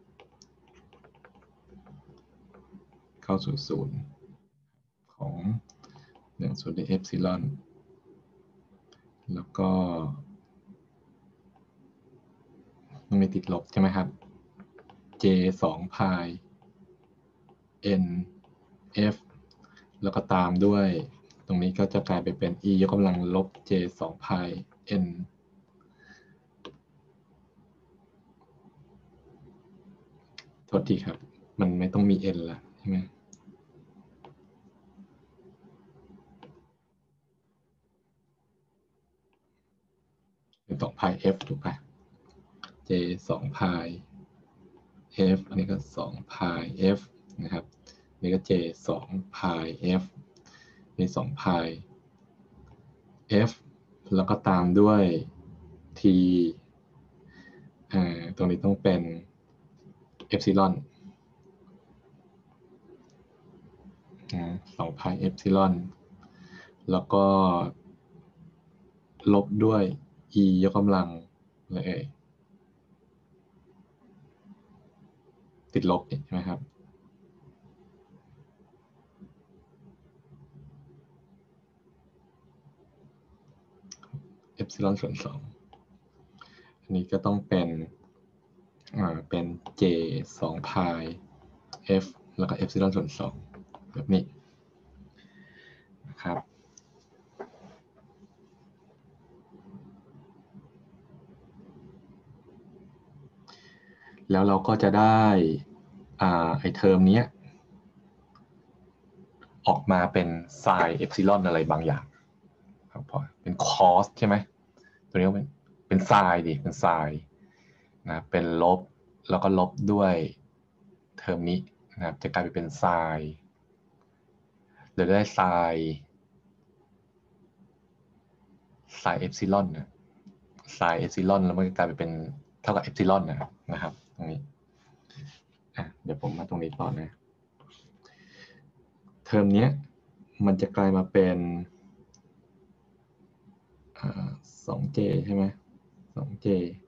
เข้าสู่0ของ1ส่วนด้วยเอปซิลอนแล้วก็มันมีติดลบใช่ไหมครับ j 2 pi n f แล้วก็ตามด้วยตรงนี้ก็จะกลายไปเป็น e ยกกำลังลบ j 2 pi n โทษทีครับมันไม่ต้องมี n ละใช่ไหมเป็น2 pi f ถูกป่ะ j 2 pi f อันนี้ก็2 pi f นะครับนี่ก็ j 2 pi f นี่2 pi f แล้วก็ตามด้วย t ตรงนี้ต้องเป็นเอปซิลอน2 pi เอปซิลอนแล้วก็ลบด้วย e ยกกำลังเลยติดลบใช่ไหมครับเอปซิลอนส่วน2อันนี้ก็ต้องเป็น j 2 pi f แล้วก็เอปซิลอนส่วน2แบบนี้นะครับแล้วเราก็จะได้ไอเทอมนี้ออกมาเป็นไซน์เอปซิลอนอะไรบางอย่างครับพอเป็นคอสใช่ไหมตัวนี้ก็เป็นไซน์ดิเป็นไซน์นะเป็นลบแล้วก็ลบด้วยเทอมนี้นะครับจะกลายเป็นไซน์หรือได้ไซน์เอปซิลอนนะไซน์เอปซิลอนแล้วมันก็กลายไปเป็นเท่ากับเอปซิลอนนะครับตรงนี้เดี๋ยวผมมาตรงนี้ต่อนะเทอมนี้มันจะกลายมาเป็น2j ใช่ไหม 2j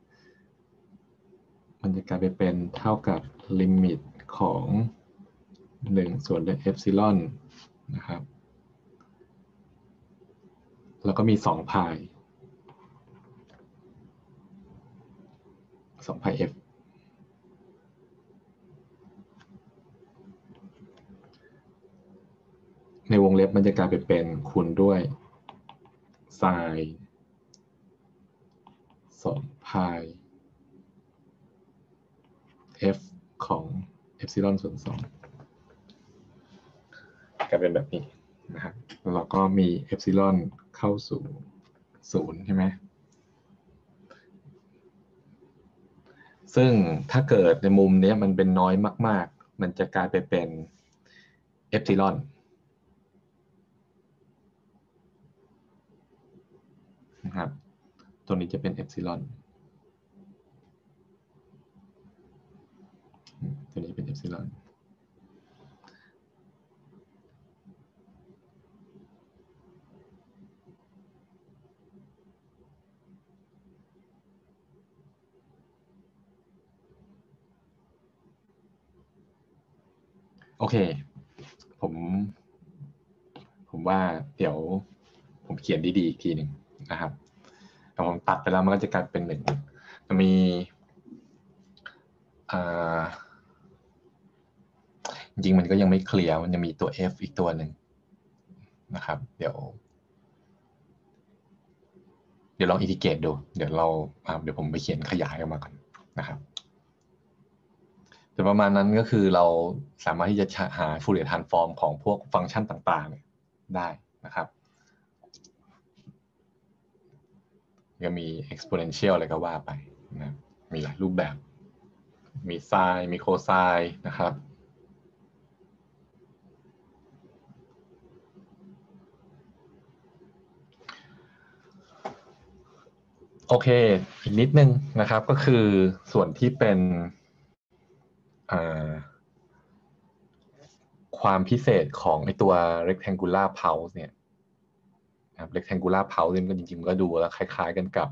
มันจะกลายไปเป็นเท่ากับลิมิตของ1ส่วนด้วยเอปซิลอนนะครับแล้วก็มี2 pi f ในวงเล็บมันจะกลายไปเป็นคูณด้วยไซน์2 pi f ของเอปซิลอนส่วน2กลายเป็นแบบนี้นะครับแล้วก็มีเอปซิลอนเข้าสู่0ใช่ไหมซึ่งถ้าเกิดในมุมนี้มันเป็นน้อยมากๆมันจะกลายไปเป็นเอปซิลอนนะครับตัวนี้จะเป็นเอปซิลอนตัวนี้เป็นเอปซิลอนโอเคผมว่าเดี๋ยวผมเขียนดีๆอีกทีหนึ่งนะครับแต่ผมตัดไปแล้วมันก็จะกลายเป็นหนึ่งจะมีจริงๆมันก็ยังไม่เคลียร์มันจะมีตัว f อีกตัวหนึ่งนะครับเดี๋ยวลองอินทิเกรตดูเดี๋ยวผมไปเขียนขยายออกมาก่อนนะครับแต่ประมาณนั้นก็คือเราสามารถที่จะหาฟูเรียร์ทรานส์ฟอร์มของพวกฟังก์ชันต่างๆได้นะครับก็มี exponential อะไรก็ว่าไปนะมีหลายรูปแบบมีไซน์มีโคไซน์นะครับโอเคอีกนิดนึงนะครับก็คือส่วนที่เป็นความพิเศษของไอตัว rectangular pulse เนี่ยนะครับ rectangular pulse ก็จริงๆก็ดูแล้วคล้ายๆกันกับ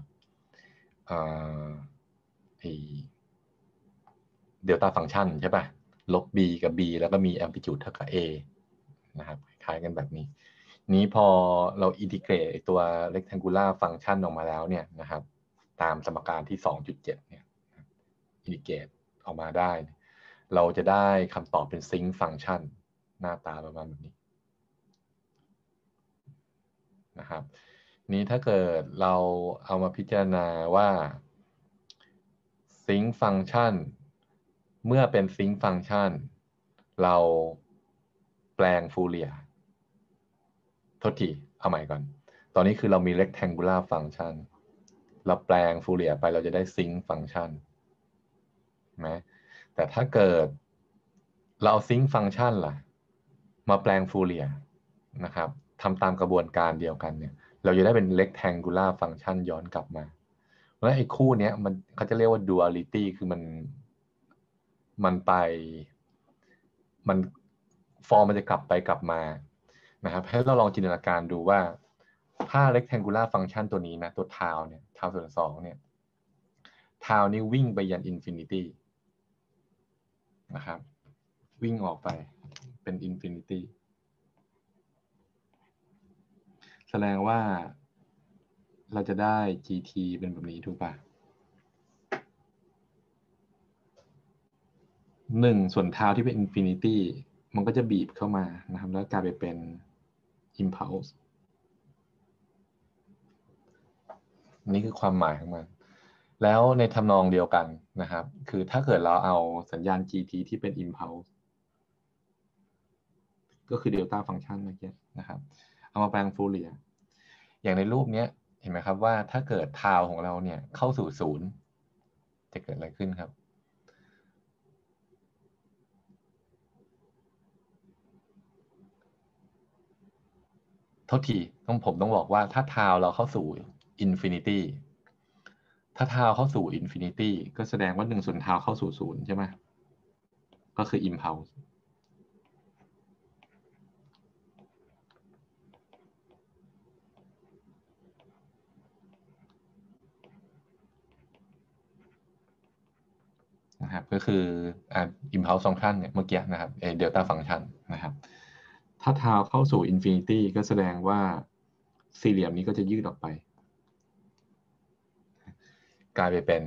เดลต้าฟังก์ชันใช่ป่ะลบ b กับ b แล้วก็มี amplitude เท่ากับ a นะครับคล้ายกันแบบนี้นี้พอเราอินทิเกรตตัว rectangular function ออกมาแล้วเนี่ยนะครับตามสมการที่ 2.7 เนี่ยอินทิเกรตออกมาได้เราจะได้คำตอบเป็นซิงค์ฟังก์ชันหน้าตาประมาณแบบนี้นะครับนี้ถ้าเกิดเราเอามาพิจารณาว่าซิงค์ฟังก์ชันเมื่อเป็นซิงค์ฟังก์ชันเราแปลงฟูเรียร์โทษทีเอาใหม่ก่อนตอนนี้คือเรามี rectangular function เราแปลงฟูเรียร์ไปเราจะได้ซิงค์ฟังก์ชันไหมแต่ถ้าเกิดเราเอาซิงค์ฟังก์ชันล่ะมาแปลงฟูเรียร์นะครับทำตามกระบวนการเดียวกันเนี่ยเราจะได้เป็น rectangular function ย้อนกลับมาเพราะไอ้คู่นี้มันเขาจะเรียกว่า duality คือมันฟอร์มมันจะกลับไปกลับมานะครับให้เราลองจินตนาการดูว่าถ้า rectangular function ตัวนี้นะตัวทาวเนี่ยทาวส่วน2เนี่ยทาวนี่วิ่งไปยัน infinity นะครับวิ่งออกไปเป็น infinity แสดงว่าเราจะได้ gt เป็นแบบนี้ถูกป่ะ1ส่วนทาวที่เป็น infinity มันก็จะบีบเข้ามานะครับแล้วกลายไปเป็น impulse นี่คือความหมายของมันแล้วในทำนองเดียวกันนะครับคือถ้าเกิดเราเอาสัญญาณ gt ที่เป็น impulse ก็คือ delta function เมื่อกี้นะครับเอามาแปลงฟูเรียร์อย่างในรูปนี้เห็นไหมครับว่าถ้าเกิดทาวของเราเนี่ยเข้าสู่0จะเกิดอะไรขึ้นครับโทษทีผมต้องบอกว่าถ้าทาวเราเข้าสู่ infinity ถ้าทาวเข้าสู่ infinity ก็แสดงว่า1ส่วนทาวเข้าสู่0ใช่ไหมก็คือ impulse นะครับก็คือimpulse function เนี่ยเมื่อกี้นะครับdelta function นะครับถ้าทาวเข้าสู่ infinity ก็แสดงว่าสี่เหลี่ยมนี้ก็จะยืดออกไปกลายไปเป็น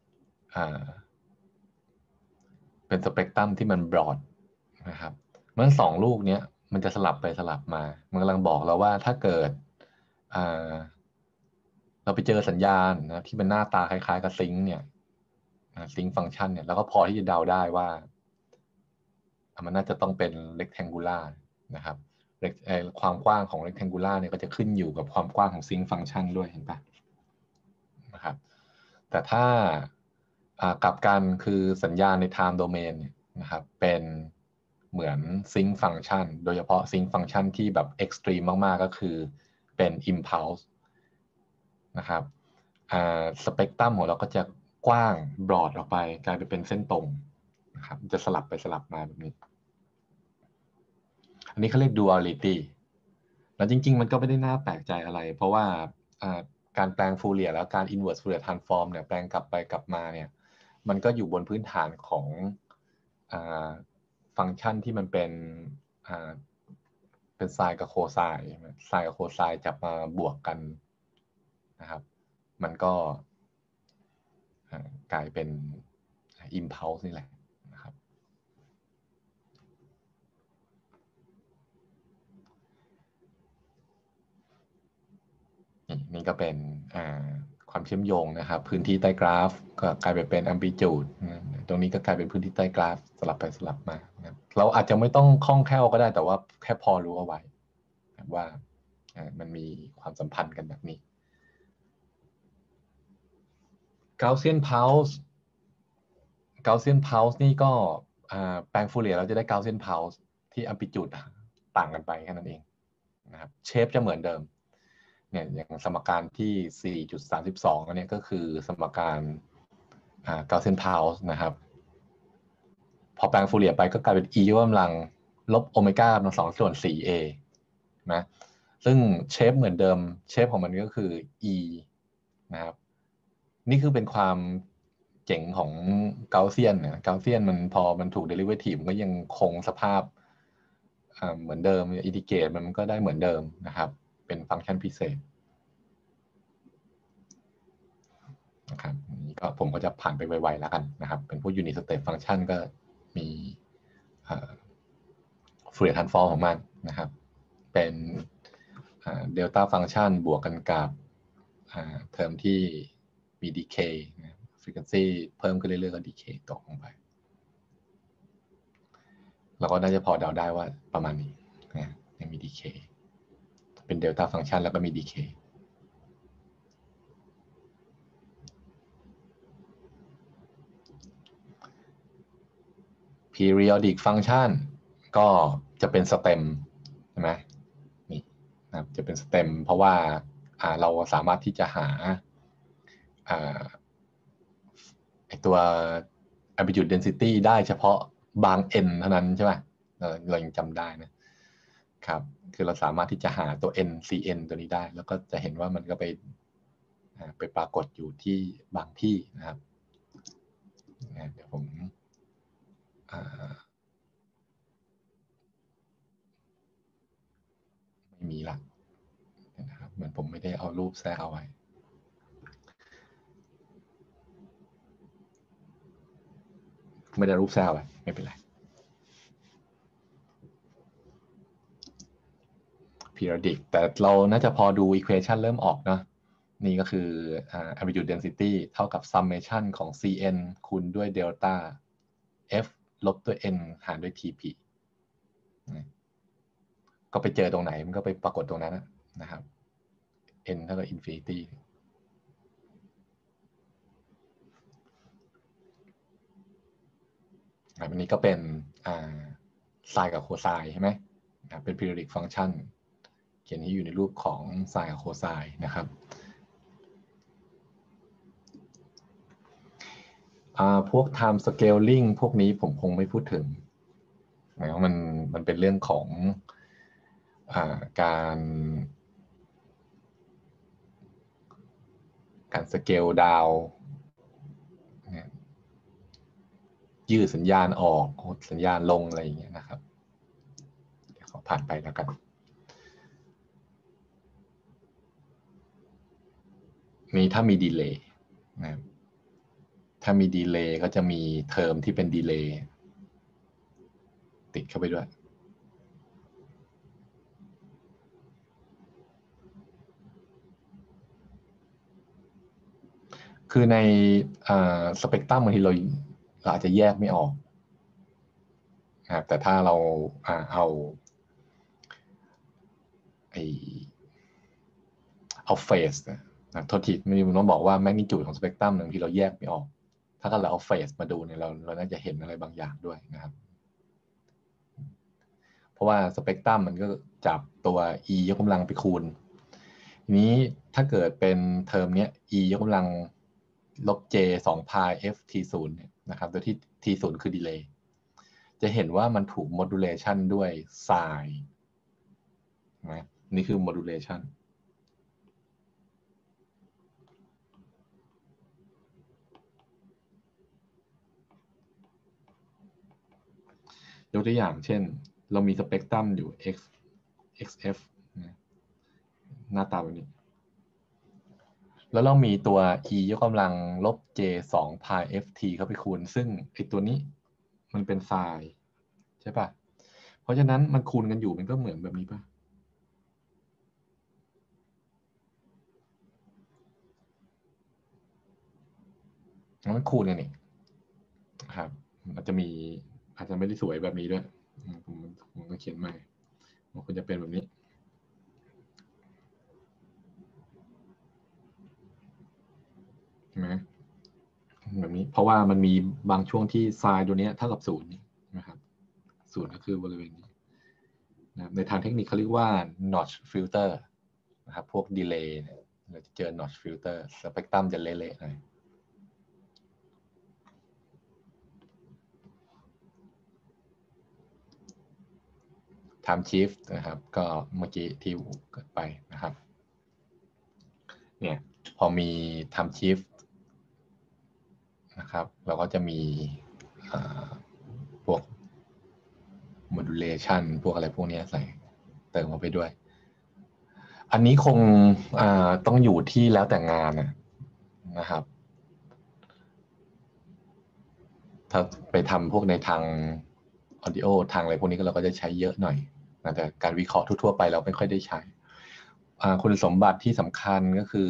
สเปกตรัมที่มันบรอดนะครับเมื่อ2ลูกนี้มันจะสลับไปสลับมามันกำลังบอกเราว่าถ้าเกิดเราไปเจอสัญญาณนะที่เป็นหน้าตาคล้ายๆกับซิงค์เนี่ยซิงค์ฟังก์ชันเนี่ยแล้วก็พอที่จะเดาได้ว่ามันน่าจะต้องเป็น rectangular นะครับความกว้างของ rectangular เนี่ยก็จะขึ้นอยู่กับความกว้างของซิงค์ฟังก์ชันด้วยเห็นปะนะครับแต่ถ้ากลับกันคือสัญญาณใน time domain เนี่ยนะครับเป็นเหมือนซิงค์ฟังก์ชันโดยเฉพาะซิงค์ฟังก์ชันที่แบบ extreme มากๆก็คือเป็น impulse นะครับสเปกตรัมของเราก็จะกว้างบรอดออกไปกลายไปเป็นเส้นตรงนะครับจะสลับไปสลับมาแบบนี้อันนี้เขาเรียก duality แล้วจริงๆมันก็ไม่ได้น่าแปลกใจอะไรเพราะว่าการแปลงฟูเรียร์แล้วการ inverse Fourier transform เนี่ยแปลงกลับไปกลับมาเนี่ยมันก็อยู่บนพื้นฐานของฟังก์ชันที่มันเป็นไซน์กับโคไซน์ไซน์กับโคไซน์จับมาบวกกันนะครับมันก็กลายเป็น impulse นี่แหละนะครับนี่ก็เป็นความเชื่อมโยงนะครับพื้นที่ใต้กราฟก็กลายไปเป็น amplitude ตรงนี้ก็กลายเป็นพื้นที่ใต้กราฟสลับไปสลับมาเราอาจจะไม่ต้องคล่องแคล่วก็ได้แต่ว่าแค่พอรู้เอาไว้ว่ามันมีความสัมพันธ์กันแบบนี้ Gaussian pulse นี่ก็แปลงฟูเรียร์เราจะได้ Gaussian pulse ที่ amplitude ต่างกันไปแค่นั้นเองนะครับเชฟจะเหมือนเดิมเนี่ยอย่างสมการที่ 4.32 อันนี้ก็คือสมการGaussian pulse นะครับพอแปลงฟูเรียร์ไปก็กลายเป็น e ยกกำลังลบโอเมก้ากำลัง2 ส่วน 4a นะซึ่งเชฟเหมือนเดิมเชฟของมันก็คือ e นะครับนี่คือเป็นความเจ๋งของเกาเซียนนะเกาเซียนมันพอมันถูกเดริเวทีฟมันก็ยังคงสภาพเหมือนเดิมอินทิเกรตมันก็ได้เหมือนเดิมนะครับเป็นฟังก์ชันพิเศษนะครับนี่ก็ผมก็จะผ่านไปไวๆแล้วกันนะครับเป็นพวกยูนิตสเตปฟังก์ชันก็มีฟูเรียร์ทรานส์ฟอร์มของมันนะครับเป็นเดลต้าฟังก์ชันบวกกันกับเทอมที่มีดีเคย์frequency เพิ่มขึ้นเรื่อยๆก็ดีเคย์ตกลงไปเราก็น่าจะพอเดาได้ว่าประมาณนี้นะยังมีดีเคย์เป็นเดลต้าฟังก์ชันแล้วก็มีดีเคย์periodic function ก็จะเป็นสเต็มใช่ไหมนี่นะครับจะเป็นสเต็มเพราะว่าเราสามารถที่จะหาไอตัว amplitude density ได้เฉพาะบาง n เท่านั้นใช่ไหมเรายังจำได้นะครับคือเราสามารถที่จะหาตัว n cn ตัวนี้ได้แล้วก็จะเห็นว่ามันก็ไปปรากฏอยู่ที่บางที่นะครับเดี๋ยวผมไม่มีละนะครับเหมือนผมไม่ได้เอารูปแทรกเอาไว้ไม่ได้รูปแซวอะไรไม่เป็นไร periodic แต่เราน่าจะพอดู equation เริ่มออกเนาะนี่ก็คือamplitude density เท่ากับ summation ของ cn คูณด้วย delta f ลบด้วย n หารด้วย tp ก็ไปเจอตรงไหนมันก็ไปปรากฏตรงนั้นนะครับ n เท่ากับ infinityอันนี้ก็เป็นไซน์กับโคไซน์ใช่ไหมเป็น periodic function เขียนที่อยู่ในรูปของไซน์กับโคไซน์นะครับพวก time scaling พวกนี้ผมคงไม่พูดถึงนะมันเป็นเรื่องของการสเกลดาวยืดสัญญาณออกสัญญาณลงอะไรอย่างเงี้ยนะครับเดี๋ยวขอผ่านไปแล้วกันนี่ถ้ามีดีเลย์นะถ้ามีดีเลย์ก็จะมีเทอมที่เป็นดีเลย์ติดเข้าไปด้วยคือในสเปกตรัมบางทีเราอาจจะแยกไม่ออกนะครับแต่ถ้าเราเอาเฟสโทษทีไม่ต้องบอกว่าแมกนิจูดของสเปกตรัมหนึ่งที่เราแยกไม่ออกถ้าเราเอาเฟสมาดูเนี่ยเราน่าจะเห็นอะไรบางอย่างด้วยนะครับเพราะว่าสเปกตรัมมันก็จับตัว e ยกกำลังไปคูณทีนี้ถ้าเกิดเป็นเทอมนี้ e ยกกำลังลบ j 2 พาย f t 0เนี่ยนะครับโดยที่ t 0คือดีเลย์จะเห็นว่ามันถูก modulation ด้วย sin นะนี่คือ modulation ยกตัวอย่างเช่นเรามีสเปกตรัมอยู่ xf นะหน้าตาแบบนี้แล้วเรามีตัว e ยกกำลังลบ j 2 pi ft เข้าไปคูณซึ่งไอตัวนี้มันเป็นไซน์ใช่ป่ะเพราะฉะนั้นมันคูณกันอยู่มันก็เหมือนแบบนี้ป่ะมันคูณกันนี่ครับอาจจะไม่ได้สวยแบบนี้ด้วยผมก็เขียนใหม่มันควรจะเป็นแบบนี้ใช่ไหมแบบนี้เพราะว่ามันมีบางช่วงที่ไซน์ตัวนี้เท่ากับ0นะครับ0ก็คือบริเวณนี้นะในทางเทคนิคเขาเรียกว่า notch filter นะครับพวก delay เนี่ยเราจะเจอ notch filter สเปกตรัมจะเละๆหน่อยtime shift นะครับก็เมื่อกี้ที่เกิดไปนะครับเนี่ยพอมี time shift นะครับเราก็จะมีพวก modulation พวกอะไรพวกนี้ใส่เติมเข้าไปด้วยอันนี้คงต้องอยู่ที่แล้วแต่งานนะครับถ้าไปทำพวกในทาง audio ทางอะไรพวกนี้ก็เราก็จะใช้เยอะหน่อยนะแต่การวิเคราะห์ทั่วๆไปเราไม่ค่อยได้ใช้คุณสมบัติที่สำคัญก็คือ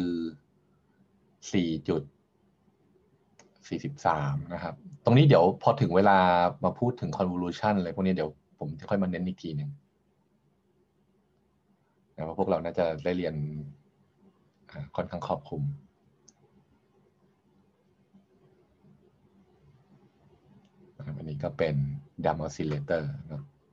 4.43 นะครับตรงนี้เดี๋ยวพอถึงเวลามาพูดถึง convolution อะไรพวกนี้เดี๋ยวผมจะค่อยมาเน้นอีกทีหนึ่งนะว่าพวกเราน่าจะได้เรียนค่อนข้างครอบคลุมอันนี้ก็เป็น dumb oscillator นะ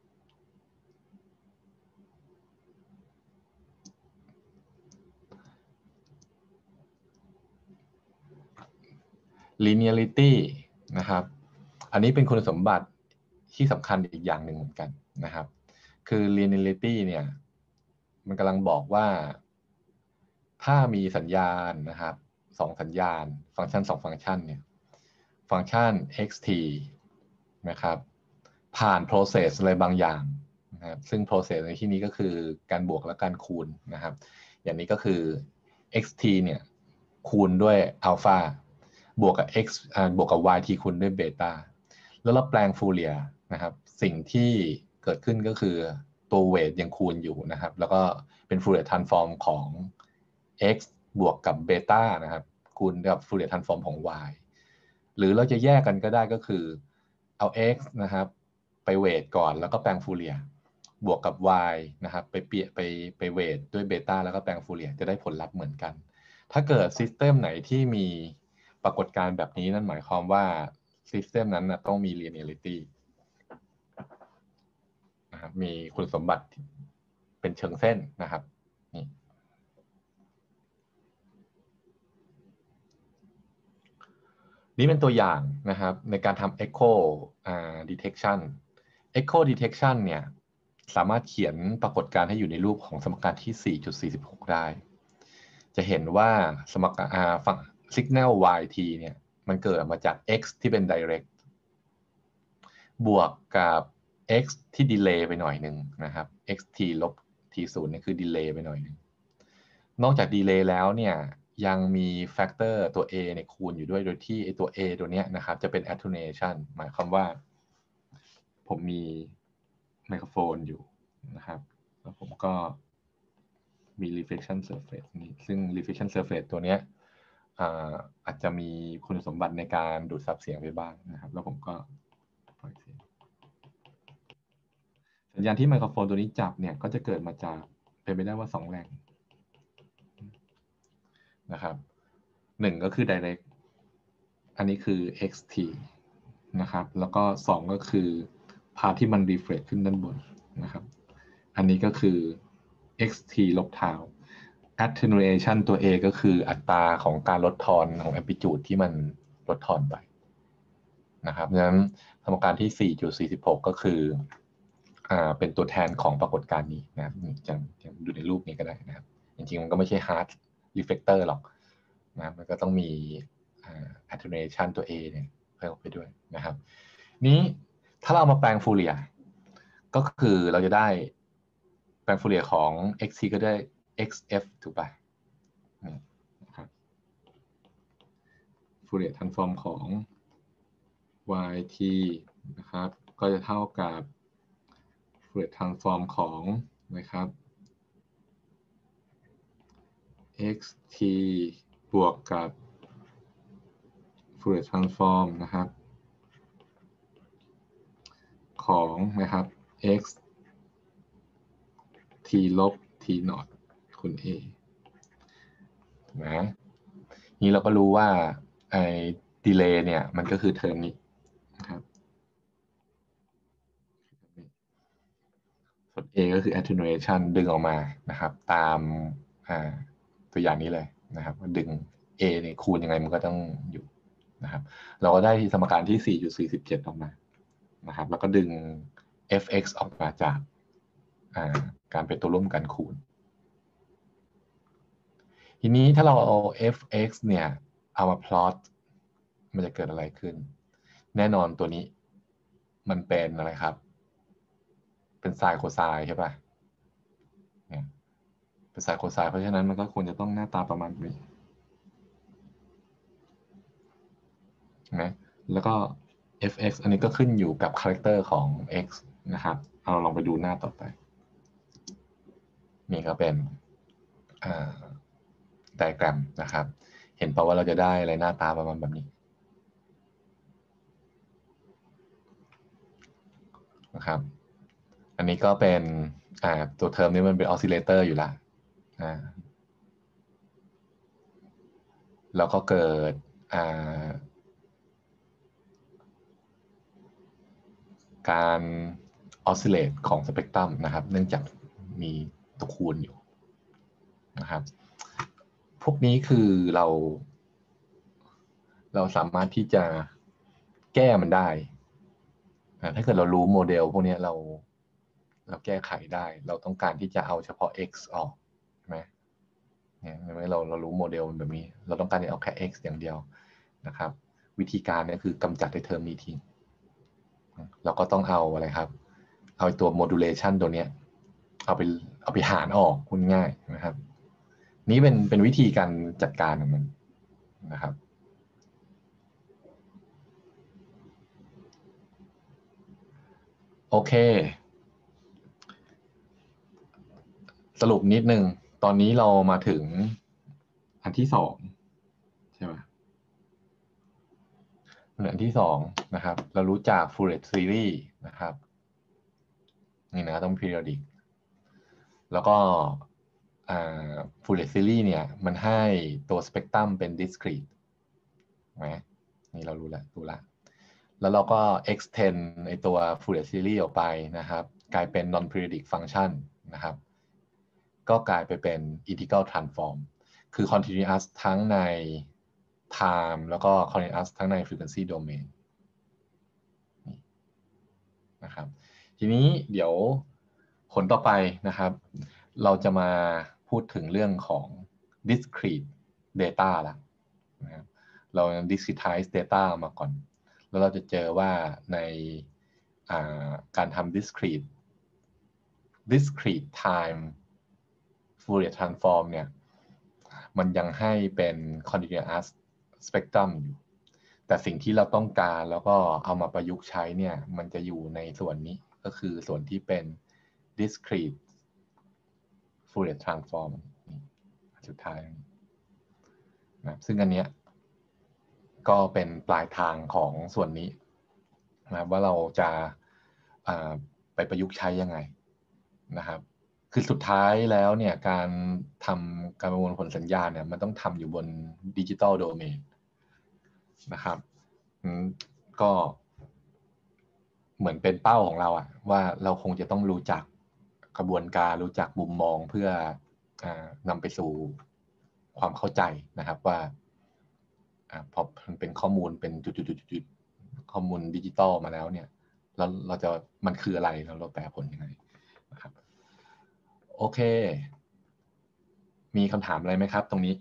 linearity นะครับอันนี้เป็นคุณสมบัติที่สำคัญอีกอย่างหนึ่งเหมือนกันนะครับคือ linearity เนี่ยมันกำลังบอกว่าถ้ามีสัญญาณนะครับ2สัญญาณฟังก์ชัน2ฟังก์ชันเนี่ยฟังก์ชัน xt นะครับผ่าน process อะไรบางอย่างนะครับซึ่ง process ในที่นี้ก็คือการบวกและการคูณนะครับอย่างนี้ก็คือ xt เนี่ยคูณด้วยอัลฟาบวกกับ x บวกกับ y t คูณด้วยเบต้าแล้วเราแปลงฟูเรียร์นะครับสิ่งที่เกิดขึ้นก็คือตัวเวทยังคูณอยู่นะครับแล้วก็เป็นฟูเรียร์ทรานส์ฟอร์มของ x บวกกับเบต้านะครับคูณกับฟูเรียร์ทรานส์ฟอร์มของ y หรือเราจะแยกกันก็ได้ก็คือเอา x นะครับไปเวทก่อนแล้วก็แปลงฟูเรียร์บวกกับ y นะครับไปเวทด้วยเบต้าแล้วก็แปลงฟูเรียร์จะได้ผลลัพธ์เหมือนกันถ้าเกิดซิสเต็มไหนที่มีปรากฏการณ์แบบนี้นั่นหมายความว่าซิสเต็มนั้นต้องมี linearity นะครับมีคุณสมบัติเป็นเชิงเส้นนะครับนี่เป็นตัวอย่างนะครับในการทำ echo detection echo detection เนี่ยสามารถเขียนปรากฏการณ์ให้อยู่ในรูปของสมการที่ 4.46 ได้จะเห็นว่าสมการฝั่ง signal yt เนี่ยมันเกิดออกมาจาก x ที่เป็น direct บวกกับ x ที่ delay ไปหน่อยหนึ่งนะครับ xt ลบ t0 เนี่ยคือ delay ไปหน่อยหนึ่งนอกจาก delay แล้วเนี่ยยังมีแฟกเตอร์ตัว a เนี่ยคูณอยู่ด้วยโดยที่ไอตัว a ตัวเนี้ยนะครับจะเป็น attenuation หมายความว่าผมมีไมโครโฟนอยู่นะครับแล้วผมก็มี reflection surface นี้ซึ่ง reflection surface ตัวเนี้ยอาจจะมีคุณสมบัติในการดูดซับเสียงไปบ้างนะครับแล้วผมก็ปล่อยเสียงสัญญาณที่ไมโครโฟนตัวนี้จับเนี่ยก็จะเกิดมาจากเป็นไปได้ว่า2แหล่งนะครับ1ก็คือ direct อันนี้คือ xt นะครับแล้วก็2ก็คือพาที่มัน reflect ขึ้นด้านบนนะครับอันนี้ก็คือ xt ลบ tau attenuation ตัว a ก็คืออัตราของการลดทอนของ amplitude ที่มันลดทอนไปนะครับดังนั้นสมการที่ 4.46 ก็คือเป็นตัวแทนของปรากฏการณ์นี้นะครับอย่างดูในรูปนี้ก็ได้นะครับจริงๆมันก็ไม่ใช่ hard reflector หรอกนะมันก็ต้องมีattenuation ตัว A เนี่ยเพิ่มไปด้วยนะครับนี้ถ้าเรามาแปลงฟูเรียร์ก็คือเราจะได้แปลงฟูเรียร์ของ xt ก็ได้ xf ถูกป่ะนี่นะครับฟูเรียร์ทรานส์ฟอร์มของ yt นะครับก็จะเท่ากับฟูเรียร์ทรานส์ฟอร์มของนะครับ xt บวกกับฟูเรียร์ทรานส์ฟอร์มนะครับของนะครับ x t ลบ t นอตคูณ a นะนี่เราก็รู้ว่าไอ้ delay เนี่ยมันก็คือเทอมนี้นะครับส่วน a ก็คือ attenuation ดึงออกมานะครับตามตัวอย่างนี้เลยนะครับดึง a เนี่ยคูณยังไงมันก็ต้องอยู่นะครับเราก็ได้ที่สมการที่ 4.47 ออกมานะครับแล้วก็ดึง fx ออกมาจากการเป็นตัวร่วมกันคูณทีนี้ถ้าเราเอา fx เนี่ยเอามาพลอตมันจะเกิดอะไรขึ้นแน่นอนตัวนี้มันเป็นอะไรครับเป็นไซน์โคไซน์ใช่ป่ะเนี่ยเป็นไซน์โคไซน์เพราะฉะนั้นมันก็ควรจะต้องหน้าตาประมาณนี้นะแล้วก็ fx อันนี้ก็ขึ้นอยู่กับคาแรคเตอร์ของ x นะครับเราลองไปดูหน้าต่อไปนี่ก็เป็นไดอะแกรมนะครับเห็นเปล่าว่าเราจะได้อะไรหน้าตาประมาณแบบนี้นะครับอันนี้ก็เป็นตัวเทอมนี้มันเป็นออสซิเลเตอร์อยู่ละแล้วก็เกิดการออสซิเลตของสเปกตรัมนะครับเนื่องจากมีตัวคูณอยู่นะครับพวกนี้คือเราสามารถที่จะแก้มันได้ถ้าเกิดเรารู้โมเดลพวกนี้เราแก้ไขได้เราต้องการที่จะเอาเฉพาะ x ออกใช่ไหมเนี่ยเรารู้โมเดลแบบนี้เราต้องการที่เอาแค่ x อย่างเดียวนะครับวิธีการเนี่ยคือกำจัดในเทอมนี้ทิ้งเราก็ต้องเอาอะไรครับเอาตัว modulation ตัวเนี้ยเอาไปหารออกคุณง่ายนะครับนี้เป็นวิธีการจัดการของมันนะครับโอเคสรุปนิดนึงตอนนี้เรามาถึงอันที่สองใช่ไหมอันที่สองนะครับเรารู้จัก Fourier Series นะครับนี่นะต้อง periodic แล้วก็Fourier Series เนี่ยมันให้ตัวสเปกตรัมเป็น discrete ไหมนี่เรารู้ละแล้วเราก็ extend ไอตัว Fourier Series ออกไปนะครับกลายเป็น non periodic function นะครับก็กลายไปเป็น integral transform คือ continuous ทั้งใน time แล้วก็ continuous ทั้งใน frequency domain นะครับทีนี้เดี๋ยวผลต่อไปนะครับเราจะมาพูดถึงเรื่องของ discrete data ละนะครับเรา discretize data มาก่อนแล้วเราจะเจอว่าในการทำ discrete time Fourier transform เนี่ยมันยังให้เป็น continuous spectrum อยู่แต่สิ่งที่เราต้องการแล้วก็เอามาประยุกต์ใช้เนี่ยมันจะอยู่ในส่วนนี้ก็คือส่วนที่เป็น discrete Fourier transform สุดท้ายนะซึ่งอันเนี้ยก็เป็นปลายทางของส่วนนี้นะว่าเราจะไปประยุกต์ใช้ยังไงนะครับคือสุดท้ายแล้วเนี่ยการทำการประมวลผลสัญญาณเนี่ยมันต้องทำอยู่บนดิจิตอลโดเมนนะครับก็เหมือนเป็นเป้าของเราอะว่าเราคงจะต้องรู้จักกระบวนการรู้จักมุมมองเพื่อนำไปสู่ความเข้าใจนะครับว่าพอมันเป็นข้อมูลเป็นจุดข้อมูลดิจิตอลมาแล้วเนี่ยเราจะมันคืออะไรแล้วเราแปลผลยังไงนะครับโอเคมีคำถามอะไรไหมครับตรงนี้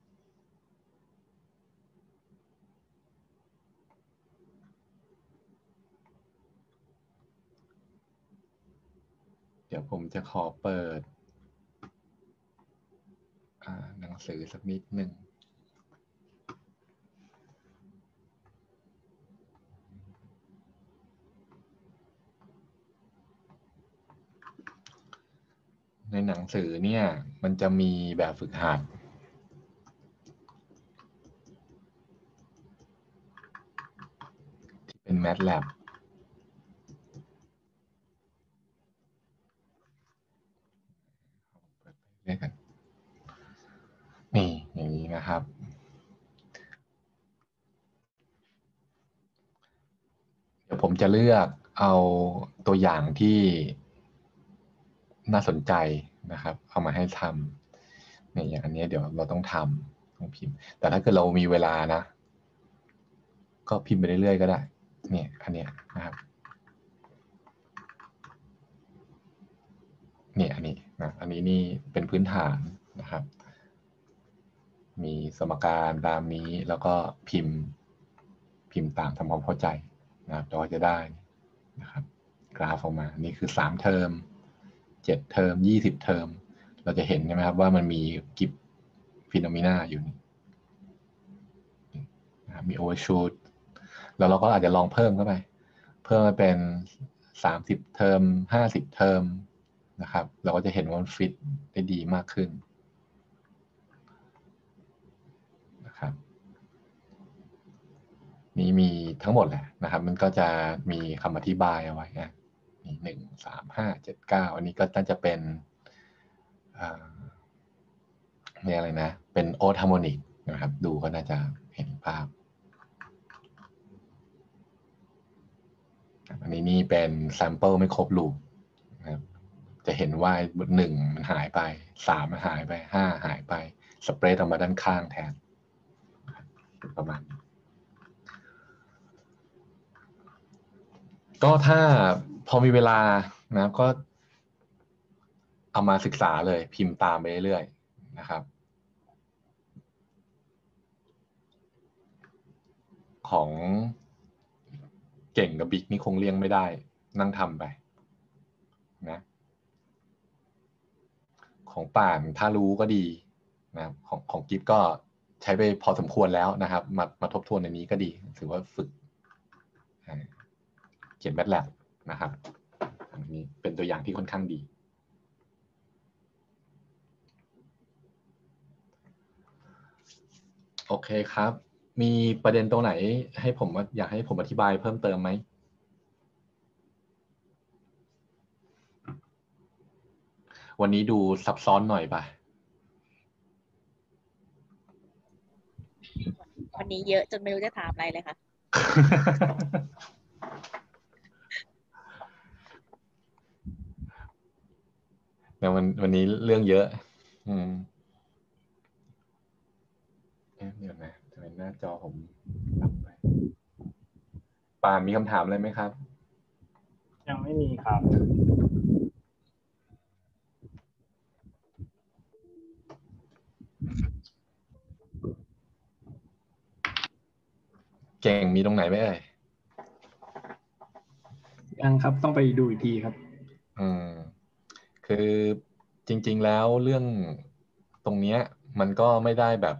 เดี๋ยวผมจะขอเปิดหนังสือสักนิดหนึ่งในหนังสือเนี่ยมันจะมีแบบฝึกหัดที่เป็น MATLAB เปิดไปเรื่อยกันนี่อย่างนี้นะครับ เดี๋ยวผมจะเลือกเอาตัวอย่างที่น่าสนใจนะครับเอามาให้ทำเนี่ยอย่างอันนี้เดี๋ยวเราต้องพิมพ์แต่ถ้าเกิดเรามีเวลานะก็พิมพ์ไปเรื่อยๆก็ได้เนี่ยอันเนี้ยนะครับเนี่ยอันนี้นะอันนี้นี่เป็นพื้นฐานนะครับมีสมการตามนี้แล้วก็พิมพ์ตามทำความเข้าใจนะครับเราจะได้นะครับกราฟออกมานี่คือ3เทอม7เทอม20เทอมเราจะเห็นใช่ไหมครับว่ามันมีกิฟฟิโนเมนาอยู่นี่นะครับมีโอเวอร์ชูตแล้วเราก็อาจจะลองเพิ่มเข้าไปเพิ่มมาเป็น30เทอม50เทอมนะครับเราก็จะเห็นว่ามันฟิตได้ดีมากขึ้นนะครับนี่มีทั้งหมดแหละนะครับมันก็จะมีคำอธิบายเอาไว้นะมี1 3 5 7 9อันนี้ก็น่าจะเป็นนี่อะไรนะเป็นโอทาร์โมนิกนะครับดูก็น่าจะเห็นภาพอันนี้นี่เป็นแซมเปิลไม่ครบลูปนะครับจะเห็นว่า1มันหายไป3มันหายไป5หายไปสเปรดออกมาด้านข้างแทนประมาณนี้ก็ถ้าพอมีเวลานะก็เอามาศึกษาเลยพิมพ์ตามไปเรื่อยๆนะครับของเก่งกับบิ๊กนี่คงเลี่ยงไม่ได้นั่งทำไปนะของป่านถ้ารู้ก็ดีนะของกิ๊บก็ใช้ไปพอสมควรแล้วนะครับมาทบทวนในนี้ก็ดีถือว่าฝึกเขียนMATLABนะครับอันนี้เป็นตัวอย่างที่ค่อนข้างดีโอเคครับมีประเด็นตรงไหนให้ผมอยากให้ผมอธิบายเพิ่มเติมไหมวันนี้ดูซับซ้อนหน่อยป่ะวันนี้เยอะจนไม่รู้จะถามอะไรเลยค่ะแต่วันนี้เรื่องเยอะเดี๋ยวนะทำไมหน้าจอผมดับไปป่ามีคำถามอะไรไหมครับยังไม่มีครับเก่งมีตรงไหนไหมเอ่ยยังครับต้องไปดูอีกทีครับคือจริงๆแล้วเรื่องตรงเนี้ยมันก็ไม่ได้แบบ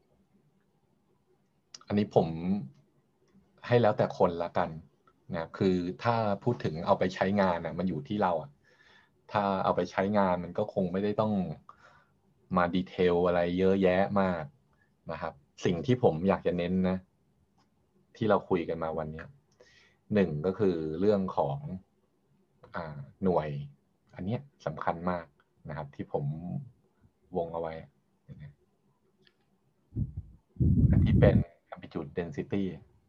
อันนี้ผมให้แล้วแต่คนละกันนะคือถ้าพูดถึงเอาไปใช้งานมันอยู่ที่เราถ้าเอาไปใช้งานมันก็คงไม่ได้ต้องมาดีเทลอะไรเยอะแยะมากนะครับสิ่งที่ผมอยากจะเน้นนะที่เราคุยกันมาวันนี้1ก็คือเรื่องของหน่วยอันนี้สำคัญมากนะครับที่ผมวงเอาไว้อันที่เป็น amplitude density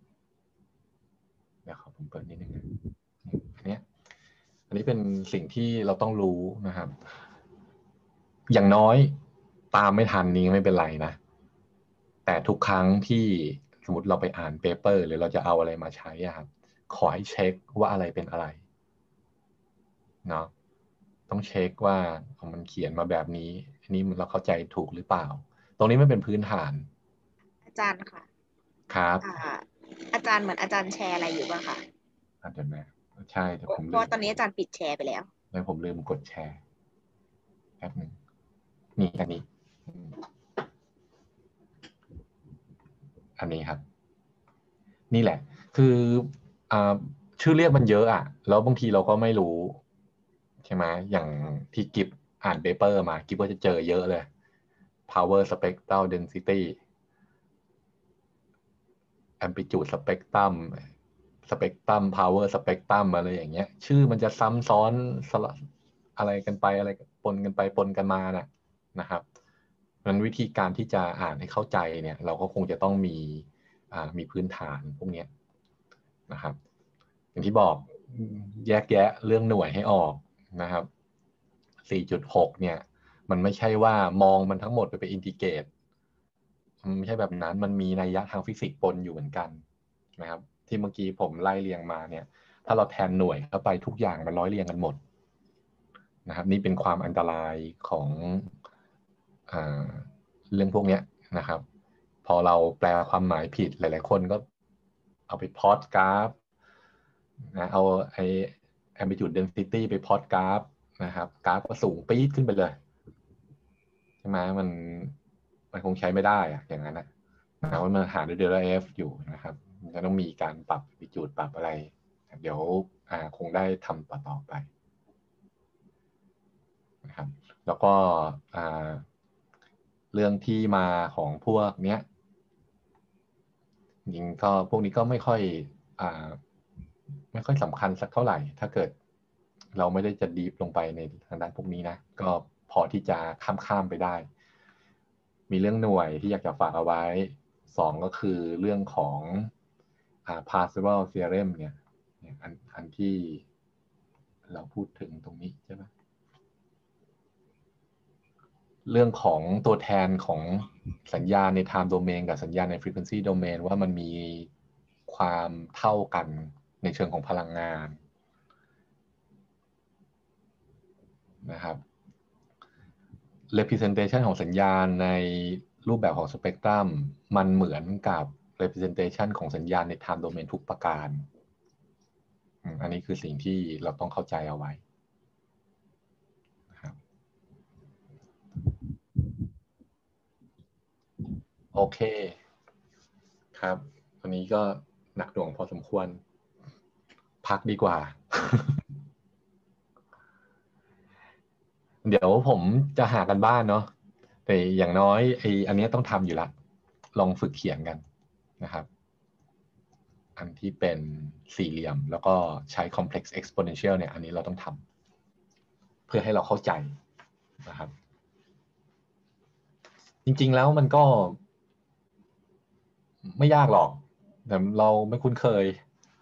เดี๋ยวขอผมเปิดนิดนึงนะอันนี้เป็นสิ่งที่เราต้องรู้นะครับอย่างน้อยตามไม่ทันนี้ไม่เป็นไรนะแต่ทุกครั้งที่สมมติเราไปอ่านเปเปอร์หรือเราจะเอาอะไรมาใช้อะครับขอให้เช็คว่าอะไรเป็นอะไรเนาะต้องเช็คว่ามันเขียนมาแบบนี้อันนี้เราเข้าใจถูกหรือเปล่าตรงนี้ไม่เป็นพื้นฐานอาจารย์ค่ะครับอาจารย์เหมือนอาจารย์แชร์อะไรอยู่บ้างคะเดี๋ยวนะใช่แต่ผมเพลืมราะตอนนี้อาจารย์ปิดแชร์ไปแล้วผมลืมกดแชร์แป๊บนึงนี่อันนี้ครับนี่แหละคืออ่าชื่อเรียกมันเยอะอ่ะแล้วบางทีเราก็ไม่รู้ใช่ไหมอย่างที่กิฟอ่านเปเปอร์มากิฟก็จะเจอเยอะเลย power spectral density amplitude spectrum spectrum power spectrum อะไรอย่างเงี้ยชื่อมันจะซ้ำซ้อนอะไรกันไปอะไรปนกันไปปนกันมานะครับนั้นวิธีการที่จะอ่านให้เข้าใจเนี่ยเราก็คงจะต้องมีพื้นฐานพวกนี้นะครับอย่างที่บอกแยกแยะเรื่องหน่วยให้ออกนะครับ 4.6 เนี่ยมันไม่ใช่ว่ามองมันทั้งหมดไปอินทิเกรตไม่ใช่แบบนั้นมันมีนัยยะทางฟิสิกส์ปนอยู่เหมือนกันนะครับที่เมื่อกี้ผมไล่เรียงมาเนี่ยถ้าเราแทนหน่วยเข้าไปทุกอย่างมันร้อยเรียงกันหมดนะครับนี่เป็นความอันตรายของเรื่องพวกนี้นะครับพอเราแปลความหมายผิดหลายๆคนก็เอาไปพลอตกราฟนะเอาไอ้ amplitude density ไปพลอตกราฟนะครับกราฟก็สูงปี๊ดขึ้นไปเลยใช่ไหมมันคงใช้ไม่ได้อะอย่างนั้นนะว่ามันหาด้วยเดลต้า F อยู่นะครับมันจะต้องมีการปรับ amplitude ปรับอะไรเดี๋ยวคงได้ทำต่อไปนะครับแล้วก็เรื่องที่มาของพวกเนี้ยจริงก็พวกนี้ก็ไม่ค่อยสำคัญสักเท่าไหร่ถ้าเกิดเราไม่ได้จะดีฟลงไปในทางด้านพวกนี้นะก็พอที่จะข้ามไปได้มีเรื่องหน่วยที่อยากจะฝากเอาไว้2ก็คือเรื่องของParseval theorem เนี่ยอันที่เราพูดถึงตรงนี้ใช่ไหมเรื่องของตัวแทนของสัญญาณใน time domain กับสัญญาณใน frequency domain ว่ามันมีความเท่ากันในเชิงของพลังงานนะครับ representation ของสัญญาณในรูปแบบของสเปกตรัมมันเหมือนกับ representation ของสัญญาณใน time domain ทุกประการอันนี้คือสิ่งที่เราต้องเข้าใจเอาไว้นะครับโอเคครับวันนี้ก็หนักหน่วงพอสมควรพักดีกว่า เดี๋ยวผมจะหากันบ้านเนาะแต่อย่างน้อยอันนี้ต้องทำอยู่ละลองฝึกเขียนกันนะครับอันที่เป็นสี่เหลี่ยมแล้วก็ใช้ complex exponential เนี่ยอันนี้เราต้องทำเพื่อให้เราเข้าใจนะครับจริงๆแล้วมันก็ไม่ยากหรอกแต่เราไม่คุ้นเคย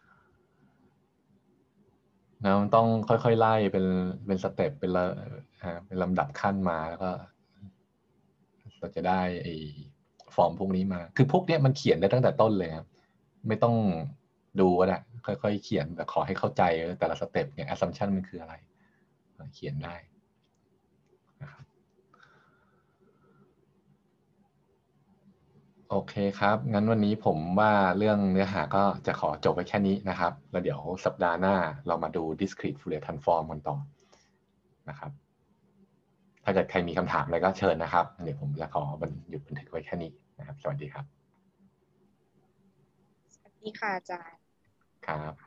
นะมันต้องค่อยๆไล่เป็นสเต็ปเป็นลำดับขั้นมาแล้วก็เราจะได้ฟอร์มพวกนี้มาคือพวกนี้มันเขียนได้ตั้งแต่ต้นเลยครับไม่ต้องดูก็ได้ค่อยๆเขียนแต่ขอให้เข้าใจแต่ละสเต็ปเนี่ย assumption มันคืออะไรเขียนได้นะครับโอเคครับงั้นวันนี้ผมว่าเรื่องเนื้อหาก็จะขอจบไว้แค่นี้นะครับแล้วเดี๋ยวสัปดาห์หน้าเรามาดู discrete Fourier transform กันต่อนะครับถ้าเกิดใครมีคำถามอะไรก็เชิญนะครับเดี๋ยวผมจะขอหยุดบันทึกไว้แค่นี้นะครับสวัสดีครับสวัสดีค่ะอาจารย์ครับ